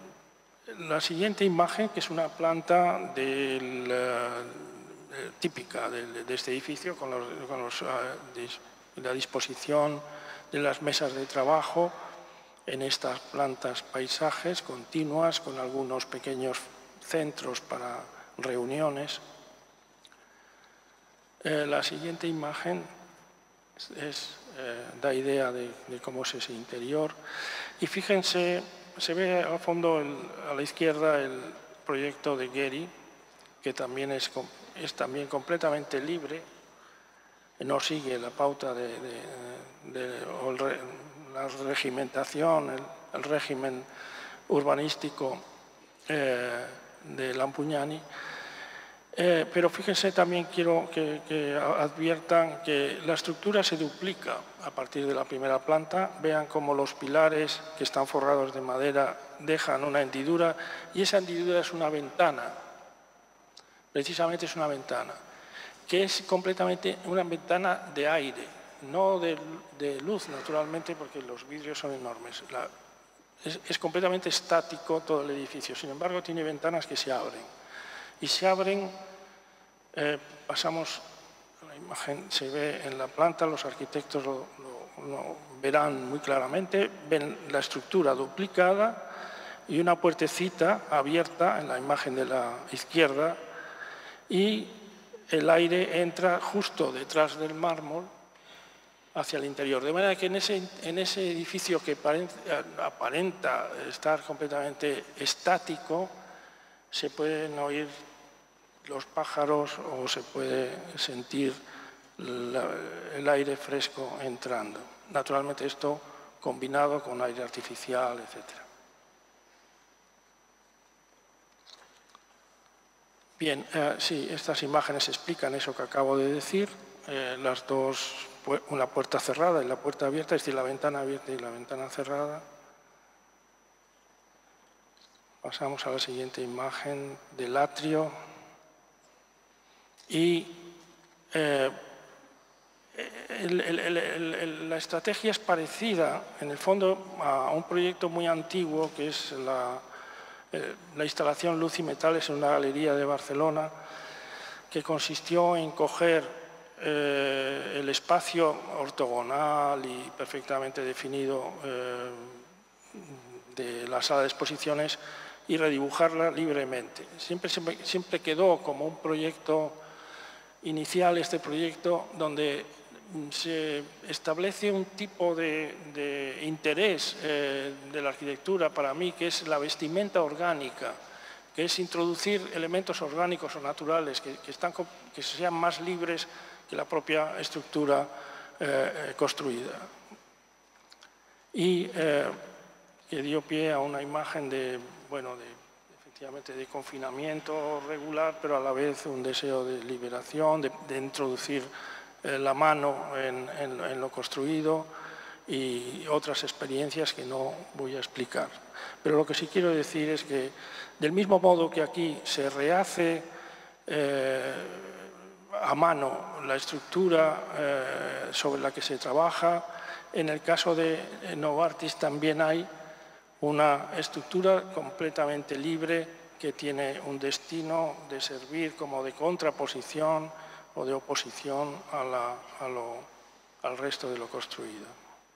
la siguiente imagen, que es una planta del... Uh, típica de, de este edificio, con, los, con los, uh, dis, la disposición de las mesas de trabajo en estas plantas paisajes continuas, con algunos pequeños centros para reuniones. Eh, la siguiente imagen es, es, eh, da idea de, de cómo es ese interior. Y fíjense, se ve al fondo, el, a la izquierda, el proyecto de Gehry, que también es, es también completamente libre, no sigue la pauta de, de, de o el re, la regimentación, el, el régimen urbanístico eh, de Lampugnani. Eh, pero fíjense, también quiero que, que adviertan que la estructura se duplica a partir de la primera planta. Vean cómo los pilares que están forrados de madera dejan una hendidura y esa hendidura es una ventana, precisamente es una ventana, que es completamente una ventana de aire, no de, de luz, naturalmente, porque los vidrios son enormes. La, es, es completamente estático todo el edificio, sin embargo tiene ventanas que se abren. Y se abren, eh, pasamos, la imagen se ve en la planta, los arquitectos lo, lo, lo verán muy claramente, ven la estructura duplicada y una puertecita abierta en la imagen de la izquierda, y el aire entra justo detrás del mármol hacia el interior. De manera que en ese, en ese edificio que aparenta estar completamente estático, se pueden oír los pájaros o se puede sentir la, el aire fresco entrando. Naturalmente esto combinado con aire artificial, etcétera. Bien, eh, sí, estas imágenes explican eso que acabo de decir. Eh, las dos, una puerta cerrada y la puerta abierta, es decir, la ventana abierta y la ventana cerrada. Pasamos a la siguiente imagen del atrio. Y eh, el, el, el, el, la estrategia es parecida, en el fondo, a un proyecto muy antiguo, que es la, eh, la instalación Luz y Metales en una galería de Barcelona, que consistió en coger eh, el espacio ortogonal y perfectamente definido eh, de la sala de exposiciones y redibujarla libremente. Siempre, siempre, siempre quedó como un proyecto inicial, este proyecto, donde se establece un tipo de, de interés eh, de la arquitectura para mí, que es la vestimenta orgánica, que es introducir elementos orgánicos o naturales que, que, están, que sean más libres que la propia estructura eh, construida. Y eh, que dio pie a una imagen de, bueno, de, efectivamente de confinamiento regular, pero a la vez un deseo de liberación, de, de introducir eh, la mano en, en, en lo construido y otras experiencias que no voy a explicar. Pero lo que sí quiero decir es que, del mismo modo que aquí se rehace eh, a mano la estructura eh, sobre la que se trabaja, en el caso de Novartis también hay una estructura completamente libre que tiene un destino de servir como de contraposición o de oposición a la, a lo, al resto de lo construido.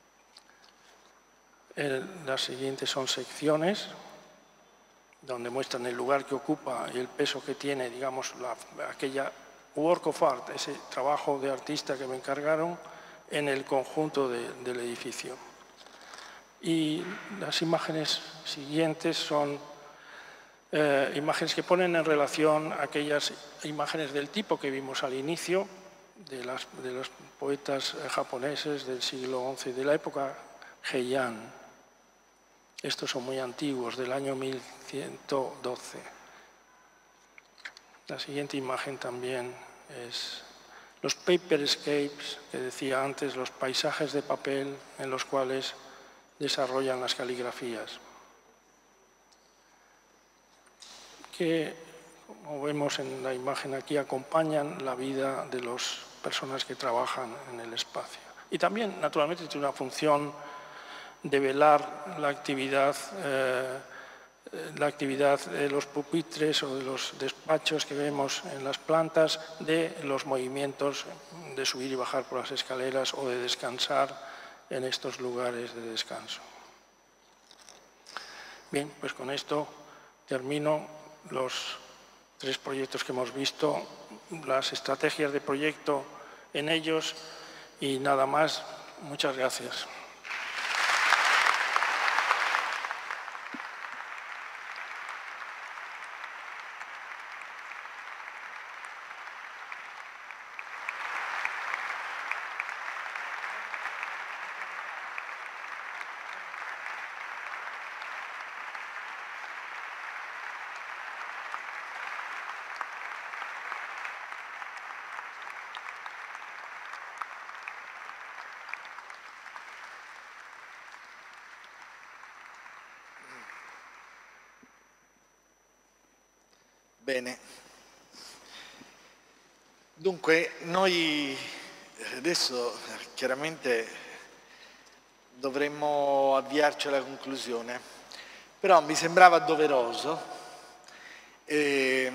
El, las siguientes son secciones donde muestran el lugar que ocupa y el peso que tiene, digamos, la, aquella work of art, ese trabajo de artista que me encargaron en el conjunto de, del edificio. Y las imágenes siguientes son eh, imágenes que ponen en relación aquellas imágenes del tipo que vimos al inicio, de, las, de los poetas japoneses del siglo once, de la época Heian. Estos son muy antiguos, del año mil ciento doce. La siguiente imagen también es los paperscapes, que decía antes, los paisajes de papel en los cuales desarrollan las caligrafías, que, como vemos en la imagen aquí, acompañan la vida de las personas que trabajan en el espacio. Y también, naturalmente, tiene una función de velar la actividad, eh, la actividad de los pupitres o de los despachos que vemos en las plantas, de los movimientos de subir y bajar por las escaleras o de descansar en estos lugares de descanso. Bien, pues con esto termino los tres proyectos que hemos visto, las estrategias de proyecto en ellos y nada más. Muchas gracias. Bene, dunque noi adesso chiaramente dovremmo avviarci alla conclusione, però mi sembrava doveroso eh,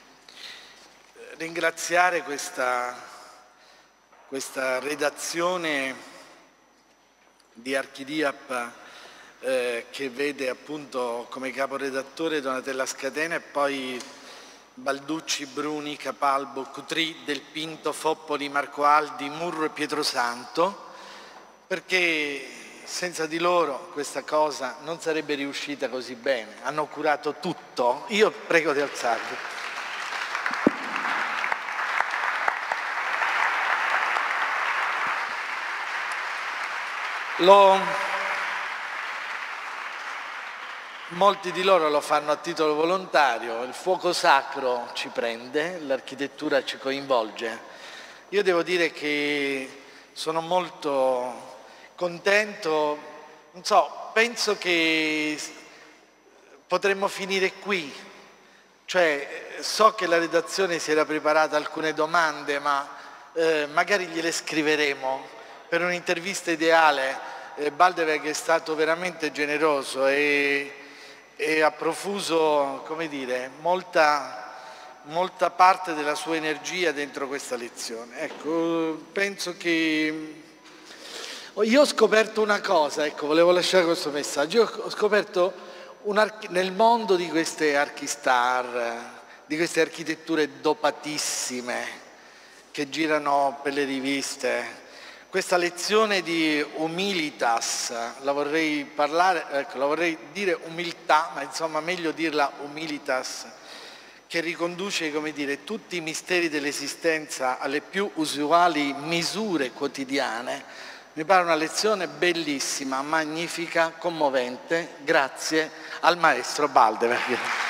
ringraziare questa, questa redazione di Archidiap eh, che vede appunto come caporedattore Donatella Scatena e poi Balducci, Bruni, Capalbo, Cutri, Del Pinto, Foppoli, Marco Aldi, Murro e Pietrosanto, perché senza di loro questa cosa non sarebbe riuscita così bene. Hanno curato tutto. Io prego di alzarvi. Lo... Molti di loro lo fanno a titolo volontario, il fuoco sacro ci prende, l'architettura ci coinvolge. Io devo dire che sono molto contento, non so, penso che potremmo finire qui, cioè so che la redazione si era preparata alcune domande, ma eh, magari gliele scriveremo per un'intervista ideale. Eh, Baldeweg è stato veramente generoso e e ha profuso, come dire, molta, molta parte della sua energia dentro questa lezione. Ecco, penso che... Io ho scoperto una cosa, ecco, volevo lasciare questo messaggio. Io ho scoperto un nel mondo di queste archistar, di queste architetture dopatissime che girano per le riviste, questa lezione di humilitas, la vorrei parlare, ecco, la vorrei dire umiltà, ma insomma meglio dirla humilitas, che riconduce, come dire, tutti i misteri dell'esistenza alle più usuali misure quotidiane. Mi pare una lezione bellissima, magnifica, commovente. Grazie al maestro Baldeweg.